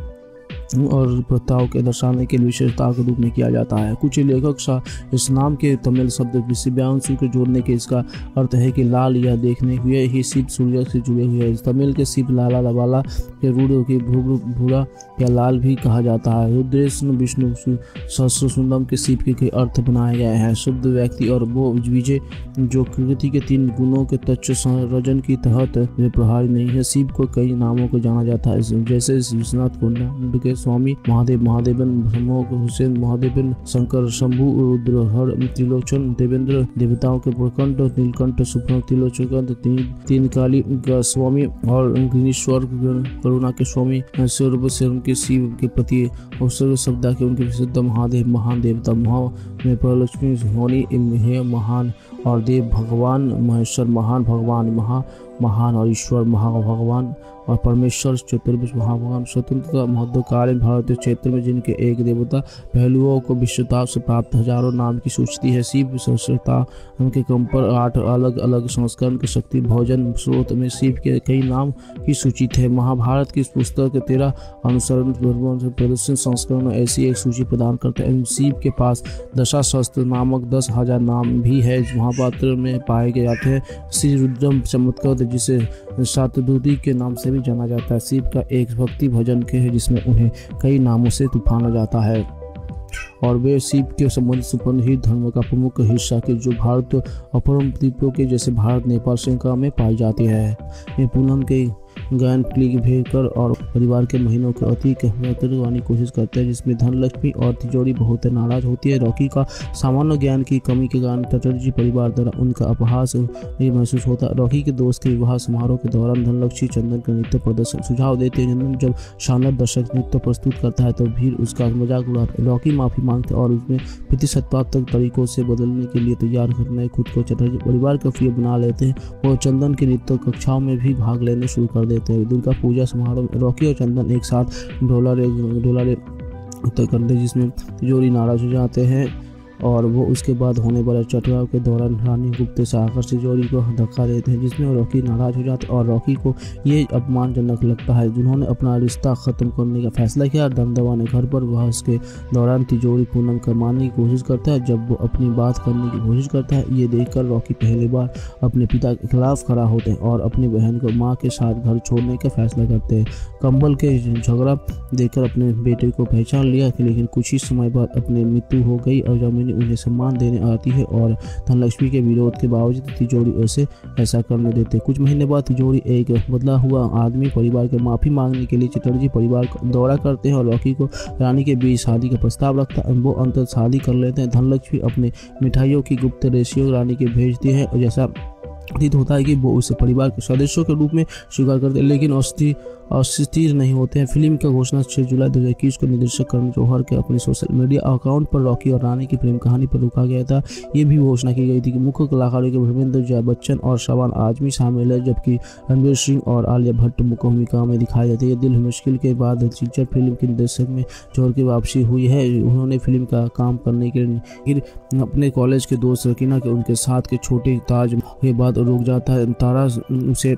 और प्रथाओं के दर्शाने के विशेषता के रूप में किया जाता है। कुछ लेखक इस नाम के तमिल शब्द विषयांशु के जोड़ने के इसका अर्थ है कि लाल या देखने हुए ही शिव सूर्य से जुड़े हुए हैं। तमिल के शिव लाला लबाला के रूढ़ के भूरा या लाल भी कहा जाता है। रुद्रेश्वर विष्णु सहस्र सुंदम के शिव के अर्थ बनाए गए हैं। शुद्ध व्यक्ति और वो विजय जो प्रकृति के तीन गुणों के तत्व संरचन की तहत प्रहारी नहीं है। शिव को कई नामों को जाना जाता है, जैसे विश्वनाथ कुंड के स्वामी महादेव, महादेवन ब्रह्मोक हुसैन महादेवन, शंकर शंभु, रुद्र हर, त्रिलोचन देवेंद्र, देवताओं के प्रकंठ नीलकंठ, सुप्र त्रिलोचन, तीन तीन काली का स्वामी और अग्निश्वर करुणा के स्वामी, सर्वशरण के शिव के पति और सर्व शब्दा के उनके प्रसिद्ध महादेव, महान देवता महा में परलक्ष्मी होनी है महान और देव भगवान महेश्वर महान भगवान महा महान और ईश्वर महा भगवान और परमेश्वर चतुर्भुज महाभगवान। स्वतंत्रता मध्यकालीन भारतीय क्षेत्र में जिनके एक देवता पहलुओं को विश्वता से प्राप्त हजारों नाम की सूचती है। शिव सहस्रता उनके क्रम पर आठ अलग अलग संस्करण के शक्ति भोजन स्रोत में शिव के कई नाम की सूचित है। महाभारत की इस पुस्तक के तेरह अनुसरण प्रदर्शन संस्करण ऐसी एक सूची प्रदान करते हैं। शिव के पास दशाशस्त्र नामक दस हजार नाम भी है महाभारत में पाए गए जाते हैं। श्री रुद्रम चमत्कार जिसे सातदूती के नाम से भी जाना जाता है। शिव का एक भक्ति भजन के है जिसमें उन्हें कई नामों से तूफाना जाता है। और वे सीप के संबंधित सुपरहिट धर्म का प्रमुख हिस्सा के जो भारत अपरम द्वीपों के जैसे भारत नेपाल श्रृंखला में पाई जाती है। ये पूनम के ज्ञान क्लिक भेजकर और परिवार के महीनों के अति करने की कोशिश करते हैं, जिसमें धनलक्ष्मी और तिजोरी बहुत नाराज होती है। रॉकी का सामान्य ज्ञान की कमी के कारण चटर्जी परिवार द्वारा उनका अपहास महसूस होता है। रॉकी के दोस्त के विवाह समारोह के दौरान धनलक्ष्मी चंदन का नृत्य प्रदर्शन सुझाव देते हैं। चंदन जब शानदार दर्शक नृत्य प्रस्तुत करता है तो भीड़ उसका मजाक उड़ाते। रॉकी माफी मांगते और उसमें प्रतिशतपातक तरीकों से बदलने के लिए तैयार करने खुद को चटर्जी परिवार का प्रिय बना लेते हैं। वो चंदन की नृत्य कक्षाओं में भी भाग लेने शुरू कर देते हैं। दुर्गा पूजा समारोह में रॉकी और चंदन एक साथ ढोला रे ढोला रे उत्तर करते हैं, जिसमें तिजोरी नाराज हो जाते हैं और वो उसके बाद होने वाले चटराव के दौरान रानी गुप्त से आकर तिजोरी को धक्का देते हैं, जिसमें रॉकी नाराज हो जाते हैं और रॉकी को ये अपमानजनक लगता है जिन्होंने अपना रिश्ता खत्म करने का फैसला किया। दमदमा ने घर पर वह उसके दौरान तिजोरी पूनम कर मारने की कोशिश करता है। जब वो अपनी बात करने की कोशिश करता है, ये देखकर रॉकी पहली बार अपने पिता के खिलाफ खड़ा होते हैं और अपनी बहन को माँ के साथ घर छोड़ने का फैसला करते हैं। कंबल के झगड़ा देखकर अपने बेटे को पहचान लिया, लेकिन कुछ ही समय बाद अपनी मृत्यु हो गई और जमीन उन्हें सम्मान देने आती है और धनलक्ष्मी के विरोध के बावजूद तिजोरी उसे ऐसा करने देते। कुछ महीने बाद तिजोरी एक बदला हुआ आदमी परिवार के माफी मांगने के लिए चटर्जी परिवार का दौरा करते हैं और रॉकी को रानी के बीच शादी का प्रस्ताव रखता है। वो अंतर शादी कर लेते हैं। धनलक्ष्मी अपने मिठाइयों की गुप्त रेशियो रानी के भेजती है और जैसा प्रतीत होता है कि वो उसे परिवार के सदस्यों के रूप में स्वीकार करते हैं, लेकिन अस्थिर अस्थिर नहीं होते हैं। फिल्म का घोषणा छह जुलाई दो हज़ार इक्कीस को निर्देशक करण जौहर के अपने सोशल मीडिया अकाउंट पर रॉकी और रानी की प्रेम कहानी पर रोका गया था। ये भी घोषणा की गई थी कि मुख्य कलाकारों के धर्मेंद्र, जया बच्चन और शबाना आजमी शामिल है, जबकि रणवीर सिंह और आलिया भट्ट मुख्य भूमिका में दिखाई जाती है। दिल मुश्किल के बाद फीचर फिल्म के निर्देशक में जौहर की वापसी हुई है। उन्होंने फिल्म का काम करने के लिए अपने कॉलेज के दोस्त रकीना के उनके साथ के छोटे ताज के बाद रुक जाता है। तारा उसे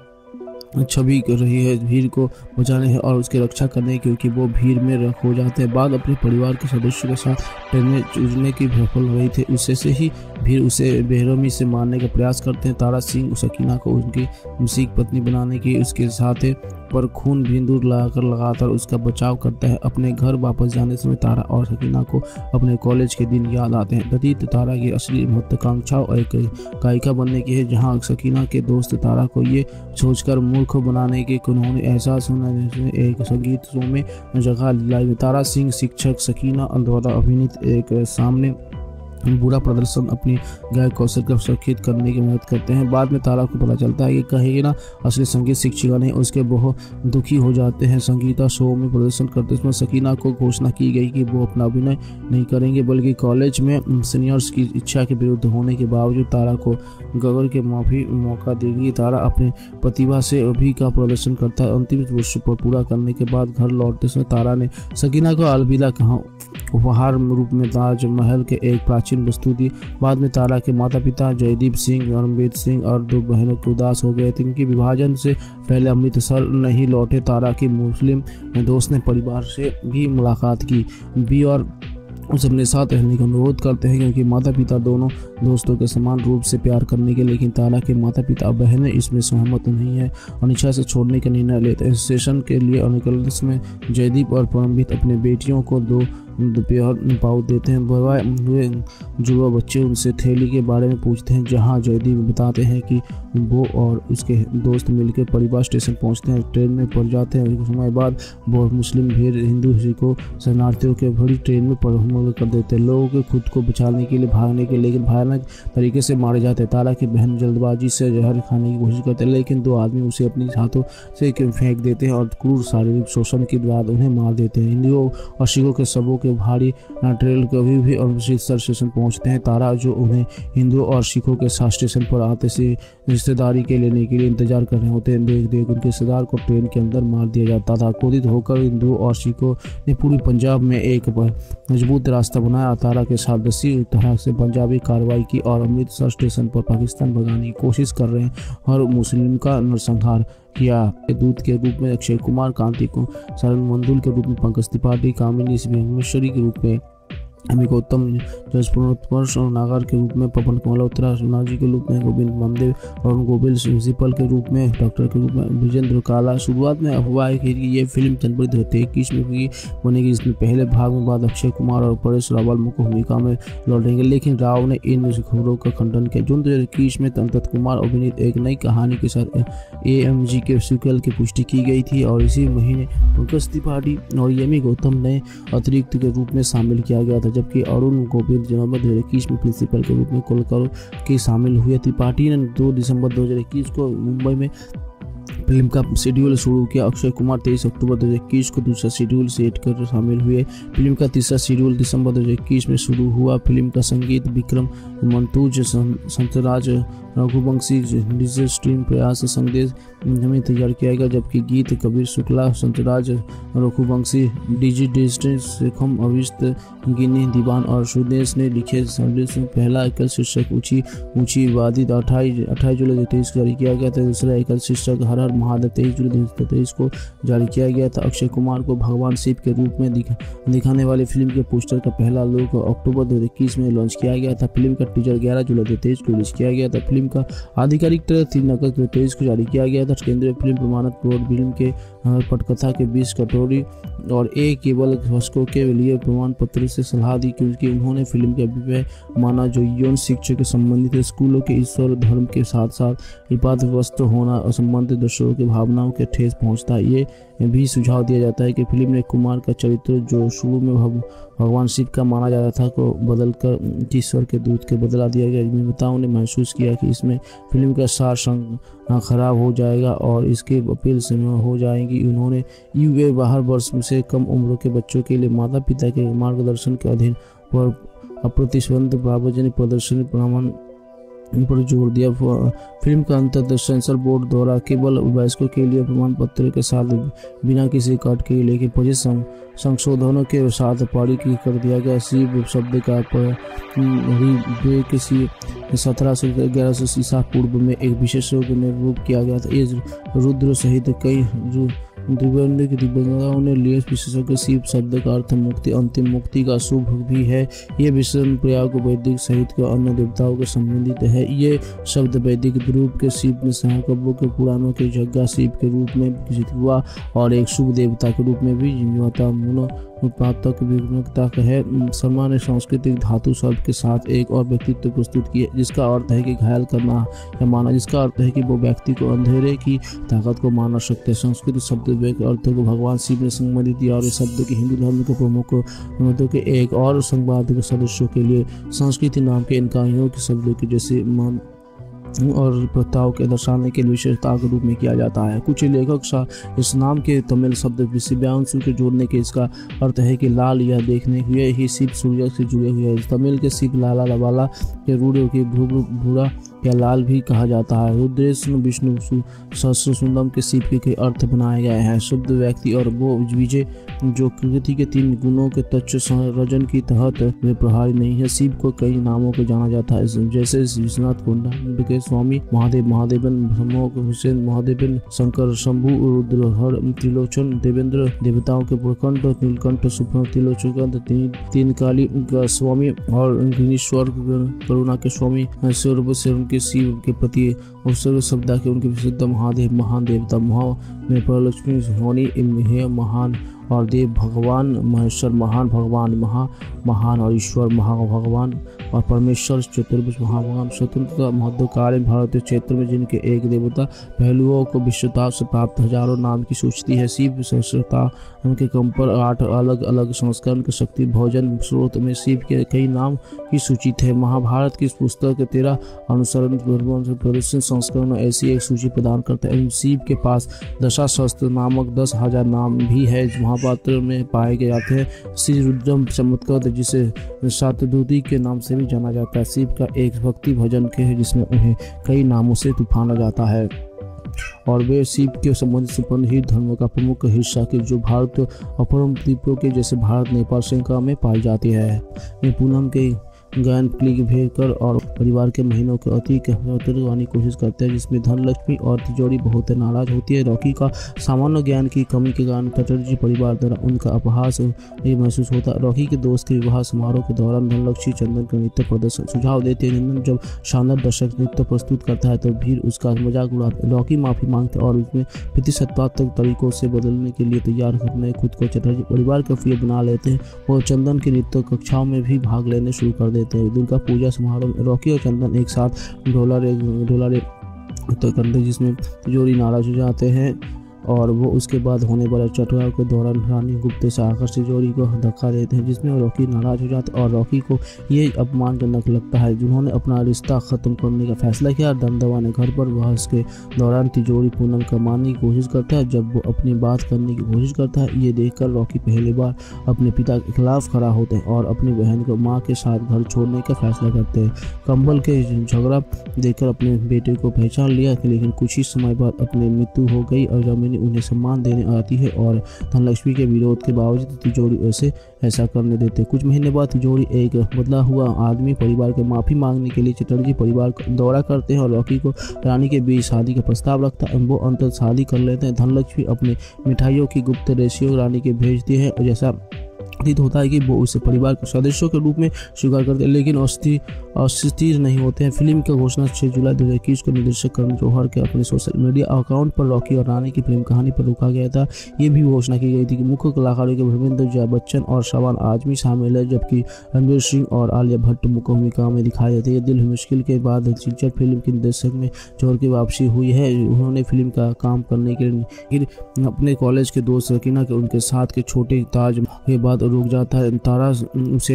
छवि कर रही है भीड़ को बचाने है और उसकी रक्षा करने, क्योंकि वो भीड़ में रख हो जाते हैं। बाद अपने परिवार के सदस्यों के साथ ट्रेन में जुड़ने की विफल रही थे, उससे से ही भीड़ उसे बेरहमी से मारने का प्रयास करते हैं। तारा सिंह सकीना को उनकी मुसीक पत्नी बनाने की उसके साथ पर खून बिंदु लगाकर लगातार उसका बचाव करता है। अपने घर वापस जाने समय तारा और सकीना को अपने कॉलेज के दिन याद आते हैं। प्रतीत तारा की असली महत्वाकांक्षा और एक गायिका बनने की है, जहां सकीना के दोस्त तारा को ये सोचकर मूर्ख बनाने के उन्होंने एहसास होना एक संगीत शो में जगह दिलाई। तारा सिंह शिक्षक सकीना द्वारा अभिनीत एक सामने बुरा प्रदर्शन अपनी गायक कौशल को सुरक्षित करने की मदद करते हैं। बाद में तारा को पता चलता है कि कहेगी ना असली संगीत शिक्षिका नहीं, उसके बहुत दुखी हो जाते हैं। संगीता शो में प्रदर्शन करते समय सकीना को घोषणा की गई कि वो अपना अभिनय नहीं करेंगे, बल्कि कॉलेज में सीनियर्स की इच्छा के विरुद्ध होने के बावजूद तारा को गगर के माफी मौका देगी। तारा अपनी प्रतिभा से अभी का प्रदर्शन करता है। अंतिम वर्ष पर पूरा करने के बाद घर लौटते समय तारा ने सकीना को अलविदा कहा, उपहार रूप में ताजमहल के एक प्राचीन वस्तु दी। बाद में तारा के माता पिता जयदीप सिंह, रणवीर सिंह और दो बहनों को उदास हो गए थे, क्योंकि विभाजन से पहले अमृतसर नहीं लौटे। तारा की मुस्लिम दोस्त ने परिवार से भी मुलाकात की भी और उसे अपने साथ रहने का अनुरोध करते हैं, क्योंकि माता पिता दोनों दोस्तों के समान रूप से प्यार करने के, लेकिन तारा के माता पिता और बहनें इसमें सहमत नहीं है और इच्छा से छोड़ने का निर्णय लेते हैं। स्टेशन के लिए निकलने में जयदीप और परमवीत अपने बेटियों को दो दोपहर पाउच देते हैं। हुए जुड़वा बच्चे उनसे थैली के बारे में पूछते हैं, जहां जयदीप बताते हैं कि वो और उसके दोस्त मिलकर परिवार स्टेशन पहुंचते हैं। ट्रेन में पड़ जाते हैं। कुछ समय बाद बहुत मुस्लिम भीड़ हिंदू सिखों शरणार्थियों के भरी ट्रेन में हमला कर देते हैं। लोगों को खुद को बचाने के लिए भागने के, लेकिन भयानक तरीके से मारे जाते हैं। तारा की बहन जल्दबाजी से जहर खाने की कोशिश करते हैं, लेकिन दो आदमी उसे अपने हाथों से फेंक देते हैं और क्रूर शारीरिक शोषण के बाद उन्हें मार देते हैं। हिंदुओं और सिखों के सबों के भारी ट्रेल कभी भी अमृतसर स्टेशन पहुंचते हैं। तारा जो उन्हें हिंदुओं और सिखों के साथ स्टेशन पर आते से रिश्तेदारी के लेने के लिए इंतजार कर रहे होते हैं, देख देख उनके रिश्तेदार को ट्रेन के अंदर मार दिया जाता था। क्रोधित होकर हिंदुओं और सिखों ने पूर्वी पंजाब में एक मजबूत रास्ता बनाया। तारा के साथ दसी तरह से पंजाबी कार्रवाई की और अमृतसर स्टेशन पर पाकिस्तान भगाने की कोशिश कर रहे हैं और मुस्लिम का नरसंहार किया। दूत के रूप में अक्षय कुमार, कांति को सरन मंदुल के रूप में पंकज त्रिपाठी, कामिनी भुवनेश्वरी के रूप में एमी गौतम जसपुर और नागर के रूप में, पवन कुमार उत्तरा सोनाजी के रूप में, गोविंद मामदेव और गोविल प्रिंसिपल के रूप में, डॉक्टर के रूप में विजेंद्र काला। शुरुआत में अफवाह है कि ये फिल्म जनवरी दो हज़ार इक्कीस में बनेगी, जिसमें पहले भाग में बाद अक्षय कुमार और परेश रावल मुख्य भूमिका में लौटेंगे, लेकिन राव ने इन खबरों का खंडन किया। जून दो हज़ार इक्कीस में तंतत कुमार अभिनीत एक नई कहानी के साथ ए एम जी के सीक्वल की पुष्टि की गई थी और इसी महीने पंकज त्रिपाठी और एमी गौतम ने अतिरिक्त के रूप में शामिल किया गया था, जबकि अरुण गोविंद जनवरी दो हज़ार इक्कीस में प्रिंसिपल के रूप में कोलकाता के शामिल हुए। त्रिपाठी ने दो दिसंबर दो हज़ार इक्कीस को मुंबई में फिल्म का शेड्यूल शुरू किया। अक्षय कुमार तेईस अक्टूबर दो हज़ार इक्कीस को दूसरा शेड्यूल सेट कर शामिल हुए। फिल्म का तीसरा शेड्यूल दिसंबर दो हज़ार इक्कीस में शुरू हुआ। फिल्म का संगीत विक्रम मंतूज, संतराज रघुवंशी, डिजिटल स्ट्रीम प्रयास संदेश में तैयार किया गया, जबकि गीत कबीर शुक्ला, संतराज रघुवंशी, डिजी डिजिटल शेखम अविष्ट गिनी दीवान और सुदेश ने लिखे। संदेश में पहला एकल शीर्षक ऊंची ऊंची वादी अट्ठाईस अट्ठाईस जुलाई दो हज़ार तेईस को जारी किया गया था। दूसरा एकल शीर्षक हर हर महादेव तेईस जुलाई दो हज़ार तेईस को जारी किया गया था। अक्षय कुमार को भगवान शिव के रूप में दिखा, दिखाने वाली फिल्म के पोस्टर का पहला लुक अक्टूबर दो हज़ार इक्कीस में लॉन्च किया गया था। फिल्म का टीजर ग्यारह जुलाई दो हज़ार तेईस को रिलीज किया गया था। फिल्म का आधिकारिक ट्रेलर तीन अगस्त दो हज़ार तेईस को जारी किया गया था। केंद्रीय फिल्म प्रमाणक बोर्ड फिल्म के पटकथा के बीस कटोरी और एक केवल दर्शकों के लिए प्रमाण पत्र से सलाह दी, क्योंकि उन्होंने फिल्म के अभिप्राय माना जो यौन शिक्षा के संबंधित स्कूलों के ईश्वर धर्म के साथ साथ विवादग्रस्त होना असंबंधित दर्शकों की भावनाओं के ठेस पहुंचता है। ये भी सुझाव दिया जाता है कि फिल्म ने कुमार का चरित्र जो शुरू में भगवान शिव का माना जाता था को बदलकर ईश्वर के दूत के बदला दिया गया। निर्माताओं ने महसूस किया कि इसमें फिल्म का सार संग खराब हो जाएगा और इसके अपील से हो जाएगी। उन्होंने यू ए बारह वर्ष से कम उम्र के बच्चों के लिए माता पिता के मार्गदर्शन के अधीन पर अप्रतिबंध सार्वजनिक प्रदर्शन प्रमाण पर जोर दिया। फिल्म का अंततः सेंसर बोर्ड द्वारा केवल वयस्कों के लिए प्रमाण पत्र के साथ बिना किसी कट के लेके पच्चीस संशोधनों के साथ पारित कर दिया गया। शिव शब्द का किसी सत्रह सौ ग्यारह सौ ईसा पूर्व में एक विशेष रूप में रूप किया गया था। इस रुद्र सहित कई दिव्यांगों ने लिए विशेषज्ञ शिव शब्द का अर्थ मुक्ति, अंतिम मुक्ति का शुभ भी है। ये विषय प्रयाग वैदिक सहित के अन्य देवताओं के संबंधित है। ये शब्द वैदिक रूप के शिव में सहकबों के पुराणों के जगह शिव के रूप में विकसित हुआ और एक शुभ देवता के रूप में भी जीवता मूल उत्पादक विभिन्नता है। शर्मा ने सांस्कृतिक धातु शब्द के साथ एक और व्यक्तित्व प्रस्तुत किया जिसका अर्थ है कि घायल करना या माना, जिसका अर्थ है कि वो व्यक्ति को अंधेरे की ताकत को माना सकते हैं। सांस्कृतिक शब्द अर्थ को भगवान शिव ने संबंधित दिया और इस शब्द के हिंदू धर्म के प्रमुख मतों के एक और संवाद के सदस्यों के लिए संस्कृति नाम के इनकाइयों के शब्दों के जैसे मान और प्रथाओं के दर्शाने के विशेषता के रूप में किया जाता है। कुछ लेखक इस नाम के तमिल शब्द विषयांशु के जोड़ने के इसका अर्थ है कि लाल या देखने हुए ही शिव सूर्य से जुड़े हुए हैं। तमिल के शिव लाला वाला के रूढ़ के भूरा या लाल भी कहा जाता है। रुद्रेश विष्णु सहस्र सुंदम के शिव के अर्थ बनाए गए हैं। शुद्ध व्यक्ति और वो विजय जो प्रकृति के तीन गुणों के तत्व संरचन की तहत वे प्रहारी नहीं है। शिव को कई नामों को जाना जाता है जैसे विश्वनाथ कुंडा के स्वामी महादेव, महादेवन ब्रह्मोक हुसैन महादेवन, शंकर शंभु, रुद्र हर त्रिलोचन, देवेंद्र देवताओं के प्रकंठ, नीलकंठ सुप्र त्रिलोचन, तीन, तीन काली का स्वामी और गिरीश्वर करुणा के स्वामी, सर्व से उनके शिव के प्रति उत्सर्ग शब्द के उनके विशुद्ध महादेव, महान देवता महा में परलक्ष्मी होनी हे महान और देव भगवान महेश्वर, महान भगवान महा महान और ईश्वर महा भगवान और परमेश्वर चतुर्भुज महाभगवान। स्वतंत्रता मध्यकालीन भारतीय क्षेत्र में जिनके एक देवता पहलुओं को विश्वता से प्राप्त हजारों नाम की सूचती है। शिव सहस्रता उनके क्रम पर आठ अलग अलग संस्करण के शक्ति भोजन स्रोत में शिव के कई नाम की सूचित है। महाभारत की पुस्तक के तेरह अनुसरण प्रदर्शन संस्करण ऐसी एक सूची प्रदान करते हैं। शिव के पास दशाशस्त्र नामक दस हजार नाम भी है महापात्र में पाए गए जाते हैं। श्री रुद्रम चमत्कार जिसे सातदूती के नाम से भी जाना जाता है। शिव का एक भक्ति भजन के है जिसमें उन्हें कई नामों से तूफाना जाता है और वे शिव के संबंधित संपन्न ही धर्म का प्रमुख हिस्सा के जो भारत अपरम द्वीपों के जैसे भारत नेपाल श्रृंखला में पाई जाती है। वे पूनम के ज्ञान क्लिक भेजकर और परिवार के महीनों के अति करने की कोशिश करते हैं, जिसमें धनलक्ष्मी और तिजोरी बहुत नाराज होती है। रॉकी का सामान्य ज्ञान की कमी के कारण चटर्जी परिवार द्वारा उनका अपहास महसूस होता है। रॉकी के दोस्त के विवाह समारोह के दौरान धनलक्ष्मी चंदन का नृत्य प्रदर्शन सुझाव देते हैं। चंदन जब शानदार दर्शक नृत्य प्रस्तुत करता है तो भीड़ उसका मजाक उड़ाते। रॉकी माफी मांगते और उसमें प्रतिशतवात्मक तरीकों से बदलने के लिए तैयार करने खुद को चटर्जी परिवार का प्रिय बना लेते हैं और चंदन के नृत्य कक्षाओं में भी भाग लेने शुरू कर देते हैं। दुर्गा पूजा समारोह में रॉकी और चंदन एक साथ ढोलारे ढोलारे तो करते, जिसमें तिजोरी नाराज हो जाते हैं और वो उसके बाद होने वाले चटुआ के दौरान रानी गुप्ते से आकर तिजोरी को धक्का देते हैं, जिसमें रॉकी नाराज हो जाता है और रॉकी को ये अपमानजनक लगता है जिन्होंने अपना रिश्ता खत्म करने का फैसला किया। दम दबाने घर पर बहस के दौरान तिजोरी पूनम को मारने की कोशिश करता है। जब वो अपनी बात करने की कोशिश करता है, ये देखकर रॉकी पहली बार अपने पिता के खिलाफ खड़ा होते हैं और अपनी बहन को माँ के साथ घर छोड़ने का फैसला करते हैं। कंबल के झगड़ा देखकर अपने बेटे को पहचान लिया, लेकिन कुछ ही समय बाद अपनी मृत्यु हो गई और जमीन उन्हें सम्मान देने आती है और धनलक्ष्मी के विरोध के बावजूद तिजोरी ऐसे ऐसा करने देते। कुछ महीने बाद तिजोरी एक बदला हुआ आदमी परिवार के माफी मांगने के लिए चटर्जी परिवार का दौरा करते हैं और रॉकी को रानी के बीच शादी का प्रस्ताव रखता है। वो अंतर शादी कर लेते हैं। धनलक्ष्मी अपने मिठाइयों की गुप्त रेशियो रानी के भेजती है और जैसा प्रतीत होता है कि वो उसे परिवार के सदस्यों के रूप में स्वीकार करते हैं, लेकिन अस्थिर नहीं होते हैं। फिल्म की घोषणा छह जुलाई दो हज़ार इक्कीस को निर्देशक करण जौहर के अपने सोशल मीडिया अकाउंट पर रॉकी और रानी की प्रेम कहानी पर रोका गया था। ये भी घोषणा की गई थी कि मुख्य कलाकारों के धर्मेंद्र जया बच्चन और शबाना आजमी शामिल है, जबकि रणवीर सिंह और आलिया भट्ट मुख्य भूमिका में दिखाई देते हैं। दिल है मुश्किल के बाद फीचर फिल्म के निर्देशक में जौहर की वापसी हुई है। उन्होंने फिल्म का काम करने के लिए अपने कॉलेज के दोस्त सकीना के उनके साथ के छोटे ताज के बाद रुक जाता है। तारा उसे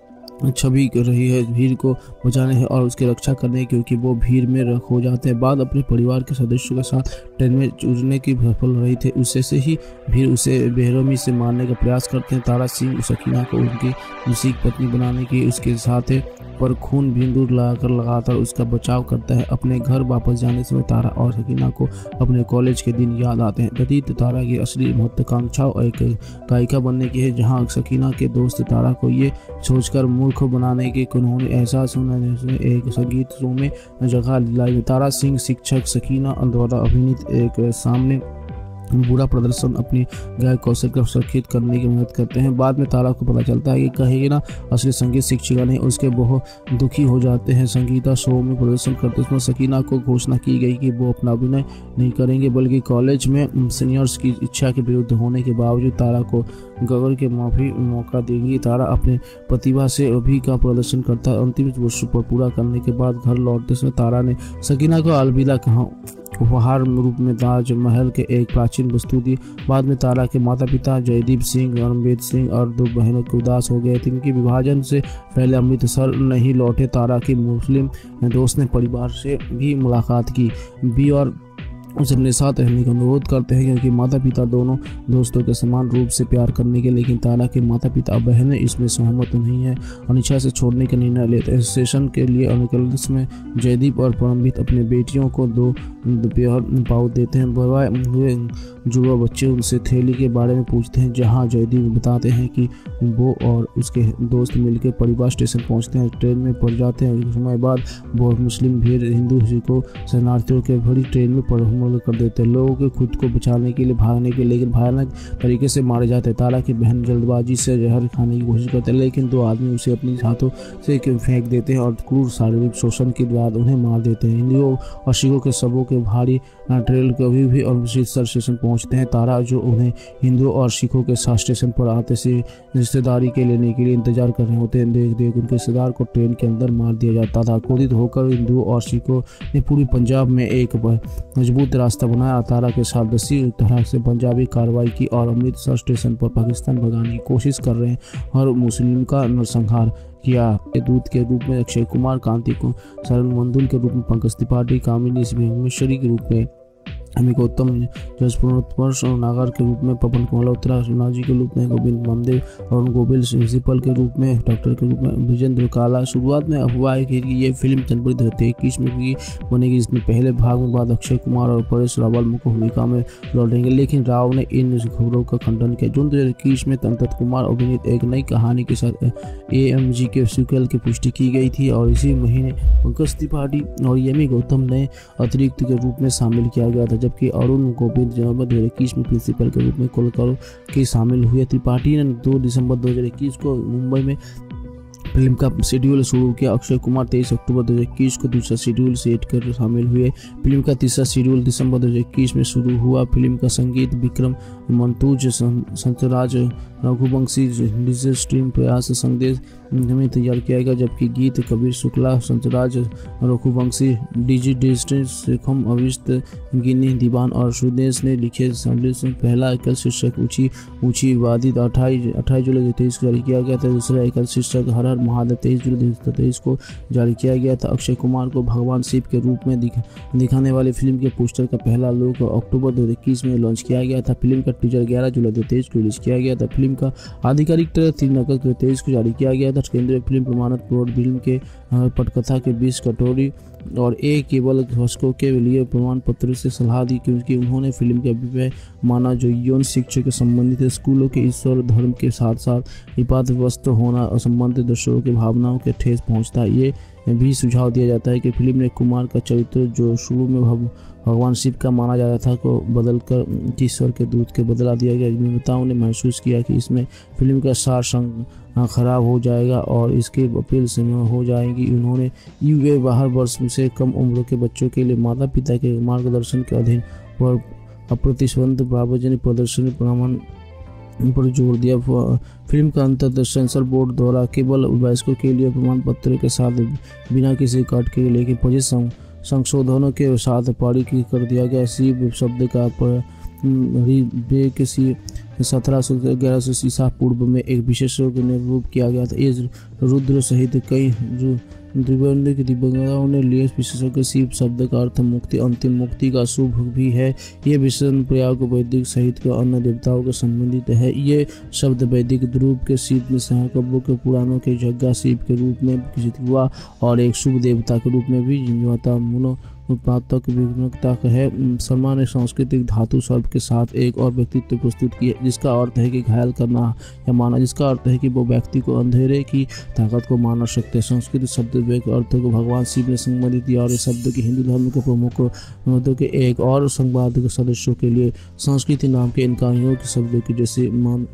छवि कर रही है भीड़ को बचाने है और उसकी रक्षा करने, क्योंकि वो भीड़ में रख हो जाते हैं। बाद अपने परिवार के सदस्यों के साथ ट्रेन में उड़ने की सफल रही थे, उससे से ही भीड़ उसे बेरहमी से मारने का प्रयास करते हैं। तारा सिंह सकीना को उनकी दूसरी पत्नी बनाने की उसके साथ पर खून बिंदु लगाकर लगातार उसका बचाव करता है। अपने घर वापस जाने से तारा और सकीना को अपने कॉलेज के दिन याद आते हैं। प्रतीत तारा की असली महत्वाकांक्षा एक गायिका बनने की है, जहां सकीना के दोस्त तारा को ये सोचकर मूर्ख बनाने के उन्होंने एहसास होना एक संगीत शो में जगह दिलाई। तारा सिंह शिक्षक सकीना द्वारा अभिनीत एक सामने बुरा प्रदर्शन अपनी गायक कौशल को सुरक्षित करने की मदद करते हैं। बाद में तारा को पता चलता है कि कहेगी ना असली संगीत शिक्षिका नहीं, उसके बहुत दुखी हो जाते हैं। संगीता शो में प्रदर्शन करते समय सकीना को घोषणा की गई कि वो अपना अभिनय नहीं करेंगे, बल्कि कॉलेज में सीनियर्स की इच्छा के विरुद्ध होने के बावजूद तारा को गगर के माफी मौका देंगी। तारा अपने प्रतिभा से अभी का प्रदर्शन करता है। अंतिम वर्ष पर पूरा करने के बाद घर लौटते समय तारा ने सकीना को अलविदा कहा, उपहार रूप में ताजमहल के एक प्राचीन वस्तु दी। बाद में तारा के माता पिता जयदीप सिंह, रणबीर सिंह और दो बहनों के उदास हो गए थे, क्योंकि विभाजन से पहले अमृतसर नहीं लौटे। तारा की मुस्लिम दोस्त ने परिवार से भी मुलाकात की भी और उसे अपने साथ रहने का अनुरोध करते हैं, क्योंकि माता पिता दोनों दोस्तों के समान रूप से प्यार करने के, लेकिन तारा के माता पिता बहनें इसमें सहमत नहीं है, अनिच्छा से छोड़ने का निर्णय लेते हैं। सेशन के लिए अनुकूल में जयदीप और परमवीत अपने बेटियों को दो दोपहर पाउच देते हैं। बवाए हुए जुड़वा बच्चे उनसे थैली के बारे में पूछते हैं, जहां जयदीप बताते हैं कि वो और उसके दोस्त मिलकर परिवार स्टेशन पहुंचते हैं। ट्रेन में पड़ जाते हैं। कुछ समय बाद बहुत मुस्लिम भीड़ हिंदू सिखों शरणार्थियों के भरी ट्रेन में पड़ कर देते हैं। लोगों के खुद को बचाने के लिए भागने के, लेकिन भयानक तरीके से मारे जाते हैं। तारा की बहन जल्दबाजी से जहर खाने की कोशिश करते हैं, लेकिन दो आदमी उसे अपने हाथों से फेंक देते हैं और क्रूर शारीरिक शोषण के बाद उन्हें मार देते हैं। हिंदुओं और सिखों के शवों के भारी ट्रेल कभी भी अमृतसर स्टेशन पहुंचते हैं। तारा जो उन्हें हिंदुओं और सिखों के साथ स्टेशन पर आते से रिश्तेदारी के लेने के लिए इंतजार कर रहे होते हैं, देख देख उनके रिश्तेदार को ट्रेन के अंदर मार दिया जाता था। क्रोधित होकर हिंदुओं और सिखों ने पूरी पंजाब में एक मजबूत रास्ता बनाया। तारा के साथ दसी तरह से पंजाबी कार्रवाई की और अमृतसर स्टेशन पर पाकिस्तान भगाने की कोशिश कर रहे हैं और मुस्लिम का नरसंहार किया। दूत के रूप में अक्षय कुमार, कांति को शरण मंदुल के रूप में पंकज त्रिपाठी, कामिनी भुवनेश्वरी के रूप में एमी गौतम जसपुर नागर के रूप में, पवन मल्होत्रा नाजी के रूप में, गोविंद मानदेव और गोविल प्रिंसिपल के रूप में, डॉक्टर के रूप में विजेंद्र काला। शुरुआत में अफवाह है कि ये फिल्म जनवरी दो हज़ार इक्कीस में भी बनेगी। इसमें पहले भाग में बाद अक्षय कुमार और परेश रावल मुख्य भूमिका में लौटेंगे, लेकिन राव ने इन खबरों का खंडन किया। जून दो हज़ार इक्कीस में अंतत कुमार अभिनीत एक नई कहानी के साथ ए एम जी के सीक्वल की पुष्टि की गई थी और इसी महीने पंकज त्रिपाठी और एमी गौतम ने अतिरिक्त के रूप में शामिल किया गया था, जबकि अरुण गोविंद जनवरी दो हज़ार इक्कीस में प्रिंसिपल के रूप में कोलकाता के शामिल हुए। त्रिपाठी ने दो दिसंबर दो हज़ार इक्कीस को मुंबई में फिल्म का शेड्यूल शुरू किया। अक्षय कुमार तेईस अक्टूबर दो हज़ार इक्कीस को दूसरा शेड्यूल सेट कर शामिल हुए। फिल्म का तीसरा शेड्यूल दिसंबर दो हज़ार इक्कीस में शुरू हुआ। फिल्म का संगीत विक्रम मंतूज, संतराज रघुवंशी, डिजिटल स्ट्रीम प्रयास संदेश में तैयार किया गया, जबकि गीत कबीर शुक्ला, संतराज रघुवंशी, डीजी डिजिटल शेखम अविष्ट गिनी दीवान और सुदेश ने लिखे। संदेश में पहला एकल शीर्षक ऊंची ऊंची वादी अट्ठाईस अट्ठाईस जुलाई दो हज़ार तेईस को जारी किया गया था। दूसरा एकल शीर्षक हर हर महादेव तेईस जुलाई दो हज़ार तेईस को जारी किया गया था। अक्षय कुमार को भगवान शिव के रूप में दिखा, दिखाने वाली फिल्म के पोस्टर का पहला लुक अक्टूबर दो हज़ार इक्कीस में लॉन्च किया गया था। फिल्म का टीजर ग्यारह जुलाई दो हज़ार तेईस को रिलीज किया गया था। फिल्म का आधिकारिक ट्रेलर तीन अगस्त दो हज़ार तेईस को जारी किया गया था। केंद्रीय फिल्म प्रमाणित बोर्ड फिल्म के पटकथा के बीस कटोरी और ए केवल दर्शकों के लिए प्रमाण पत्र से सलाह दी, क्योंकि उन्होंने फिल्म के अभिप्राय माना जो यौन शिक्षा के संबंधित स्कूलों के ईश्वर धर्म के साथ साथ विवादग्रस्त होना और संबंधित दर्शकों की भावनाओं के ठेस पहुंचता है। ये भी सुझाव दिया जाता है कि फिल्म ने कुमार का चरित्र जो शुरू में भगवान शिव का माना जाता था को बदलकर ईश्वर के दूत के बदला दिया गया। निर्माताओं ने महसूस किया कि इसमें फिल्म का सार संग खराब हो जाएगा और इसकी अपील से हो जाएगी। उन्होंने यूए बाहर वर्ष से कम उम्र के बच्चों के लिए माता पिता के मार्गदर्शन के अधीन पर अप्रतिबंध सार्वजनिक प्रदर्शन प्रमाण पर जोर दिया। फिल्म का अंततः सेंसर बोर्ड द्वारा केवल वयस्कों के लिए प्रमाण पत्र के साथ बिना किसी कट के लेकिन पच्चीस संशोधनों के साथ पारित कर दिया गया। शिव शब्द का किसी सत्रह सौ ग्यारह सौ ईसा पूर्व में एक विशेष ने रूप किया गया था। ये रुद्र सहित कई दिव्यांग दिव्यांगों ने लिए विशेषज्ञ शिव शब्द का अर्थ मुक्ति, अंतिम मुक्ति का शुभ भी है। ये विशेषण प्रयोग वैदिक सहित के अन्य देवताओं के संबंधित है। ये शब्द वैदिक रूप के शिव में सहकब्यों के पुराणों के यज्ञ शिव के रूप में विकसित हुआ और एक शुभ देवता के रूप में भी जिम्मेवार मुनो उत्पादक विभिन्नता है। शर्मा ने सांस्कृतिक धातु शब्द के साथ एक और व्यक्तित्व प्रस्तुत किया जिसका अर्थ है कि घायल करना या माना, जिसका अर्थ है कि वो व्यक्ति को अंधेरे की ताकत को माना सकते हैं। संस्कृत शब्द के अर्थ को भगवान शिव ने संबंधित किया और इस शब्द के हिंदू धर्म के प्रमुख मतों के एक और संवाद के सदस्यों के लिए संस्कृति नाम के इन कहानियों के शब्दों की जैसे मान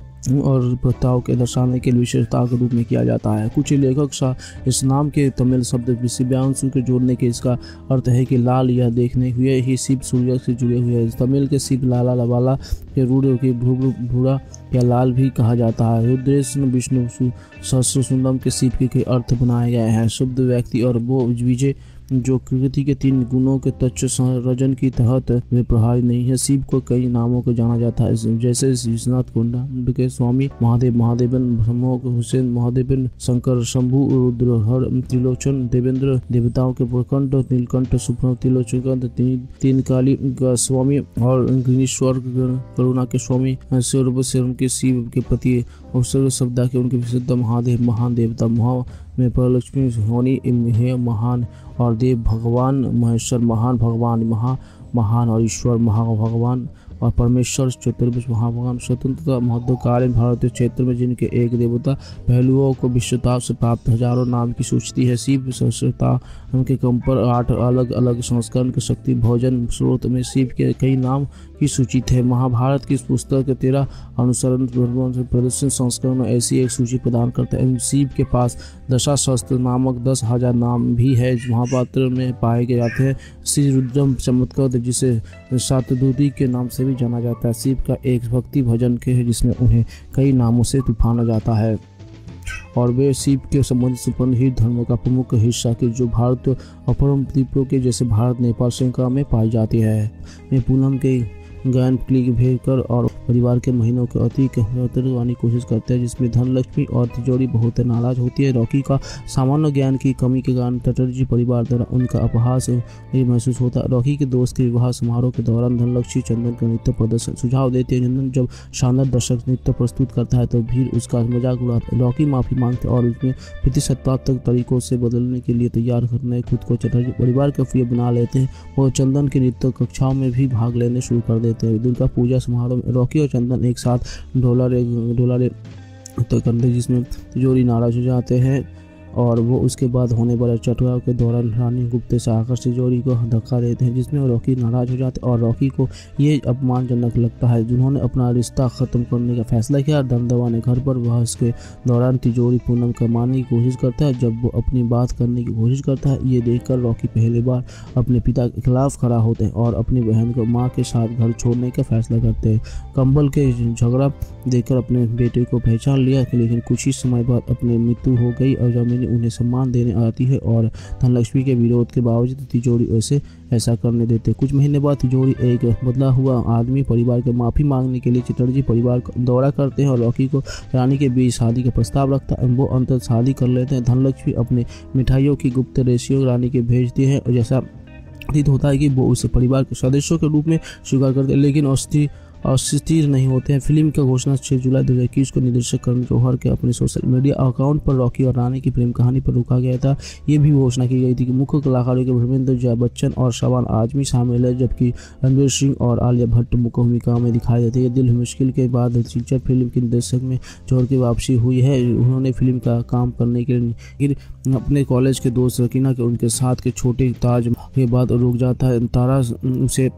और प्रथाओं के दर्शाने के लिए विशेषता के रूप में किया जाता है। कुछ लेखक इस नाम के तमिल शब्द शिव्यांशु के जोड़ने के इसका अर्थ है कि लाल या देखने हुए ही शिव सूर्य से जुड़े हुए हैं। तमिल के शिव लाला लवाला के रूढ़ के भूरा या लाल भी कहा जाता है। रुद्रेश विष्णु सहस्र सुंदम के शिव के अर्थ बनाए गए हैं। शुद्ध व्यक्ति और वो विजय जो प्रकृति के तीन गुणों के तत्व संरचन की तहत वे प्रभावी नहीं है। शिव को कई नामों को जाना जाता है जैसे विश्वनाथ कुंड के स्वामी महादेव, महादेवन ब्रह्मोक हुसैन महादेवन, शंकर शंभु, रुद्र हर त्रिलोचन, देवेंद्र देवताओं के प्रकंठ, नीलकंठ सुप्र त्रिलोचन, तीन, तीन काली का स्वामी और ग्रीश्वर करुणा के स्वामी, सर्वशरण के शिव के पति और सर्व शब्दा के उनके विशुद्ध महादेव, महान देवता महा में परलक्ष्मी होनी है महान और देव भगवान महेश्वर महान भगवान महा महान और ईश्वर महा भगवान और परमेश्वर चतुर्भुज महाभगवान। स्वतंत्रता महत्वकालीन भारतीय क्षेत्र में जिनके एक देवता पहलुओं को विश्वताप से प्राप्त हजारों नाम की सूची है। शिव सहस्रता के क्रम पर आठ अलग अलग संस्करण के शक्ति भोजन स्रोत में शिव के कई नाम की सूची थे। महाभारत की इस पुस्तक के तेरह अनुसरण प्रदर्शन संस्करण ऐसी एक सूची प्रदान करते हैं। शिव के पास दशाशस्त्र नामक दस हजार नाम भी है महापात्र में पाए गए जाते हैं। श्री रुद्रम चमत्कार जिसे सातदूती के नाम से भी जाना जाता है। शिव का एक भक्ति भजन के है जिसमें उन्हें कई नामों से तूफाना जाता है और वे शिव के संबंधित संपन्न ही धर्म का प्रमुख हिस्सा के जो भारत अपरम द्वीपों के जैसे भारत नेपाल श्रृंखला में पाई जाती है। मैं पूनम के ज्ञान क्लिक भेज कर और परिवार के महीनों के अति करने की कोशिश करते हैं, जिसमें धनलक्ष्मी और तिजोरी बहुत नाराज होती है। रॉकी का सामान्य ज्ञान की कमी के कारण चटर्जी परिवार द्वारा उनका अपहास महसूस होता है। रॉकी के दोस्त के विवाह समारोह के दौरान धनलक्ष्मी चंदन का नृत्य प्रदर्शन सुझाव देते हैं। चंदन जब शानदार दर्शक नृत्य प्रस्तुत करता है तो भीड़ उसका मजाक उड़ाता है। रॉकी माफी मांगते और उसमें प्रतिशतवात्मक तरीकों से बदलने के लिए तैयार करने खुद को चटर्जी परिवार का प्रिय बना लेते हैं और चंदन के नृत्य कक्षाओं में भी भाग लेने शुरू कर देते हैं। दुर्गा पूजा समारोह में रॉकी और चंदन एक साथ डोलारे डोलारे तो करते, जिसमें तिजोरी नाराज हो जाते हैं और वो उसके बाद होने वाले चटकाव के दौरान रानी गुप्ते से आकर तिजोरी को धक्का देते हैं, जिसमें रॉकी नाराज हो जाते हैं और रॉकी को ये अपमानजनक लगता है जिन्होंने अपना रिश्ता खत्म करने का फैसला किया। दमदमा ने घर पर बहस के दौरान तिजोरी पूनम को मारने की कोशिश करता है। जब वो अपनी बात करने की कोशिश करता है, ये देखकर रॉकी पहली बार अपने पिता के खिलाफ खड़ा होते हैं और अपनी बहन को माँ के साथ घर छोड़ने का फैसला करते हैं। कंबल के झगड़ा देखकर अपने बेटे को पहचान लिया, लेकिन कुछ ही समय बाद अपनी मृत्यु हो गई और जमीन उन्हें सम्मान देने आती है और धनलक्ष्मी के विरोध के बावजूद तिजोरी ऐसे ऐसा करने देते। कुछ महीने बाद तिजोरी एक बदला हुआ आदमी परिवार को माफी मांगने के लिए चटर्जी परिवार का दौरा करते हैं और रॉकी को रानी के बीच शादी का प्रस्ताव रखता है। वो अंतर शादी कर लेते हैं। धनलक्ष्मी अपने मिठाइयों की गुप्त रेशियो रानी के भेजती है और जैसा प्रतीत होता है कि वो उसे परिवार के सदस्यों के रूप में स्वीकार करते हैं, लेकिन अस्थिर अस्थिर नहीं होते हैं। फिल्म का घोषणा छह जुलाई दो हज़ार इक्कीस को निर्देशक करण जौहर के अपने सोशल मीडिया अकाउंट पर रॉकी और रानी की प्रेम कहानी पर रोका गया था। ये भी घोषणा की गई थी कि मुख्य कलाकारों के धर्मेंद्र जय बच्चन और शबाना आजमी शामिल है, जबकि रणवीर सिंह और आलिया भट्ट मुख्य भूमिका में दिखाई देते हैं। दिल मुश्किल के बाद फीचर फिल्म की निर्देशक में जौहर की वापसी हुई है। उन्होंने फिल्म का काम करने के लिए अपने कॉलेज के दोस्त रकीना के उनके साथ के छोटे ताज के बाद रुक जाता है। तारा उसे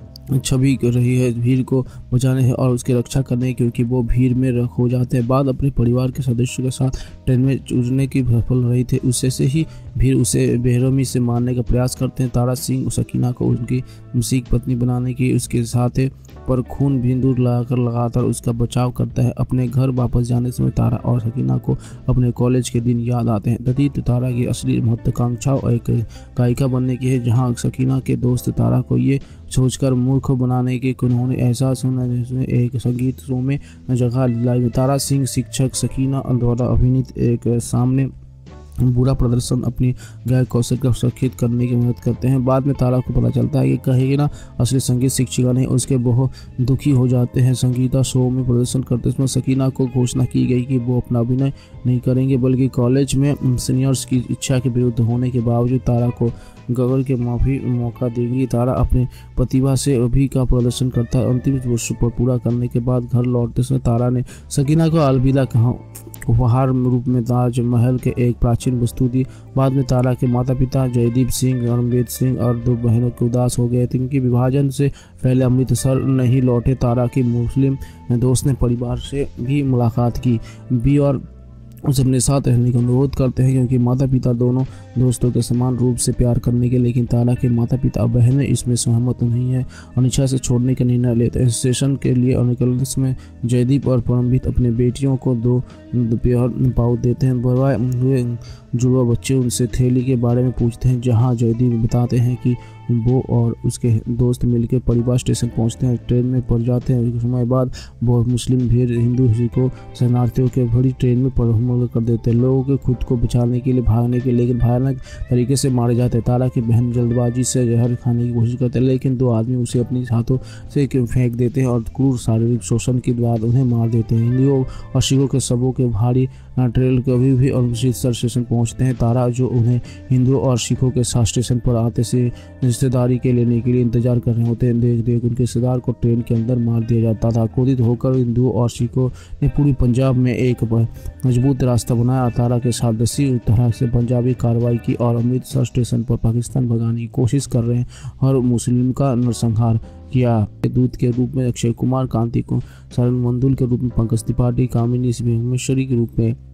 छवि कर रही है भीड़ को बचाने है और उसकी रक्षा करने, क्योंकि वो भीड़ में रख हो जाते हैं। बाद अपने परिवार के सदस्यों के साथ ट्रेन में उड़ने की सफल रही थे, उससे से ही भीड़ उसे बेरहमी से मारने का प्रयास करते हैं। तारा सिंह सकीना को उनकी मुसीक पत्नी बनाने की उसके साथ पर खून बिंदु लगाकर लगातार उसका बचाव करता है। अपने घर वापस जाने समय तारा और सकीना को अपने कॉलेज के दिन याद आते हैं। दतीत तारा की असली महत्वाकांक्षा एक गायिका बनने की है, जहां सकीना के दोस्त तारा को ये सोचकर मूर्ख बनाने के उन्होंने एहसास होना जिसमें एक संगीत शो में जगह लाई। तारा सिंह शिक्षक सकीना द्वारा अभिनीत एक सामने बुरा प्रदर्शन अपनी गायक कौशल का सुरक्षित करने की मदद करते हैं। बाद में तारा को पता चलता है कि कहेगी ना असली संगीत शिक्षिका नहीं, उसके बहुत दुखी हो जाते हैं। संगीता शो में प्रदर्शन करते समय सकीना को घोषणा की गई कि वो अपना अभिनय नहीं करेंगे, बल्कि कॉलेज में सीनियर्स की इच्छा के विरुद्ध होने के बावजूद तारा को गगन के माफी मौका देंगी। तारा अपने प्रतिभा से अभी का प्रदर्शन करता है। अंतिम वर्ष पर पूरा करने के बाद घर लौटते समय तारा ने सकीना को अलविदा कहा, उपहार रूप में ताजमहल के एक प्राचीन वस्तु दी। बाद में तारा के माता पिता जयदीप सिंह, रणबीर सिंह और दो बहनों के उदास हो गए थे, क्योंकि विभाजन से पहले अमृतसर नहीं लौटे। तारा की मुस्लिम दोस्त ने परिवार से भी मुलाकात की भी और उसे अपने साथ रहने का अनुरोध करते हैं, क्योंकि माता पिता दोनों दोस्तों के समान रूप से प्यार करने के, लेकिन तारा के माता पिता और बहनें इसमें सहमत नहीं है, अनिच्छा से छोड़ने का निर्णय लेते हैं। स्टेशन के लिए निकलने में जयदीप और परमवीत अपने बेटियों को दो दोपहर पाउच देते हैं। बड़े हुए जुड़वा बच्चे उनसे थैली के बारे में पूछते हैं, जहां जयदीप बताते हैं कि वो और उसके दोस्त मिलकर परिवार स्टेशन पहुंचते हैं। ट्रेन में पड़ जाते हैं। कुछ समय बाद बहुत मुस्लिम भीड़ हिंदू सिखों शरणार्थियों के भरी ट्रेन में हमला कर देते हैं। लोगों के खुद को बचाने के लिए भागने के, लेकिन भयानक तरीके से मारे जाते हैं। तारा की बहन जल्दबाजी से जहर खाने की कोशिश करते हैं, लेकिन दो आदमी उसे अपने हाथों से फेंक देते हैं और क्रूर शारीरिक शोषण के बाद उन्हें मार देते हैं। हिंदुओं और सिखों के शवों के भारी ट्रेन कभी भी अमृतसर स्टेशन पहुंचते हैं। तारा जो उन्हें हिंदुओं और सिखों के साथ स्टेशन पर आते से रिश्तेदारी के लेने के लिए इंतजार कर रहे होते हैं। देख देख उनके रिश्तेदार को ट्रेन के अंदर मार दिया जाता था। क्रोधित होकर हिंदुओं और सिखों ने पूरी पंजाब में एक मजबूत रास्ता बनाया। तारा के साथ दसी तरह से पंजाबी कार्रवाई की और अमृतसर स्टेशन पर पाकिस्तान भगाने की कोशिश कर रहे हैं और मुस्लिम का नरसंहार किया। दूत के रूप में अक्षय कुमार, कांति को शरण मंदुल के रूप में पंकज त्रिपाठी, कामिनी भुवनेश्वरी के रूप में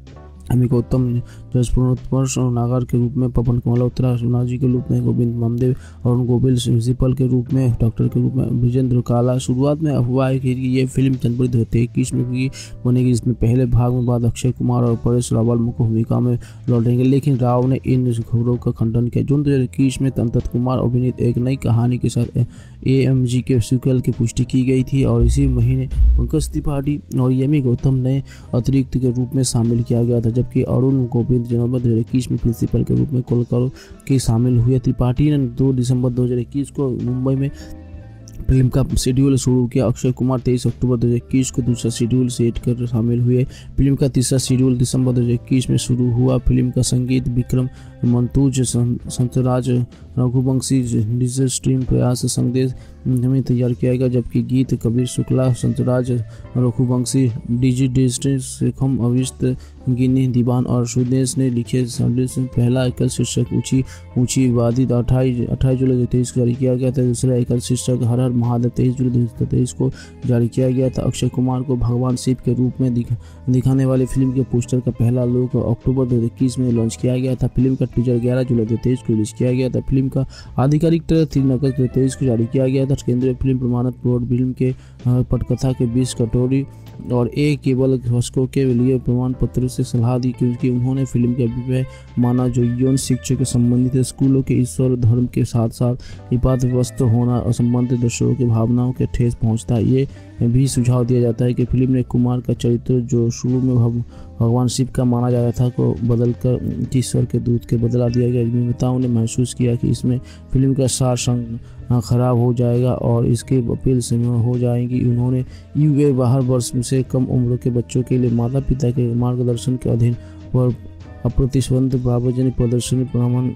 एमी गौतम जसप्रोत्पर्ष और नागर के रूप में, पवन कुमार मल्होत्रा सोनाजी के रूप में, गोविंद मामदेव और गोविल प्रिंसिपल के रूप में, डॉक्टर के रूप में विजेंद्र काला। शुरुआत में अफवाह है कि ये फिल्म जनवरी दो हज़ार इक्कीस में बनेगी, जिसमें पहले भाग में बाद अक्षय कुमार और परेश रावल मुख्य भूमिका में लौटेंगे, लेकिन राव ने इन खबरों का खंडन किया। जून दो हज़ार इक्कीस में अंतत कुमार अभिनीत एक नई कहानी के साथ ए एम जी के सीक्वल की पुष्टि की गई थी और इसी महीने पंकज त्रिपाठी और एमी गौतम ने अतिरिक्त के रूप में शामिल किया गया था, जबकि अरुण गोविंद जनवरी दो हज़ार इक्कीस में प्रिंसिपल के रूप में कोलकाता के शामिल हुए। त्रिपाठी ने दो दिसंबर दो हज़ार इक्कीस को मुंबई में फिल्म का शेड्यूल शुरू किया। अक्षय कुमार तेईस अक्टूबर दो हज़ार इक्कीस को दूसरा शेड्यूल सेट कर शामिल हुए। फिल्म का तीसरा शेड्यूल दिसंबर दो हज़ार इक्कीस में शुरू हुआ। फिल्म का संगीत विक्रम मंतूज, संतराज रघुवंशी, डिजिटल स्ट्रीम प्रयास संदेश में तैयार किया गया, जबकि गीत कबीर शुक्ला, संतराज रघुवंशी, डीजी डिजिटल शेखम अविष्ट गिनी दीवान और सुदेश ने लिखे। संदेश में पहला एकल शीर्षक ऊंची ऊंची वादी अट्ठाईस अट्ठाईस जुलाई दो हज़ार तेईस को जारी किया गया था। दूसरा एकल शीर्षक हर हर महादेव तेईस जुलाई दो हज़ार तेईस को जारी किया गया था। अक्षय कुमार को भगवान शिव के रूप में दिख, दिखाने वाली फिल्म के पोस्टर का पहला लुक अक्टूबर दो हज़ार इक्कीस में लॉन्च किया गया था। फिल्म का टीजर ग्यारह जुलाई दो हज़ार तेईस को रिलीज किया गया था। फिल्म का आधिकारिक ट्रेलर तीन अगस्त दो हज़ार तेईस को जारी किया गया था। केंद्रीय फिल्म प्रमाणन बोर्ड फिल्म के पटकथा के बीच कटोरी और ए केवल दर्शकों के लिए प्रमाण पत्र से सलाह दी, क्योंकि उन्होंने फिल्म के अभिप्राय माना जो यौन शिक्षा के संबंधित है। स्कूलों के ईश्वर धर्म के साथ साथ विवादग्रस्त होना और संबंधित दर्शकों की भावनाओं के ठेस पहुंचता है। ये भी सुझाव दिया जाता है कि फिल्म ने कुमार का चरित्र जो शुरू में भगवान शिव का माना जाता था को बदलकर ईश्वर के दूत के बदला दिया गया। निर्माताओं ने महसूस किया कि इसमें फिल्म का सार संग खराब हो जाएगा और इसके अपील से हो जाएगी। उन्होंने यू बाहर वर्ष से कम उम्र के बच्चों के लिए माता पिता के मार्गदर्शन के अधीन पर अप्रतिबंध सार्वजनिक प्रदर्शनी प्रमाण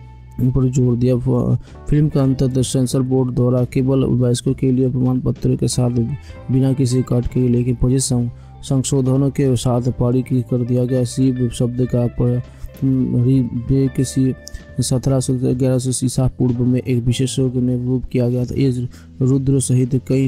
पर जोर दिया। फिल्म का अंतर सेंसर बोर्ड द्वारा केवल वयस्कों के लिए प्रमाण पत्रों के साथ बिना किसी कट के, लेकिन पच्चीस संशोधनों के साथ पारित कर दिया गया। शिव शब्द का किसी सत्रह सौ ग्यारह सौ ईसा पूर्व में एक विशेषज्ञ ने रूप किया गया था। ये रुद्र सहित कई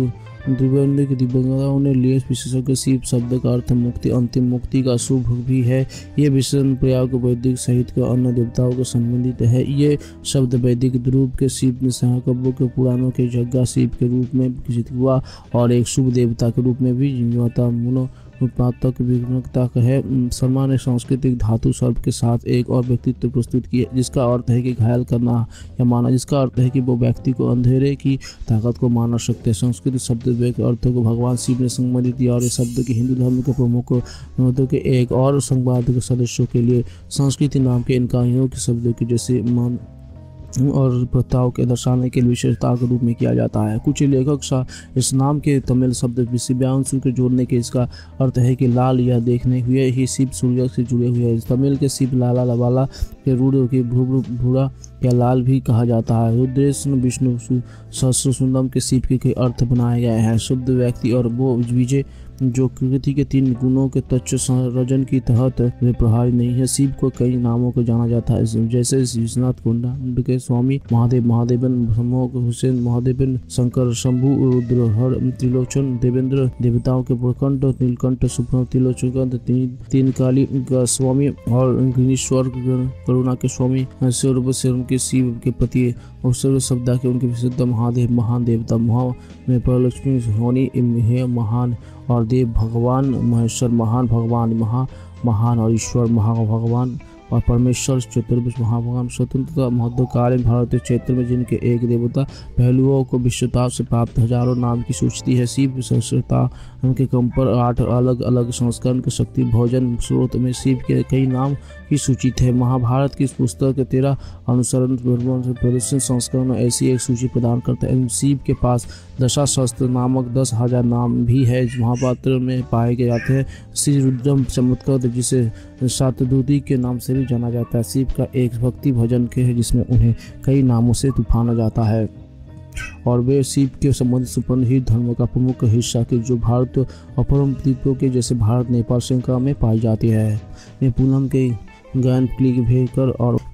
दिव्यांगताओं ने लिए विशेषज्ञ शिव शब्द का अर्थ मुक्ति, अंतिम मुक्ति का शुभ भी है। ये विशेषण प्रयोग वैदिक सहित के अन्य देवताओं के संबंधित है। ये शब्द वैदिक रूप के शिव में सहकब्यों के पुराणों के यज्ञ शिव के रूप में विकसित हुआ और एक शुभ देवता के रूप में भी जिम्मेदार मुनो उत्पादक विघ्नता है। शर्मा ने सांस्कृतिक धातु शब्द के साथ एक और व्यक्तित्व प्रस्तुत किया, जिसका अर्थ है कि घायल करना या माना, जिसका अर्थ है कि वो व्यक्ति को अंधेरे की ताकत को मार सकते हैं। संस्कृत शब्द के अर्थों को भगवान शिव ने संबंधित किया और इस शब्द के हिंदू धर्म के प्रमुख ग्रंथों के एक और संवाद के सदस्यों के लिए संस्कृति नाम के इन कहानियों के शब्दों की जैसे मान और प्रस्ताव के दर्शाने के लिए विशेषता के रूप में किया जाता है। कुछ लेखक सा इस नाम के तमिल शब्द विषयांशु के जोड़ने के इसका अर्थ है कि लाल यह देखने हुए ही शिव सूर्य से जुड़े हुए हैं। तमिल के शिव लाला लवाला के रूढ़ के भूरा या लाल भी कहा जाता है। रुद्रेश विष्णु सहस्र सुंदम के शिव के कई अर्थ बनाए गए हैं। शुद्ध व्यक्ति और वो विजय जो प्रकृति के तीन गुणों के तत्व संरचन की तहत वे प्रहारी नहीं है। शिव को कई नामों को जाना जाता है, जैसे विश्वनाथ कुंड के स्वामी महादेव, महादेवन ब्रह्मो हुसैन महादेवन, शंकर शंभु, रुद्र हर, त्रिलोचन देवेंद्र, देवताओं के प्रकंठ नीलकंठ, सुप्र त्रिलोचन, तीन, तीन काली का स्वामी और घृणेश्वर करुणा के स्वामी, सर्व के शिव के प्रति और सर्व शब्द के उनके विशुद्ध महादेव महान देवता, महा में परलक्ष्मी होनी है महान और देव भगवान महेश्वर महान भगवान महा महान और ईश्वर महा भगवान और परमेश्वर चतुर्भुज महाभगवान। स्वतंत्रता महत्वकालीन भारतीय क्षेत्र में जिनके एक देवता पहलुओं को विश्वता से प्राप्त हजारों नाम की सूची है। शिव सहस्रता के क्रम पर आठ अलग अलग संस्करण के शक्ति भोजन स्रोत में शिव के कई नाम की सूची है। महाभारत की इस पुस्तक के तेरह अनुसरण प्रदर्शन संस्करण में ऐसी एक सूची प्रदान करता है। शिव के पास दशाशस्त्र नामक दस हजार नाम भी है महापात्र में पाए गए जाते हैं। श्री रुद्रम चमत्कार जिसे सातदूती के नाम से भी जाना जाता है। शिव का एक भक्ति भजन के है जिसमें उन्हें कई नामों से तूफाना जाता है और वे शिव के संबंधित सुपरहित धर्म का प्रमुख हिस्सा के जो भारत अपरम द्वीपों के जैसे भारत नेपाल श्रृंखला में पाई जाती है। ये पूनम के गायन क्लिक भेजकर और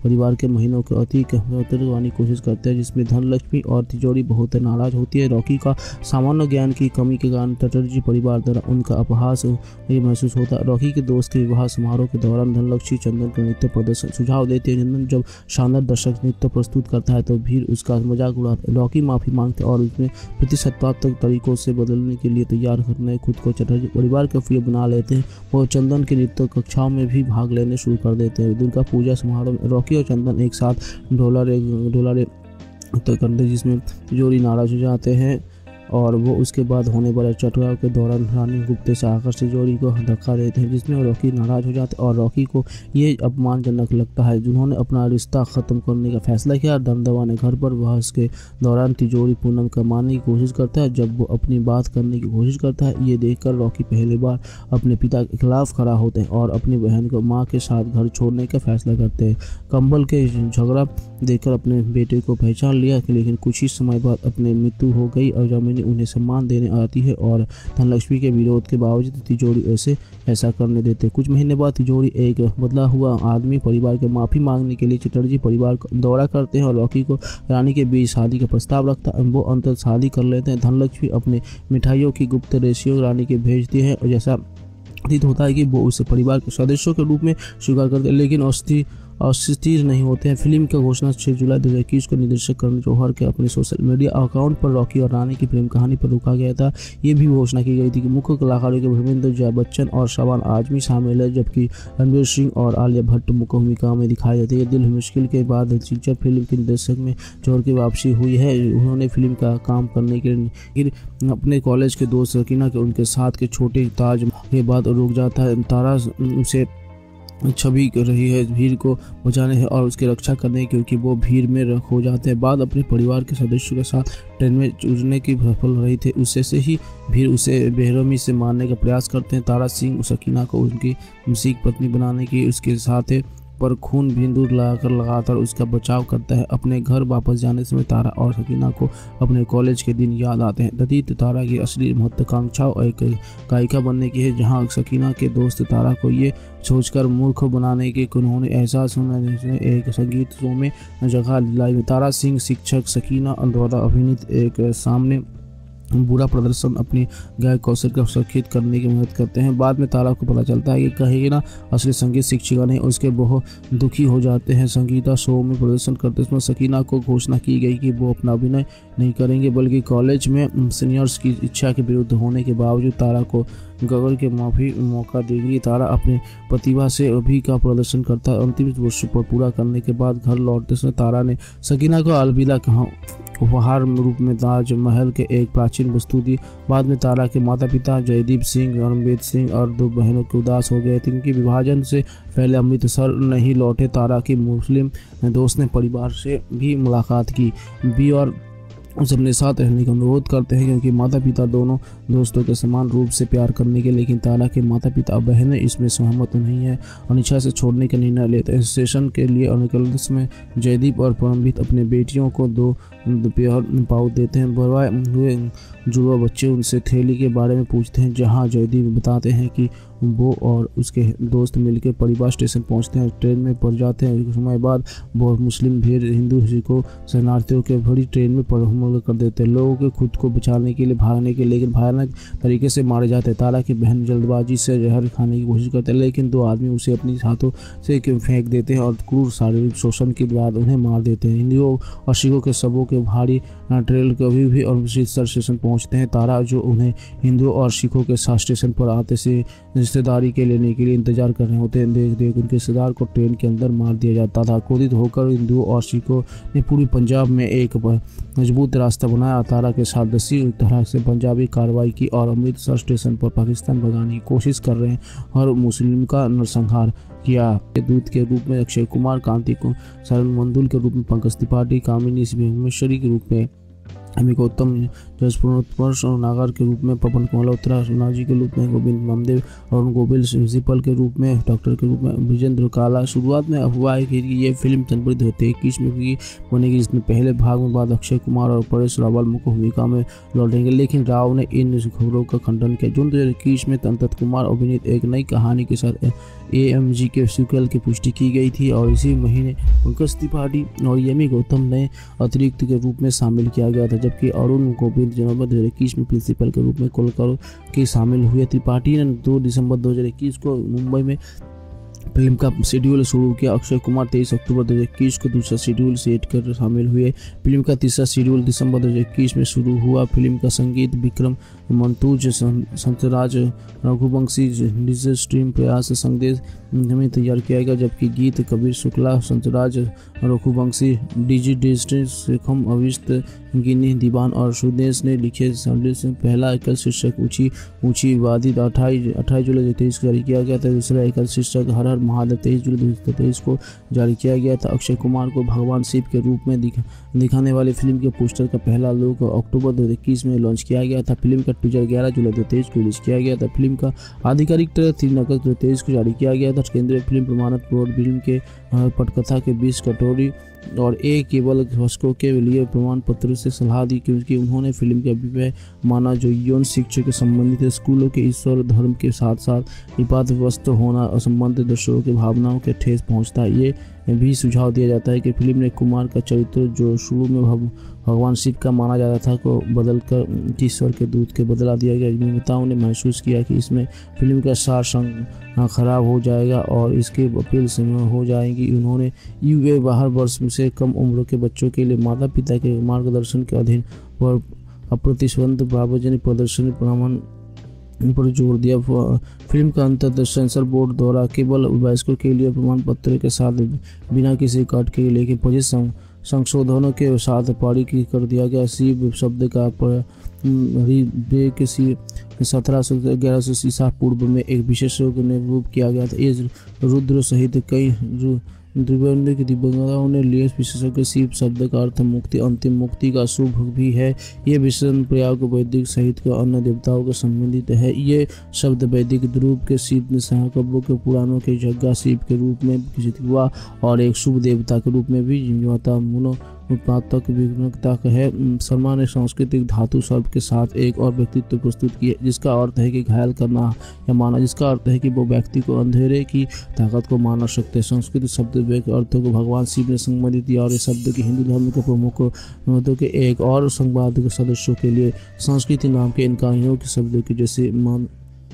परिवार के महीनों के अति करने की कोशिश करते हैं, जिसमें धनलक्ष्मी और तिजोरी बहुत नाराज होती है। रॉकी का सामान्य ज्ञान की कमी के कारण चटर्जी परिवार द्वारा उनका अपहास महसूस होता है। रॉकी के दोस्त के विवाह समारोह के दौरान धनलक्ष्मी चंदन को नृत्य प्रदर्शन सुझाव देते हैं। चंदन जब शानदार दर्शक नृत्य प्रस्तुत करता है तो भीड़ उसका मजाक उड़ाता है। रॉकी माफी मांगते और उसमें प्रतिशतवात्मक तरीकों से बदलने के लिए तैयार करने खुद को चटर्जी परिवार के प्रिय बना लेते हैं। वो चंदन के नृत्य कक्षाओं में भी भाग लेने शुरू कर देते हैं। दुर्गा पूजा समारोह में रॉकी और चंदन एक साथ डॉलर डॉलर तो करते, जिसमें तिजोरी नाराज हो जाते हैं और वो उसके बाद होने वाले चटराव के दौरान रानी गुप्ते से आकर तिजोरी को धक्का देते हैं, जिसमें रॉकी नाराज हो जाते हैं और रॉकी को ये अपमानजनक लगता है जिन्होंने अपना रिश्ता ख़त्म करने का फैसला किया। दमदमा ने घर पर बहस के दौरान तिजोरी पूनम कमाने की कोशिश करता है। जब वो अपनी बात करने की कोशिश करता है, ये देखकर रॉकी पहली बार अपने पिता के खिलाफ खड़ा होते हैं और अपनी बहन को माँ के साथ घर छोड़ने का फैसला करते हैं। कंबल के झगड़ा देखकर अपने बेटे को पहचान लिया, लेकिन कुछ ही समय बाद अपनी मृत्यु हो गई और जमीन उन्हें सम्मान देने आती है और धनलक्ष्मी के विरोध के बावजूद तिजोरी ऐसे ऐसा करने देते। कुछ महीने बाद तिजोरी एक बदला हुआ आदमी परिवार के माफी मांगने के लिए चटर्जी परिवार का दौरा करते हैं और रॉकी को रानी के बीच शादी का प्रस्ताव रखता है। वो अंतर शादी कर लेते हैं। धनलक्ष्मी अपने मिठाइयों की गुप्त रेशियो रानी के भेजती है और जैसा प्रतीत होता है कि वो उसे परिवार के सदस्यों के रूप में स्वीकार करते हैं, लेकिन अस्थिर अस्थिर नहीं होते हैं। फिल्म का घोषणा छह जुलाई दो हज़ार इक्कीस को निर्देशक करण जौहर के अपने सोशल मीडिया अकाउंट पर रॉकी और रानी की प्रेम कहानी पर रोका गया था। ये भी घोषणा की गई थी कि मुख्य कलाकारों के धर्मेंद्र, जया बच्चन और शबाना आजमी शामिल है, जबकि रणवीर सिंह और आलिया भट्ट मुख्य भूमिका में दिखाई देती है। दिल मुश्किल के बाद फीचर फिल्म के निर्देशक में जौहर की वापसी हुई है। उन्होंने फिल्म का काम करने के लिए अपने कॉलेज के दोस्त सकीना के उनके साथ के छोटे ताज के बाद रुक जाता है। तारा उसे छवि कर रही है भीड़ को बचाने है और उसकी रक्षा करने, क्योंकि वो भीड़ में खो जाते हैं। बाद अपने परिवार के सदस्यों के साथ ट्रेन में उड़ने की सफल रही थे, उससे से ही भीड़ उसे बेरहमी से मारने का प्रयास करते हैं। तारा सिंह सकीना को उनकी मुसीक पत्नी बनाने की उसके साथ पर खून बिंदु लगाकर लगातार उसका बचाव करता है। अपने घर वापस जाने समय तारा और सकीना को अपने कॉलेज के दिन याद आते हैं। दतीत तारा की असली महत्वाकांक्षा एक गायिका बनने की है, जहां सकीना के दोस्त तारा को ये सोचकर मूर्ख बनाने के उन्होंने एहसास होने से एक संगीत शो में जगह दिलाई। तारा सिंह शिक्षक सकीना द्वारा अभिनीत एक सामने बुरा प्रदर्शन अपनी गायक कौशल का सुरक्षित करने की मदद करते हैं। बाद में तारा को पता चलता है कि कहीं ना असली संगीत शिक्षिका नहीं, उसके बहुत दुखी हो जाते हैं। संगीता शो में प्रदर्शन करते समय सकीना को घोषणा की गई कि वो अपना अभिनय नहीं करेंगे, बल्कि कॉलेज में सीनियर्स की इच्छा के विरुद्ध होने के बावजूद तारा को गगन के माफी मौका देंगी। तारा अपनी प्रतिभा से अभी का प्रदर्शन करता है। अंतिम वर्ष पर पूरा करने के बाद घर लौटते समय तारा ने सकीना को अलविदा कहा, उपहार रूप में ताजमहल के एक प्राचीन वस्तु दी। बाद में तारा के माता पिता जयदीप सिंह, रणबीर सिंह और दो बहनों के उदास हो गए थे, क्योंकि विभाजन से पहले अमृतसर नहीं लौटे। तारा की मुस्लिम दोस्त ने परिवार से भी मुलाकात की भी और उसे अपने साथ रहने का अनुरोध करते हैं, क्योंकि माता पिता दोनों दोस्तों के समान रूप से प्यार करने के, लेकिन तारा के माता पिता और बहनें इसमें सहमत नहीं है, अनिच्छा से छोड़ने का निर्णय लेते हैं। स्टेशन के लिए निकलते समय जयदीप और परमजीत अपने बेटियों को दो दोपहर पाउच देते हैं। बरवाए हुए जुड़वा बच्चे उनसे थैली के बारे में पूछते हैं, जहां जयदीप बताते हैं कि वो और उसके दोस्त मिलकर परिवार स्टेशन पहुंचते हैं। ट्रेन में पड़ जाते हैं। कुछ समय बाद बहुत मुस्लिम भीड़ हिंदू सिखों शरणार्थियों के भरी ट्रेन में हमला कर देते हैं। लोगों के खुद को बचाने के लिए भागने के लेकिन भयानक तरीके से मारे जाते हैं। तारा की बहन जल्दबाजी से जहर खाने की कोशिश करते हैं, लेकिन दो आदमी उसे अपनी हाथों से फेंक देते हैं और क्रूर शारीरिक शोषण के बाद उन्हें मार देते हैं। हिंदुओं और सिखों के सबों के भारी ट्रेल कभी भी अमृतसर स्टेशन पहुंचते हैं। तारा जो उन्हें हिंदुओं और सिखों के साथ स्टेशन पर आते से रिश्तेदारी के लेने के लिए इंतजार कर रहे होते हैं, देख देख उनके रिश्तेदार को ट्रेन के अंदर मार दिया जाता था। क्रोधित होकर हिंदुओं और सिखों ने पूरी पंजाब में एक मजबूत रास्ता बनाया। तारा के साथ दसी तरह से पंजाबी कार्रवाई की और अमृतसर स्टेशन पर पाकिस्तान भगाने की कोशिश कर रहे हैं और मुस्लिम का नरसंहार किया। दूत के रूप में अक्षय कुमार, कांति को शरण मंदुल के रूप में पंकज त्रिपाठी, कामिनी भुवनेश्वरी के रूप में अमी गौतम, जसपुर और नागर के रूप में पवन मल्होत्रा, सोनाजी के रूप में गोविंद नामदेव और गोविल प्रिंसिपल के रूप में डॉक्टर के रूप में विजेंद्र काला। शुरुआत में अफवाह है कि ये फिल्म जनवरी दो हज़ार इक्कीस में भी बनेगी, जिसमें पहले भाग में बाद अक्षय कुमार और परेश रावल मुख्य भूमिका में लौटेंगे, लेकिन राव ने इन खबरों का खंडन किया। जून दो हज़ार इक्कीस में संतत कुमार अभिनीत एक नई कहानी के साथ ए एम जी के सीक्वल की पुष्टि की गई थी और इसी महीने पंकज त्रिपाठी और यमी गौतम ने अतिरिक्त के रूप में शामिल किया गया था, जबकि अरुण गोविंद जनवरी दो हज़ार इक्कीस में प्रिंसिपल के रूप में कोलकाता के शामिल हुए। त्रिपाठी ने दो दिसंबर दो हज़ार इक्कीस को मुंबई में फिल्म का शेड्यूल शुरू किया। अक्षय कुमार तेईस अक्टूबर दो हज़ार इक्कीस को दूसरा शेड्यूल सेट कर शामिल हुए। फिल्म का तीसरा शेड्यूल दिसंबर दो हज़ार इक्कीस में शुरू हुआ। फिल्म का संगीत विक्रम मंतूज, संतराज रघुवंशी, डीजे स्ट्रीम प्रयास संदेश में तैयार किया गया, जबकि गीत कबीर शुक्ला, संतराज रघुवंशी, डीजी डिस्ट्रिक्ट शेखम अविष्ट गिनी दीवान और सुदेश ने लिखे। संदेश में पहला एकल शीर्षक ऊंची ऊंची वादी अट्ठाईस अट्ठाईस जुलाई दो हज़ार तेईस को जारी किया गया था। दूसरा एकल शीर्षक हर हर महादेव तेईस जुलाई दो हज़ार तेईस को जारी किया गया था। अक्षय कुमार को भगवान शिव के रूप में दिखा, दिखाने वाली फिल्म के पोस्टर का पहला लुक अक्टूबर दो हज़ार इक्कीस में लॉन्च किया गया था। फिल्म का टीजर ग्यारह जुलाई दो हज़ार तेईस को रिलीज किया गया था। फिल्म का आधिकारिक ट्रेलर तीन अगस्त दो हज़ार तेईस को जारी किया गया था। केंद्रीय फिल्म प्रमाणक बोर्ड फिल्म के पटकथा के बीस कटोरी और एक केवल दर्शकों के लिए प्रमाण पत्र से सलाह दी, क्योंकि उन्होंने फिल्म के अभिप्राय माना जो यौन शिक्षा के संबंधित स्कूलों के ईश्वर धर्म के साथ साथ विवादग्रस्त होना असंबंधित दर्शकों की भावनाओं के ठेस पहुंचता है। ये भी सुझाव दिया जाता है कि फिल्म ने कुमार का चरित्र जो शुरू में भगवान शिव का माना जाता था को बदलकर ईश्वर के दूत के बदला दिया गया। निर्माताओं ने महसूस किया कि इसमें फिल्म का सार संग खराब हो जाएगा और इसके अपील हो जाएंगी। उन्होंने यू ए बारह वर्ष से कम उम्र के बच्चों के लिए माता पिता के मार्गदर्शन के अधीन पर अप्रतिबंध सार्वजनिक प्रदर्शनी प्रमाण पर जोर दिया। फिल्म का अंततः सेंसर बोर्ड द्वारा केवल वयस्कों के लिए प्रमाण पत्र के साथ बिना किसी काट के लेकिन पच्चीस संशोधनों के साथ पारित कर दिया गया। शिव शब्द का किसी सत्रह सौ ग्यारह सौ ईसा पूर्व में एक विशेषज्ञ ने रूप किया गया था। ये रुद्र सहित कई दिव्यांग की दिव्यांगताओं ने लिए विशेषज्ञ शिव शब्द का अर्थ मुक्ति, अंतिम मुक्ति का शुभ भी है। ये विशेषण प्रयोग वैदिक साहित्य के अन्य देवताओं के संबंधित है। ये शब्द वैदिक ध्रुव के शिव महाकाव्यों के पुराणों के यज्ञ शिव के रूप में विकसित हुआ और एक शुभ देवता के रूप में भी जीवता मुनो उत्पादक विघ्नता है। शर्मा ने सांस्कृतिक धातु शब्द के साथ एक और व्यक्तित्व प्रस्तुत किया जिसका अर्थ है कि घायल करना या माना, जिसका अर्थ है कि वो व्यक्ति को अंधेरे की ताकत को माना सकते हैं। संस्कृत शब्द के अर्थों को भगवान शिव ने संबंधित किया और इस शब्द के हिंदू धर्म के प्रमुख मतों के एक और संवाद के सदस्यों के लिए संस्कृति नाम के इनकारियों के शब्दों की जैसे मान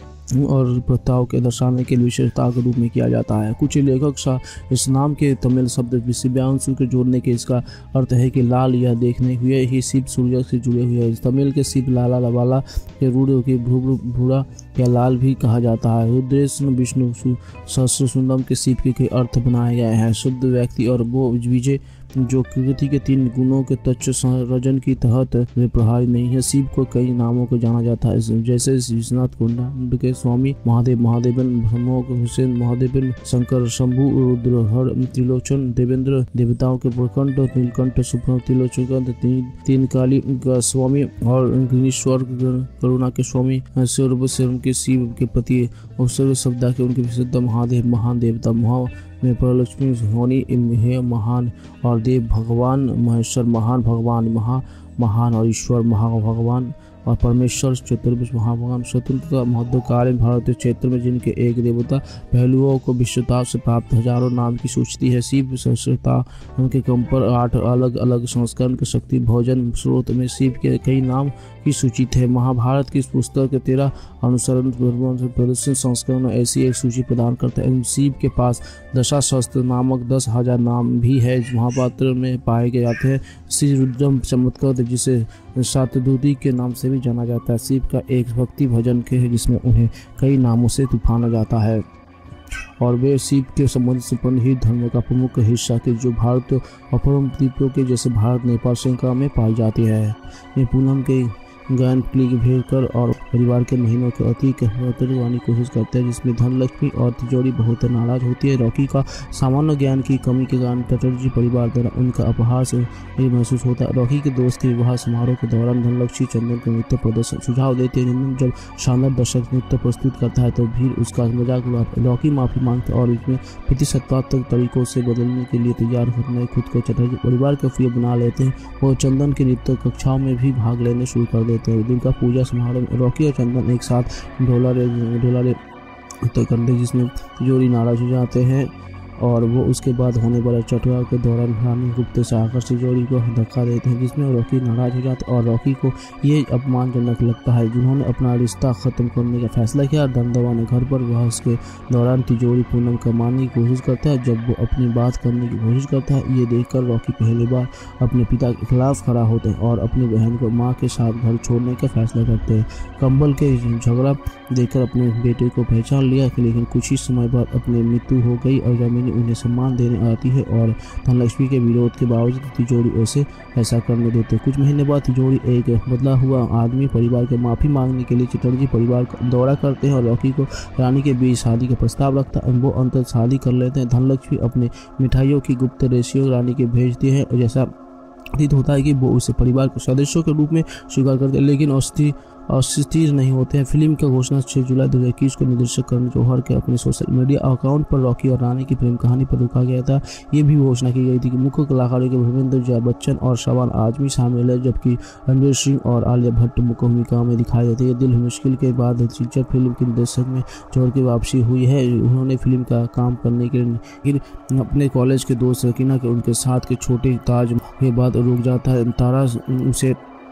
और प्रथाओं के दर्शाने के विशेषता के रूप में किया जाता है। कुछ लेखक इस नाम के तमिल शब्द दिव्यांशु के जोड़ने के इसका अर्थ है कि लाल यह देखने हुए ही शिव सूर्य से जुड़े हुए हैं। तमिल के शिव लाला वाला के रूढ़ के भूरा या लाल भी कहा जाता है। रुद्रेश विष्णु सहस्र सुंदम के शिव के कई अर्थ बनाए गए हैं। शुद्ध व्यक्ति और वो विजय जो प्रकृति के तीन गुणों के तत्व संरचन की तहत वे प्रभावी नहीं है। शिव को कई नामों को जाना जाता है जैसे विश्वनाथ कुंड के स्वामी महादेव, महादेवन ब्रह्मोक हुसैन महादेवन, शंकर शंभु, रुद्र हर, त्रिलोचन देवेंद्र, देवताओं के प्रकंठ नीलकंठ, सुप्र त्रिलोचन, तीन, तीन काली का स्वामी और ईश्वर करुणा के स्वामी, सर्व के शिव के प्रति अवसर शब्द के उनके विशुद्ध महादेव, महान देवता महा में परलक्ष्मी होनी है महान और देव भगवान, महेश्वर महान भगवान, महा महान और ईश्वर महा भगवान और परमेश्वर चतुर्भुज महाभगवान। स्वतंत्रता मध्यकालीन भारतीय क्षेत्र में जिनके एक देवता पहलुओं को विश्वता से प्राप्त हजारों नाम की सूचती है। शिव सहस्रता उनके कम पर आठ अलग अलग संस्करण के शक्ति भोजन स्रोत में शिव के कई नाम की सूचित है। महाभारत की इस पुस्तक के तेरह अनुसरण प्रदर्शन संस्करण ऐसी एक सूची प्रदान करता है। शिव के पास दशाशस्त्र नामक दस हजार नाम भी है महापात्र में पाए गए जाते हैं। श्री रुद्रम चमत्कार जिसे सातदूती के नाम से भी जाना जाता है। शिव का एक भक्ति भजन के है जिसमें उन्हें कई नामों से तूफाना जाता है और वे शिव के संबंध संपन्न ही धर्म का प्रमुख हिस्सा के जो भारत अपरम द्वीपों के जैसे भारत नेपाल श्रृंखला में पाई जाती है। ये पूनम के गायन क्लिक भेज कर और परिवार के महीनों के अति कहवानी कोशिश करते हैं जिसमें धनलक्ष्मी और तिजोरी बहुत नाराज होती है। रॉकी का सामान्य ज्ञान की कमी के कारण चटर्जी परिवार द्वारा उनका अपहार से महसूस होता है। रॉकी के दोस्त के विवाह समारोह के दौरान धनलक्ष्मी चंदन को नृत्य प्रदर्शन सुझाव देते हैं। चंदन जब शानदार दर्शक नृत्य प्रस्तुत करता है तो भीड़ उसका मजाक उड़ाता है। रॉकी माफी मांगता है और इसमें प्रतिशतात्मक तरीकों से बदलने के लिए तैयार करने खुद को चटर्जी परिवार का प्रिय बना लेते हैं। वो चंदन के नृत्य कक्षाओं में भी भाग लेने शुरू कर देते हैं। दुर्गा पूजा समारोह में रॉकी और चंदन एक साथ ढोला रे ढोला रे तय करते जिसमें तिजोरी नाराज हो जाते हैं और वो उसके बाद होने वाले चटुआ के दौरान रानी गुप्ते से आकर तिजोरी को धक्का देते हैं जिसमें रॉकी नाराज हो जाता है और रॉकी को ये अपमानजनक लगता है जिन्होंने अपना रिश्ता ख़त्म करने का फैसला किया। दंदवा ने घर पर वह उसके दौरान तिजोरी पूनम को मारने की कोशिश करता है। जब वो अपनी बात करने की कोशिश करता है ये देखकर रॉकी पहली बार अपने पिता के खिलाफ खड़ा होते हैं और अपनी बहन को माँ के साथ घर छोड़ने का फैसला करते हैं। कंबल के झगड़ा देखकर अपने बेटे को पहचान लिया लेकिन कुछ ही समय बाद अपनी मृत्यु हो गई और जमीन उन्हें सम्मान देने आती है और धनलक्ष्मी के विरोध के बावजूद तिजोरी उसे ऐसा करने देते हैं। कुछ महीने बाद तिजोरी एक बदला हुआ आदमी परिवार के माफ़ी मांगने के लिए चटर्जी परिवार का दौरा करते हैं और रॉकी को रानी के बीच शादी का प्रस्ताव रखता है। वो अंतर शादी कर लेते हैं। धनलक्ष्मी अपने मिठाइयों की गुप्त रेशियो रानी के भेजती है और जैसा प्रतीत होता है कि वो उसे परिवार के सदस्यों के रूप में स्वीकार करते हैं लेकिन अस्थिर और स्थिर नहीं होते हैं। फिल्म की घोषणा छह जुलाई दो हज़ार इक्कीस को निर्देशक करण जौहर के अपने सोशल मीडिया अकाउंट पर रॉकी और रानी की प्रेम कहानी पर रुका गया था। ये भी घोषणा की गई थी कि मुख्य कलाकारों के धर्मेंद्र जया बच्चन और शबाना आजमी शामिल है जबकि रणवीर सिंह और आलिया भट्ट मुख्य भूमिका में दिखाई देते हैं। दिल मुश्किल के बाद फीचर फिल्म के निर्देशक में जौहर की वापसी हुई है। उन्होंने फिल्म का काम करने के लिए अपने कॉलेज के दोस्त रकीना के उनके साथ के छोटे ताज के बाद रुक जाता है। तारा उसे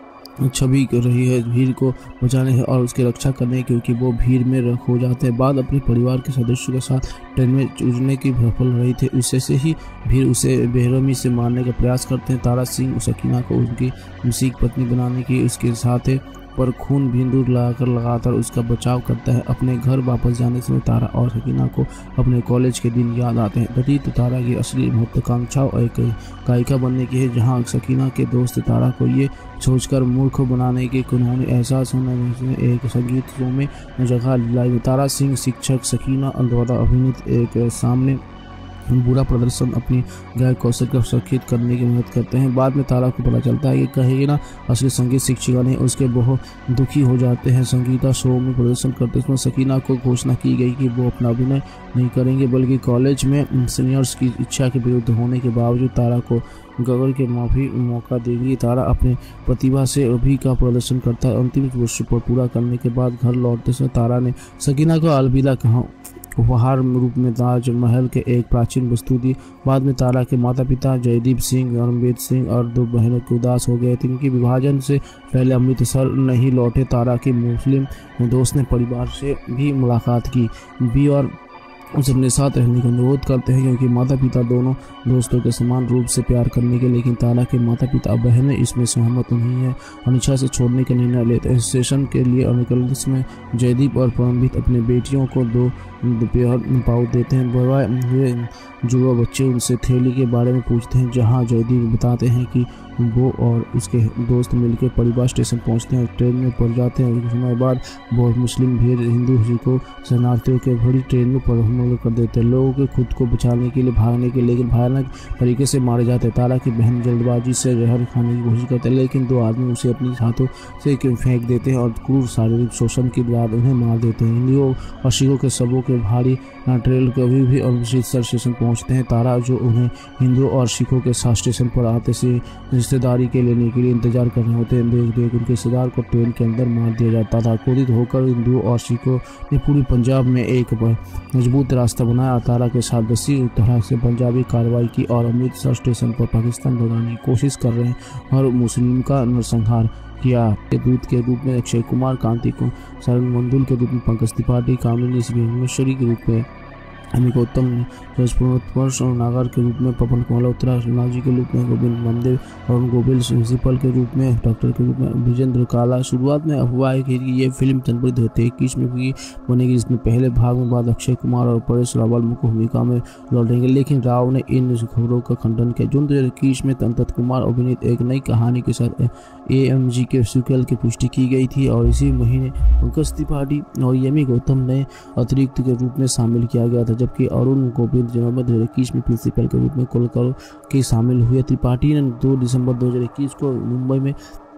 छवि कर रही है भीड़ को बचाने है और उसकी रक्षा करने क्योंकि वो भीड़ में रख हो जाते हैं। बाद अपने परिवार के सदस्यों के साथ ट्रेन में उड़ने की सफल रही थे उससे से ही भीड़ उसे बेरहमी से मारने का प्रयास करते हैं। तारा सिंह सकीना को उनकी मुसीक पत्नी बनाने की उसके साथ पर खून बिंदु लगाकर लगातार उसका बचाव करता है। अपने घर वापस जाने से तारा और सकीना को अपने कॉलेज के दिन याद आते हैं। प्रतीत तारा की असली महत्वाकांक्षा एक गायिका बनने की है जहां सकीना के दोस्त तारा को ये सोचकर मूर्ख बनाने के उन्होंने एहसास होने में एक संगीत शो में जगह दिलाई। तारा सिंह शिक्षक सकीना द्वारा अभिनीत एक सामने बुरा प्रदर्शन अपनी गायक कौशल को सुरक्षित करने की मदद करते हैं। बाद में तारा को पता चलता है कि कहेगी ना असली संगीत शिक्षिका ने उसके बहुत दुखी हो जाते हैं। संगीता शो में प्रदर्शन करते समय सकीना को घोषणा की गई कि वो अपना अभिनय नहीं करेंगे बल्कि कॉलेज में सीनियर्स की इच्छा के विरुद्ध होने के बावजूद तारा को गगन के माफी मौका देगी। तारा अपने प्रतिभा से अभी का प्रदर्शन करता है। अंतिम वर्ष पर पूरा करने के बाद घर लौटते समय तारा ने सकीना को अलविदा कहा उपहार रूप में ताजमहल के एक प्राचीन वस्तु दी। बाद में तारा के माता पिता जयदीप सिंह, रणबीर सिंह और दो बहनों के उदास हो गए थे क्योंकि विभाजन से पहले अमृतसर नहीं लौटे। तारा के मुस्लिम दोस्त ने परिवार से भी मुलाकात की भी और उसे अपने साथ रहने का अनुरोध करते हैं क्योंकि माता पिता दोनों दोस्तों के समान रूप से प्यार करने के लेकिन तारा के माता पिता अब बहनें इसमें सहमत नहीं है। अनिच्छा से छोड़ने का निर्णय लेते हैं। स्टेशन के लिए अनुकूल में जयदीप और परमवीत अपने बेटियों को दो दोपहर पाउच देते हैं। बड़े हुए जुड़वा बच्चे उनसे थैली के बारे में पूछते हैं जहां जयदीप बताते हैं कि वो और उसके दोस्त मिलकर परिवार स्टेशन पहुंचते हैं। ट्रेन में पड़ जाते हैं। कुछ समय बाद बहुत मुस्लिम भीड़ हिंदू को शरणार्थियों के भरी ट्रेन में हमला कर देते हैं। लोगों के खुद को बचाने के लिए भागने के लेकिन भयानक तरीके से मारे जाते हैं। तारा की बहन जल्दबाजी से जहर खाने की कोशिश करते हैं लेकिन दो आदमी उसे अपने हाथों से फेंक देते हैं और क्रूर शारीरिक शोषण के बाद उन्हें मार देते हैं। हिंदुओं और सिखों के शवों के भारी ट्रेल कभी भी अमृतसर स्टेशन पहुंचते हैं। तारा जो उन्हें हिंदुओं और सिखों के साथ स्टेशन पर आते से रिश्तेदारी के लेने के लिए इंतजार कर रहे होते हैं। देख देख उनके रिश्तेदार को ट्रेन के अंदर मार दिया जाता था। क्रोधित होकर हिंदुओं और सिखों ने पूरी पंजाब में एक मजबूत रास्ता बनाया। तारा के साथ दसी तरह से पंजाबी कार्रवाई की और अमृतसर स्टेशन पर पाकिस्तान भगाने की कोशिश कर रहे हैं और मुस्लिम का नरसंहार किया। के दूत के रूप में अक्षय कुमार, कांति को सरन मंदुल के रूप में पंकज त्रिपाठी, कामिनी भुवनेश्वरी के रूप में अमित गौतम, रजपुरवर्ष और नागर के रूप में पवन कुमार उत्तरा, नाजी के रूप में गोविंद मंदिर और गोविल प्रिंसिपल के रूप में डॉक्टर के रूप में विजेंद्र काला। शुरुआत में अफवाह है कि ये फिल्म जनवरी दो हज़ार इक्कीस में भी बनेगी जिसमें पहले भाग में बाद अक्षय कुमार और परेश रावल मुख्य भूमिका में लौटेंगे लेकिन राव ने इन खबरों का खंडन किया। जून दो हज़ार इक्कीस में अंतत कुमार अभिनीत एक नई कहानी के साथ ए एम जी के सीक्वल की पुष्टि की गई थी और इसी महीने पंकज त्रिपाठी और यमी गौतम ने अतिरिक्त के रूप में शामिल किया गया था जबकि अरुण गोविंद जनवरी दो हज़ार इक्कीस में प्रिंसिपल के रूप में कोलकाता के शामिल हुए। त्रिपाठी ने दो दिसंबर दो हज़ार इक्कीस को मुंबई में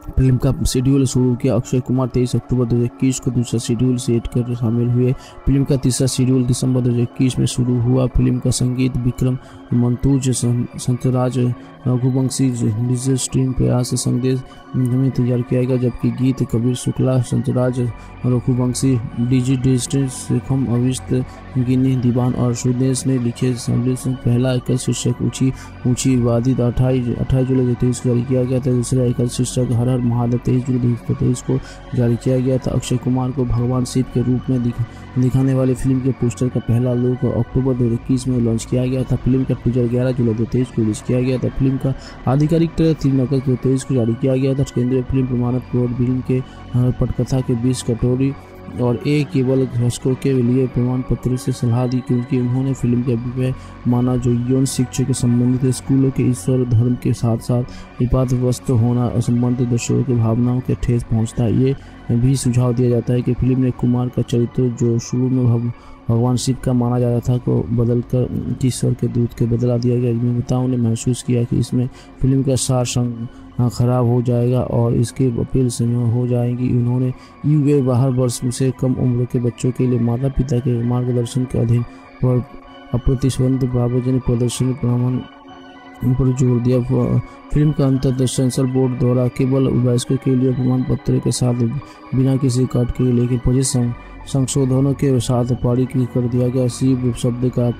फिल्म का शेड्यूल शुरू किया। अक्षय कुमार तेईस अक्टूबर दो हज़ार इक्कीस को दूसरा शेड्यूल सेट कर शामिल हुए। फिल्म का तीसरा शेड्यूल दिसंबर दो हज़ार इक्कीस में शुरू हुआ। फिल्म का संगीत विक्रम मंतूज, संतराज रघुवंशी, डिजिटल स्ट्रीम प्रयास संदेश में तैयार किया गया, जबकि गीत कबीर शुक्ला, संतराज रघुवंशी, डीजी डिजिटल शेखम, अविष्ट गिनी दीवान और सुदेश ने लिखे। पहला एकल शीर्षक ऊंची ऊंची वादी अट्ठाईस अट्ठाईस जुलाई दो हज़ार तेईस को जारी किया गया था। दूसरा एकल शीर्षक हर हर महादेव तेईस जुलाई दो हज़ार तेईस को जारी किया गया था। अक्षय कुमार को भगवान शिव के रूप में दिख, दिखाने वाली फिल्म के पोस्टर का पहला लुक अक्टूबर दो हज़ार इक्कीस में लॉन्च किया गया था। फिल्म का टीजर ग्यारह जुलाई दो हज़ार तेईस को रिलीज किया गया था। फिल्म का आधिकारिक ट्रेलर तीन अगस्त दो हज़ार तेईस को जारी किया गया था। केंद्रीय फिल्म प्रमाणक बोर्ड फिल्म के पटकथा के बीस कटोरी और एक केवल दर्शकों के लिए प्रमाण पत्र से सलाह दी, क्योंकि उन्होंने फिल्म के अभिप्राय माना जो यौन शिक्षा के संबंधित स्कूलों के ईश्वर धर्म के साथ साथ विवादग्रस्त होना असंबंधित दर्शकों की भावनाओं के ठेस पहुंचता है। ये भी सुझाव दिया जाता है कि फिल्म ने कुमार का चरित्र, जो शुरू में भगवान शिव का माना जाता था, को बदलकर ईश्वर के दूत के बदला दिया गया। निर्माताओं ने महसूस किया कि इसमें फिल्म का सार संग खराब हो जाएगा और इसके अपील समय हो जाएगी। उन्होंने यूए बारह वर्ष से कम उम्र के बच्चों के लिए माता पिता के मार्गदर्शन के अधीन पर अप्रतिबंधित सार्वजनिक प्रदर्शन प्रमाण पर जोर दिया। फिल्म का अंतर सेंसर बोर्ड द्वारा केवल वयस्कों के लिए प्रमाण पत्र के साथ बिना किसी कट के, लेकिन पच्चीस संशोधनों के साथ पारित कर दिया गया। शिव शब्द का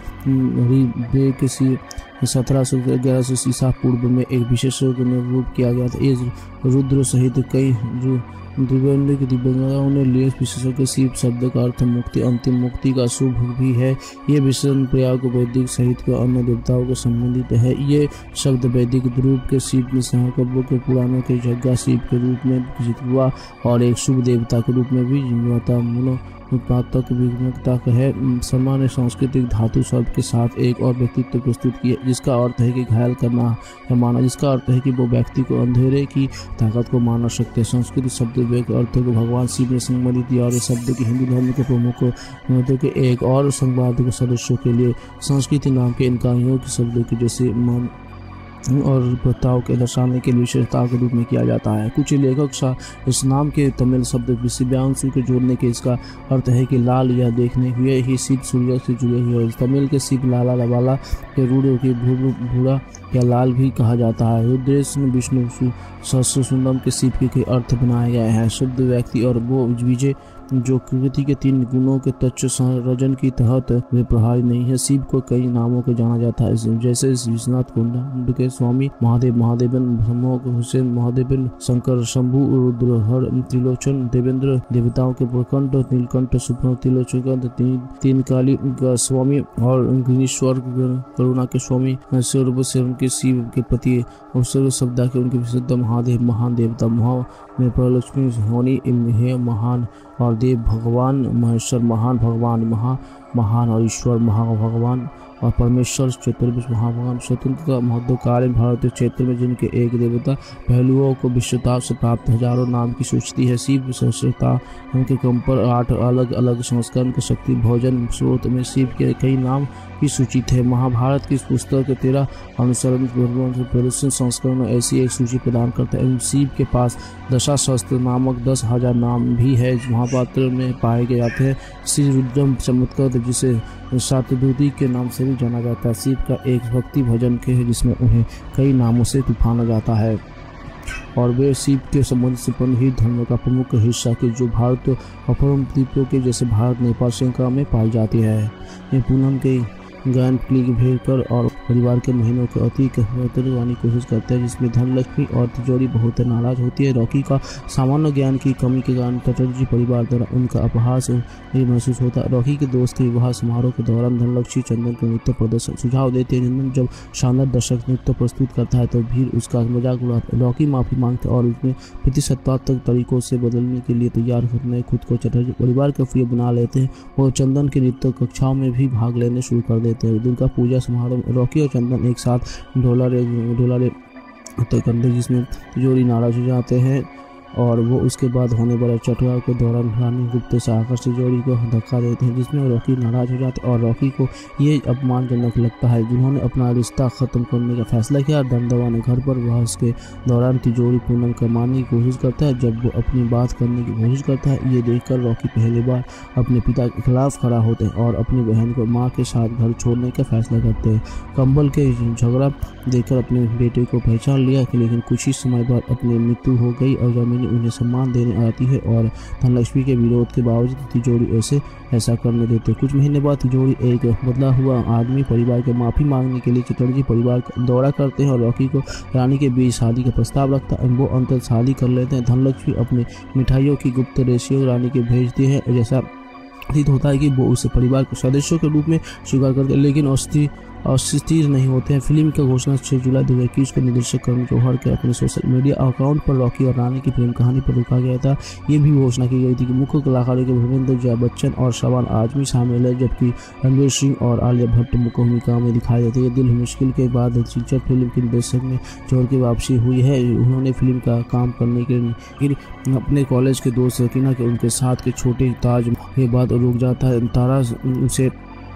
किसी सत्रह सौ ग्यारह सौ ईसा पूर्व में एक विशेष रूप किया गया था। इस रुद्र सहित कई दिव्यांग दिव्यांगों ने लिए विशेषज्ञ के शिव शब्द का अर्थ मुक्ति, अंतिम मुक्ति का शुभ भी है। ये विशेषण प्रयोग वैदिक सहित के अन्य देवताओं को संबंधित है। ये शब्द वैदिक रूप के शिव में सहकबों के पुराणों के यज्ञ शिव के रूप में विकसित हुआ और एक शुभ देवता के रूप में भी जिम्मेदार मूलो उत्पादक विभिन्नता है। सामान्य सांस्कृतिक धातु शब्द के साथ एक और व्यक्तित्व प्रस्तुत किया, जिसका अर्थ है कि घायल करना या माना, जिसका अर्थ है कि वो व्यक्ति को अंधेरे की ताकत को माना सकते हैं। संस्कृत शब्द के अर्थ को भगवान शिव ने संबंधित किया और इस शब्द के हिंदू धर्म के प्रमुख मतों के एक और संवाद के सदस्यों के लिए संस्कृति नाम के इनकारियों के शब्दों की जैसे मान और प्रथाओं के दर्शाने के लिए विशेषताओं के रूप में किया जाता है। कुछ लेखक इस नाम के तमिल शब्द शिव्यांशु को जोड़ने के इसका अर्थ है कि लाल या देखने हुए ही शिव सूर्य से जुड़े हुए। तमिल के शिव लाला लवाला के रूढ़ की भूरा या लाल भी कहा जाता है। रुद्रेश में विष्णु सहस्र सुंदम के शिव के अर्थ बनाए गए हैं। शुद्ध व्यक्ति और वो विजय जो प्रकृति के तीन गुणों के तत्व संरचन की तहत वे प्रहारी नहीं है। शिव को कई नामों के जाना जाता है, जैसे विश्वनाथ कुंड के स्वामी महादेव, महादेवन ब्रह्मोक हुसैन महादेवन, शंकर शंभु, रुद्र हर त्रिलोचन, देवेंद्र देवताओं के प्रकंठ, नीलकंठ सुप्र त्रिलोचन, तीन, तीन काली का स्वामी और गिरीश्वर करुणा के स्वामी, सर्वसेवन के शिव के पति अवसर शब्द के उनके विशुद्ध महादेव, महान देवता महा में परलक्ष्मी होनी है महान और देव भगवान महेश्वर, महान भगवान महा महान और ईश्वर महा भगवान और परमेश्वर चतुर्भुज महाभगवान। स्वतंत्रता महत्वकालीन भारतीय क्षेत्र में जिनके एक देवता पहलुओं को विश्वता से प्राप्त हजारों नाम की सूची है। शिव सहस्रता उनके क्रम पर आठ अलग अलग संस्करण के शक्ति भोजन स्रोत में शिव के कई नाम की सूची थे। महाभारत की पुस्तक के तेरह अनुसरण प्रदर्शन संस्करण में ऐसी एक सूची प्रदान करते हैं। शिव के पास दशाशस्त्र नामक दस हजार नाम भी है महापात्र में पाए गए जाते हैं। श्री रुद्रम चमत्कार जिसे सातदूती के नाम से भी जाना जाता है। शिव का एक भक्ति भजन के है जिसमें उन्हें कई नामों से तूफाना जाता है और वे शिव के संबंध से ही धर्म का प्रमुख हिस्सा के जो भारत अपरम द्वीपों के जैसे भारत नेपाल श्रृंखला में पाई जाती है। ये पूनम के गायन क्लिक भेड़कर और परिवार के महीनों के अति वानी कोशिश करते हैं, जिसमें धनलक्ष्मी और तिजोरी बहुत नाराज होती है। रॉकी का सामान्य ज्ञान की कमी के कारण चटर्जी परिवार द्वारा उनका अपहास भी महसूस होता है। रॉकी के दोस्त के विवाह समारोह के दौरान धनलक्ष्मी चंदन को नृत्य प्रदर्शन सुझाव देते हैं। चंदन जब शानदार दर्शक नृत्य प्रस्तुत करता है तो भीड़ उसका मजाक उड़ाता है। रॉकी माफी मांगता है और उसमें प्रतिशतात्मक तरीकों से बदलने के लिए तैयार करने खुद को चटर्जी परिवार का प्रिय बना लेते हैं और चंदन के नृत्य कक्षाओं में भी भाग लेने शुरू कर देते हैं। दुर्गा पूजा समारोह में रॉकी और चंदन एक साथ ढोलारे ढोलारे करते जिसमें तिजोरी नाराज हो जाते हैं और वो उसके बाद होने वाले चटवार के दौरान रानी गुप्ते से आकर्षित तिजोरी को धक्का देते हैं, जिसमें रॉकी नाराज हो जाते हैं और रॉकी को ये अपमानजनक लगता है जिन्होंने अपना रिश्ता खत्म करने का फैसला किया। दमदमा ने घर पर बहस के दौरान तिजोरी पूनम को मारने की कोशिश करता है। जब वो अपनी बात करने की कोशिश करता है, ये देखकर रॉकी पहली बार अपने पिता के खिलाफ खड़ा होते हैं और अपनी बहन को माँ के साथ घर छोड़ने का फैसला करते हैं। कंबल के झगड़ा देखकर अपने बेटे को पहचान लिया कि लेकिन कुछ ही समय बाद अपनी मृत्यु हो गई और जमीन उन्हें सम्मान देने आती है और धनलक्ष्मी के विरोध के बावजूद तिजोरी ऐसे ऐसा करने देते। कुछ महीने बाद तिजोरी एक बदला हुआ आदमी परिवार के माफ़ी मांगने के लिए चटर्जी परिवार का दौरा करते हैं और रॉकी को रानी के बीच शादी का प्रस्ताव रखता है। वो अंतर शादी कर लेते हैं। धनलक्ष्मी अपने मिठाइयों की गुप्त रेशियो रानी के भेजती है, जैसा प्रतीत होता है कि वो उसे परिवार के सदस्यों के रूप में स्वीकार करते हैं, लेकिन अस्थिर और स्थिर नहीं होते हैं। फिल्म का घोषणा छह जुलाई दो हज़ार इक्कीस को निर्देशक करण जौहर के अपने सोशल मीडिया अकाउंट पर रॉकी और रानी की प्रेम कहानी पर रुका गया था। ये भी घोषणा की गई थी कि मुख्य कलाकारों के भूपेंद्र जया बच्चन और शबाना आजमी शामिल है, जबकि रणवीर सिंह और आलिया भट्ट मुख्य भूमिका में दिखाई देते हैं। दिल मुश्किल के बाद फीचर फिल्म के निर्देशक में जौहर की वापसी हुई है। उन्होंने फिल्म का काम करने के लिए अपने कॉलेज के दोस्त सकीना के उनके साथ के छोटे ताज के बाद रुक जाता है। तारा उसे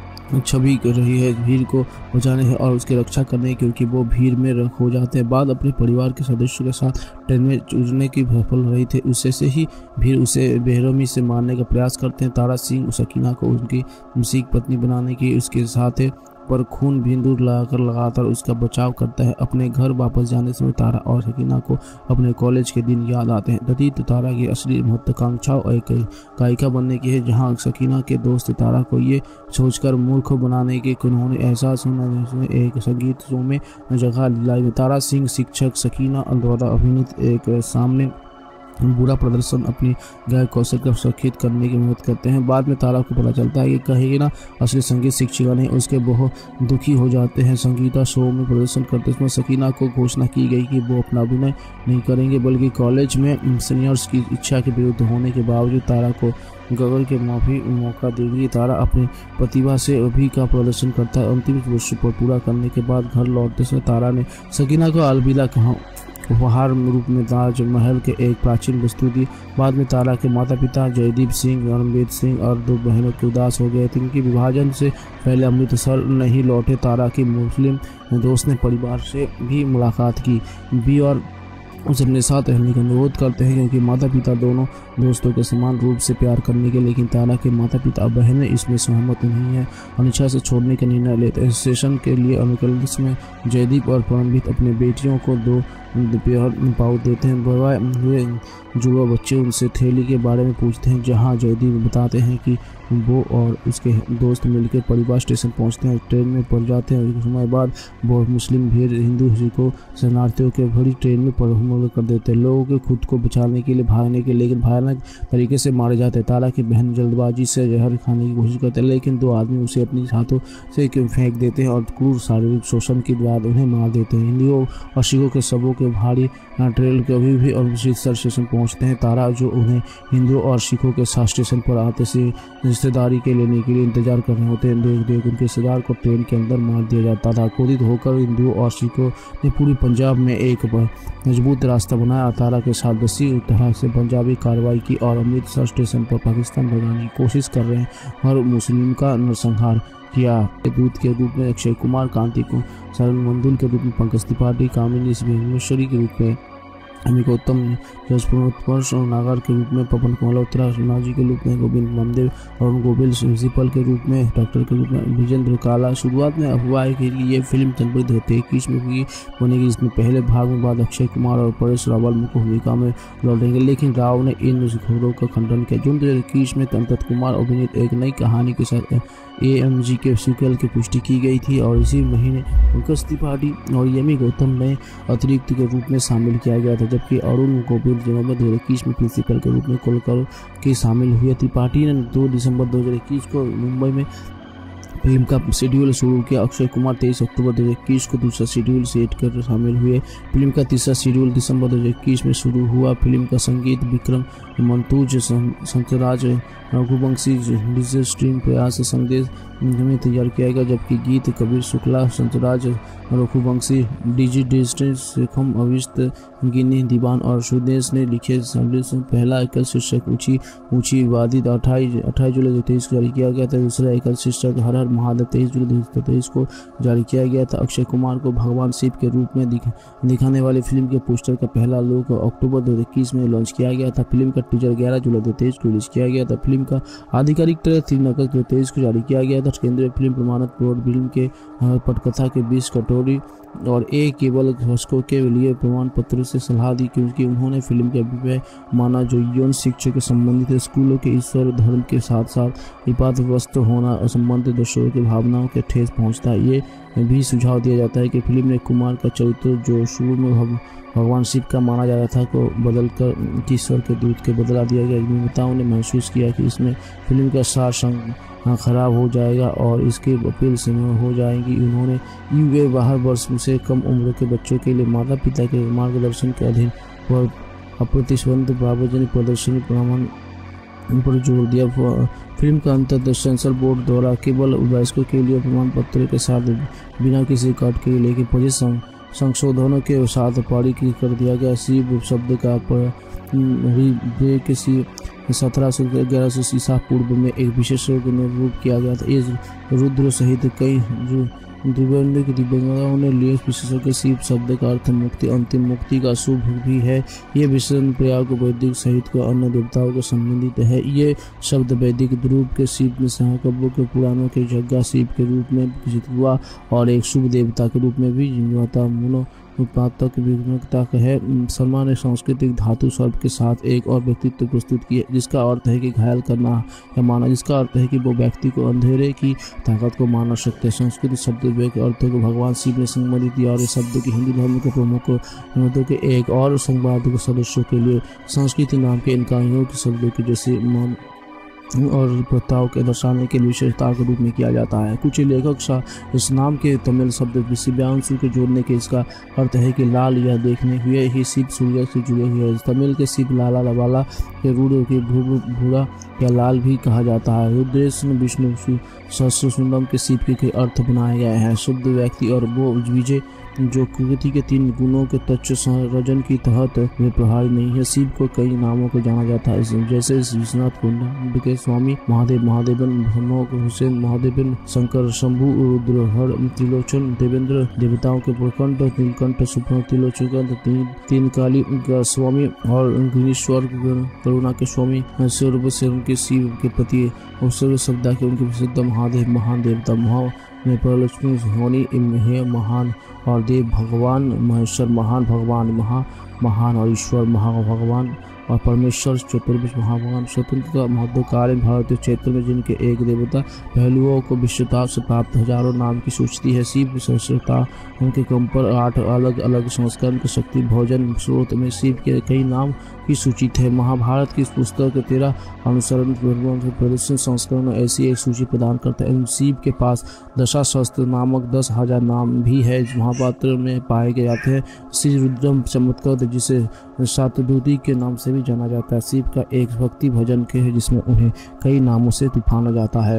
छवि कर रही है भीड़ को बचाने है और उसकी रक्षा करने, क्योंकि वो भीड़ में खो जाते हैं। बाद अपने परिवार के सदस्यों के साथ ट्रेन में उड़ने की सफल रही थे, उससे से ही भीड़ उसे बेरहमी से मारने का प्रयास करते हैं। तारा सिंह सकीना को उनकी मुसीक पत्नी बनाने की उसके साथ पर खून बिंदु लगाकर लगातार उसका बचाव करता है। अपने घर वापस जाने समय तारा और सकीना को अपने कॉलेज के दिन याद आते हैं। दतीत तारा की असली महत्वाकांक्षा एक गायिका बनने की है, जहां सकीना के दोस्त तारा को ये सोचकर मूर्ख बनाने के उन्होंने एहसास होना जिसमें एक संगीत शो में जगह दिलाई। तारा सिंह शिक्षक सकीना द्वारा अभिनीत एक सामने बुरा प्रदर्शन अपनी गायक कौशल का सुरक्षित करने की मदद करते हैं। बाद में तारा को पता चलता है कि कहेगी ना असली संगीत शिक्षिका नहीं, उसके बहुत दुखी हो जाते हैं। संगीता शो में प्रदर्शन करते समय सकीना को घोषणा की गई कि वो अपना अभिनय नहीं करेंगे, बल्कि कॉलेज में सीनियर्स की इच्छा के विरुद्ध होने के बावजूद तारा को गगन के माफी मौका देगी। तारा अपनी प्रतिभा से अभी का प्रदर्शन करता है। अंतिम वर्ष पर पूरा करने के बाद घर लौटते समय तारा ने सकीना को अलविदा कहा उपहार रूप में ताजमहल के एक प्राचीन वस्तु दी। बाद में तारा के माता पिता जयदीप सिंह, रणवीर सिंह और दो बहनों के उदास हो गए थे, क्योंकि विभाजन से पहले अमृतसर नहीं लौटे। तारा के मुस्लिम दोस्त ने परिवार से भी मुलाकात की भी और उसे अपने साथ रहने का अनुरोध करते हैं, क्योंकि माता पिता दोनों दोस्तों के समान रूप से प्यार करने के, लेकिन तारा के माता पिता बहनें इसमें सहमत नहीं है, अनिच्छा से छोड़ने का निर्णय लेते हैं। स्टेशन के लिए अनुकूल में जयदीप और परमवीत अपने बेटियों को दो पाउच देते हैं। बड़े हुए जुड़वा बच्चे उनसे थैली के बारे में पूछते हैं, जहां जयदीप बताते हैं कि वो और उसके दोस्त मिलकर परिवार स्टेशन पहुंचते हैं, ट्रेन में पड़ जाते हैं। कुछ समय बाद बहुत मुस्लिम भीड़ हिंदू सिखों शरणार्थियों के भरी ट्रेन में हमला कर देते हैं। लोगों के खुद को बचाने के लिए भागने के लेकिन भयानक तरीके से मारे जाते हैं। तारा की बहन जल्दबाजी से जहर खाने की कोशिश करते हैं, लेकिन दो आदमी उसे अपने हाथों से फेंक देते हैं और क्रूर शारीरिक शोषण के बाद उन्हें मार देते हैं। हिंदुओं और सिखों के शवों के भारी ट्रेल कभी भी अमृतसर स्टेशन पहुंचते हैं। तारा जो उन्हें हिंदुओं और सिखों के साथ स्टेशन पर आते से रिश्तेदारी के लेने के लिए इंतजार कर रहे होते हैं। देख देख उनके रिश्तेदार को ट्रेन के अंदर मार दिया जाता था। क्रोधित होकर हिंदुओं और सिखों ने पूरी पंजाब में एक मजबूत रास्ता बनाया। तारा के साथ दसी तरह से पंजाबी कार्रवाई की और अमृतसर स्टेशन पर पाकिस्तान भगाने की कोशिश कर रहे हैं और मुस्लिम का नरसंहार किया। दूत के रूप में अक्षय कुमार, कांति को शरण मंदुल के रूप में पंकज त्रिपाठी, कामिनी भुवनेश्वरी के रूप में अमी गौतम, जसप्रीत और नागर के रूप में पवन मल्होत्रा, नाजी के रूप में गोविंद ममदेव और गोविल प्रिंसिपल के रूप में डॉक्टर के रूप में विजेंद्र काला। शुरुआत में अफवाह है कि ये फिल्म जनवरी दो हज़ार इक्कीस में हुई बनेगी। इसमें पहले भाग में बाद अक्षय कुमार और परेश रावल मुख्य भूमिका में लौटेंगे, लेकिन राव ने इन खबरों का खंडन किया। जून दो हज़ार इक्कीस में अंतत कुमार अभिनीत एक नई कहानी के साथ ए एम जी के सीक्वल की पुष्टि की गई थी और इसी महीने पंकज त्रिपाठी और यमी गौतम में अतिरिक्त के रूप में शामिल किया गया था, जबकि अरुण गोविल जनवरी दो हज़ार इक्कीस में प्रिंसिपल के रूप में कोलकर के शामिल हुए। त्रिपाठी ने दो दिसंबर दो हज़ार इक्कीस को मुंबई में फिल्म का शेड्यूल शुरू किया। अक्षय कुमार तेईस अक्टूबर दो हज़ार इक्कीस को दूसरा शेड्यूल सेट कर शामिल हुए। फिल्म का तीसरा शेड्यूल दिसंबर दो हज़ार इक्कीस में शुरू हुआ। फिल्म का संगीत विक्रम मंतूज, संतराज रघुवंशी, डिजिटल स्ट्रीम प्रयास संदेश में तैयार किया गया, जबकि गीत कबीर शुक्ला, संतराज रघुवंशी, डीजी डिजिटल शेखम अविष्ट गिनी दीवान और सुदेश ने लिखे। पहला एकल शीर्षक ऊंची ऊंची वादी अट्ठाईस अट्ठाईस जुलाई दो हज़ार तेईस को जारी किया गया था। दूसरा एकल शीर्षक हर हर महादेव तेईस जुलाई दो हज़ार तेईस को जारी किया गया था। अक्षय कुमार को भगवान शिव के रूप में दिख, दिखाने वाली फिल्म के पोस्टर का पहला लुक अक्टूबर दो हज़ार इक्कीस में लॉन्च किया गया था। फिल्म का टीजर ग्यारह जुलाई दो हज़ार तेईस को रिलीज किया गया था। फिल्म का आधिकारिक ट्रेलर तीन अगस्त दो हज़ार तेईस को जारी किया गया था। केंद्रीय फिल्म प्रमाणक बोर्ड फिल्म के पटकथा के बीस कटोरी और ए केवल दर्शकों के लिए प्रमाण पत्र से सलाह दी, क्योंकि उन्होंने फिल्म के अभिप्राय माना जो यौन शिक्षा के संबंधित स्कूलों के ईश्वर धर्म के साथ साथ विवादग्रस्त होना और संबंधित दर्शकों की भावनाओं के ठेस पहुंचता है। ये भी सुझाव दिया जाता है कि फिल्म ने कुमार का चरित्र जो शुरू में भगवान शिव का माना जाता था को बदलकर ईश्वर के दूत के बदला दिया गया। निर्माताओं ने महसूस किया कि इसमें फिल्म का सार संग खराब हो जाएगा और इसकी अपील से हो जाएगी। उन्होंने युवा बारह वर्ष से कम उम्र के बच्चों के लिए माता पिता के मार्गदर्शन के अधीन और अप्रतिबंधित सार्वजनिक प्रदर्शनी प्रमाण पर जोर दिया। फिल्म का अंततः सेंसर बोर्ड द्वारा केवल वयस्कों के लिए प्रमाण पत्र के साथ बिना किसी कट के लेकिन पच्चीस संशोधनों के साथ पारित कर दिया गया। शिव शब्द का किसी सत्रह सौ ग्यारह सौ ईसा पूर्व में एक विशेष रूप किया गया था। इस रुद्र सहित कई दिव्यांग दिव्यांगों ने लिए विशेषज्ञ शिव शब्द का अर्थ मुक्ति, अंतिम मुक्ति का शुभ भी है। ये विशेषण प्रयोग वैदिक सहित को अन्य देवताओं को संबंधित है। ये शब्द वैदिक रूप के शिव में सहकब्यों के पुराणों के यज्ञ शिव के रूप में विकसित हुआ और एक शुभ देवता के रूप में भी जिम्मेदार मुनो उत्पादक विघ्नता है। शर्मा ने सांस्कृतिक धातु शब्द के साथ एक और व्यक्तित्व प्रस्तुत किया जिसका अर्थ है कि घायल करना या माना, जिसका अर्थ है कि वो व्यक्ति को अंधेरे की ताकत को मार सकते हैं। संस्कृत शब्द के अर्थों को भगवान शिव ने संबंधित दिया और इस शब्द की हिंदू धर्म के प्रमुख ग्रंथों के एक और संवाद सदस्यों के लिए संस्कृत नाम के इनकाइयों के शब्दों के जैसे मान और प्रस्ताव के दर्शाने के विशेषता के रूप में किया जाता है। कुछ लेखक इस नाम के तमिल शब्द शिव्यांशु के जोड़ने के इसका अर्थ है कि लाल या देखने हुए ही शिव सूर्य से जुड़े हुए हैं। तमिल के शिव लाला लवाला के रूढ़ के भूरा या लाल भी कहा जाता है। रुद्रेश विष्णु सहस्रसुंदम के शिव के अर्थ बनाए गए हैं। शुद्ध व्यक्ति और वो विजय जो कृति के तीन गुणों के तत्व संरचन की तहत वे प्रभावी नहीं है। शिव को कई नामों को जाना जाता है जैसे विश्वनाथ कुंड के स्वामी महादेव, महादेवन भनोक हुसैन महादेवन, शंकर शंभु, रुद्र हर त्रिलोचन, देवेंद्र देवताओं के प्रकंठ, नीलकंठ सुप्र त्रिलोचन, तीन, तीन काली का स्वामी और गिरीश्वर करुणा के स्वामी, सर्व से उनके शिव के प्रति और सर्व शब्दा के उनके प्रसिद्ध महादेव महान देवता महा में परलक्ष्मी होनी है महान और देव भगवान महेश्वर महान भगवान महा महान और ईश्वर महा भगवान और परमेश्वर चतुर्भुज महाभगवान। स्वतंत्रता महत्वकालीन भारतीय क्षेत्र में जिनके एक देवता पहलुओं को विश्वता से प्राप्त हजारों नाम की सूची है। शिव सहस्रता उनके कम पर आठ अलग अलग संस्करण के शक्ति भोजन स्रोत में शिव के कई नाम की सूची थे। महाभारत की इस पुस्तक के तेरह अनुसरण प्रदर्शन संस्करण ऐसी एक सूची प्रदान करता है। शिव के पास दशाशस्त्र नामक दस हजार नाम भी है महापात्र में पाए गए जाते हैं। श्री रुद्रम चमत्कार जिसे सातदूती के नाम से भी जाना जाता है। शिव का एक भक्ति भजन के है जिसमें उन्हें कई नामों से तूफाना जाता है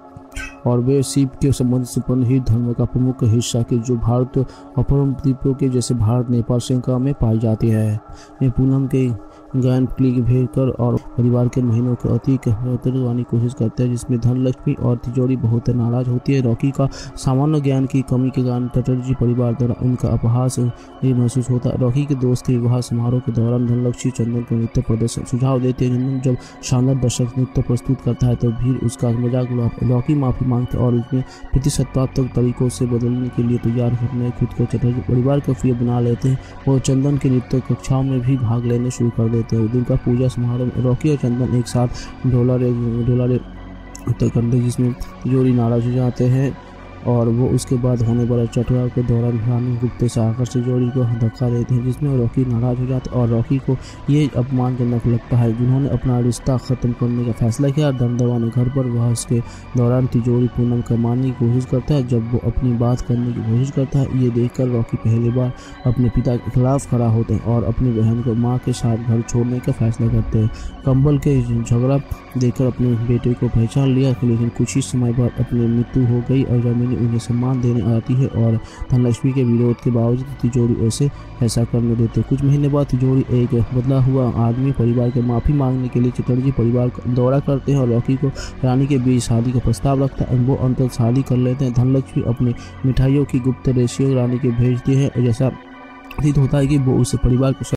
और वे शिव के संबंधित संपन्न ही धर्म का प्रमुख हिस्सा के जो भारत अपरम द्वीपों के जैसे भारत नेपाल श्रृंखला में पाई जाती है। ये पूनम के गायन क्लिक भेजकर और परिवार के महीनों को अति करने की कोशिश करते हैं जिसमें धन लक्ष्मी और तिजोरी बहुत नाराज होती है। रॉकी का सामान्य ज्ञान की कमी के कारण चटर्जी परिवार द्वारा उनका अपहास भी महसूस होता है। रॉकी के दोस्त के विवाह समारोह के दौरान धनलक्ष्मी चंदन को नृत्य प्रदर्शन सुझाव देते हैं। चंदन जब शानदार दर्शक नृत्य प्रस्तुत करता है तो भीड़ उसका मजाक उड़ाता है। रॉकी माफी मांगता है और उसमें प्रतिशतवात्मक तरीकों से बदलने के लिए तैयार होने खुद को चटर्जी परिवार का प्रिय बना लेते हैं और चंदन के नृत्य कक्षाओं में भी भाग लेने शुरू कर देते हैं। दुर्गा पूजा समारोह में रॉकी और चंदन एक साथ डोला रे डोला रे उत्तर करते जिसमें तिजोरी नाराज हो जाते हैं और वो उसके बाद होने वाले चटवार के दौरान रानी गुप्ते से आकर तिजोरी को धक्का देते हैं, जिसमें रॉकी नाराज हो जाता है और रॉकी को ये अपमानजनक लगता है जिन्होंने अपना रिश्ता ख़त्म करने का फैसला किया। डर दबाने घर पर वह इसके दौरान तिजोरी पूनम को मारने की कोशिश करता है। जब वो अपनी बात करने की कोशिश करता है, ये देखकर रॉकी पहली बार अपने पिता के खिलाफ खड़ा होते हैं और अपनी बहन को माँ के साथ घर छोड़ने का फैसला करते हैं। कंबल के झगड़ा देखकर अपने बेटे को पहचान लिया, लेकिन कुछ ही समय बाद अपनी मृत्यु हो गई और रमीनी उन्हें सम्मान देने आती है और धनलक्ष्मी के विरोध के बावजूद तिजोरी ऐसे ऐसा करने देते। कुछ महीने बाद तिजोरी एक बदला हुआ आदमी परिवार के माफ़ी मांगने के लिए चटर्जी परिवार का दौरा करते हैं और रॉकी को रानी के बीच शादी का प्रस्ताव रखता है। वो अंतर शादी कर लेते हैं। धनलक्ष्मी अपनी मिठाइयों की गुप्त रेशियो रानी के भेजती है, जैसा प्रतीत होता है कि वो उस परिवार को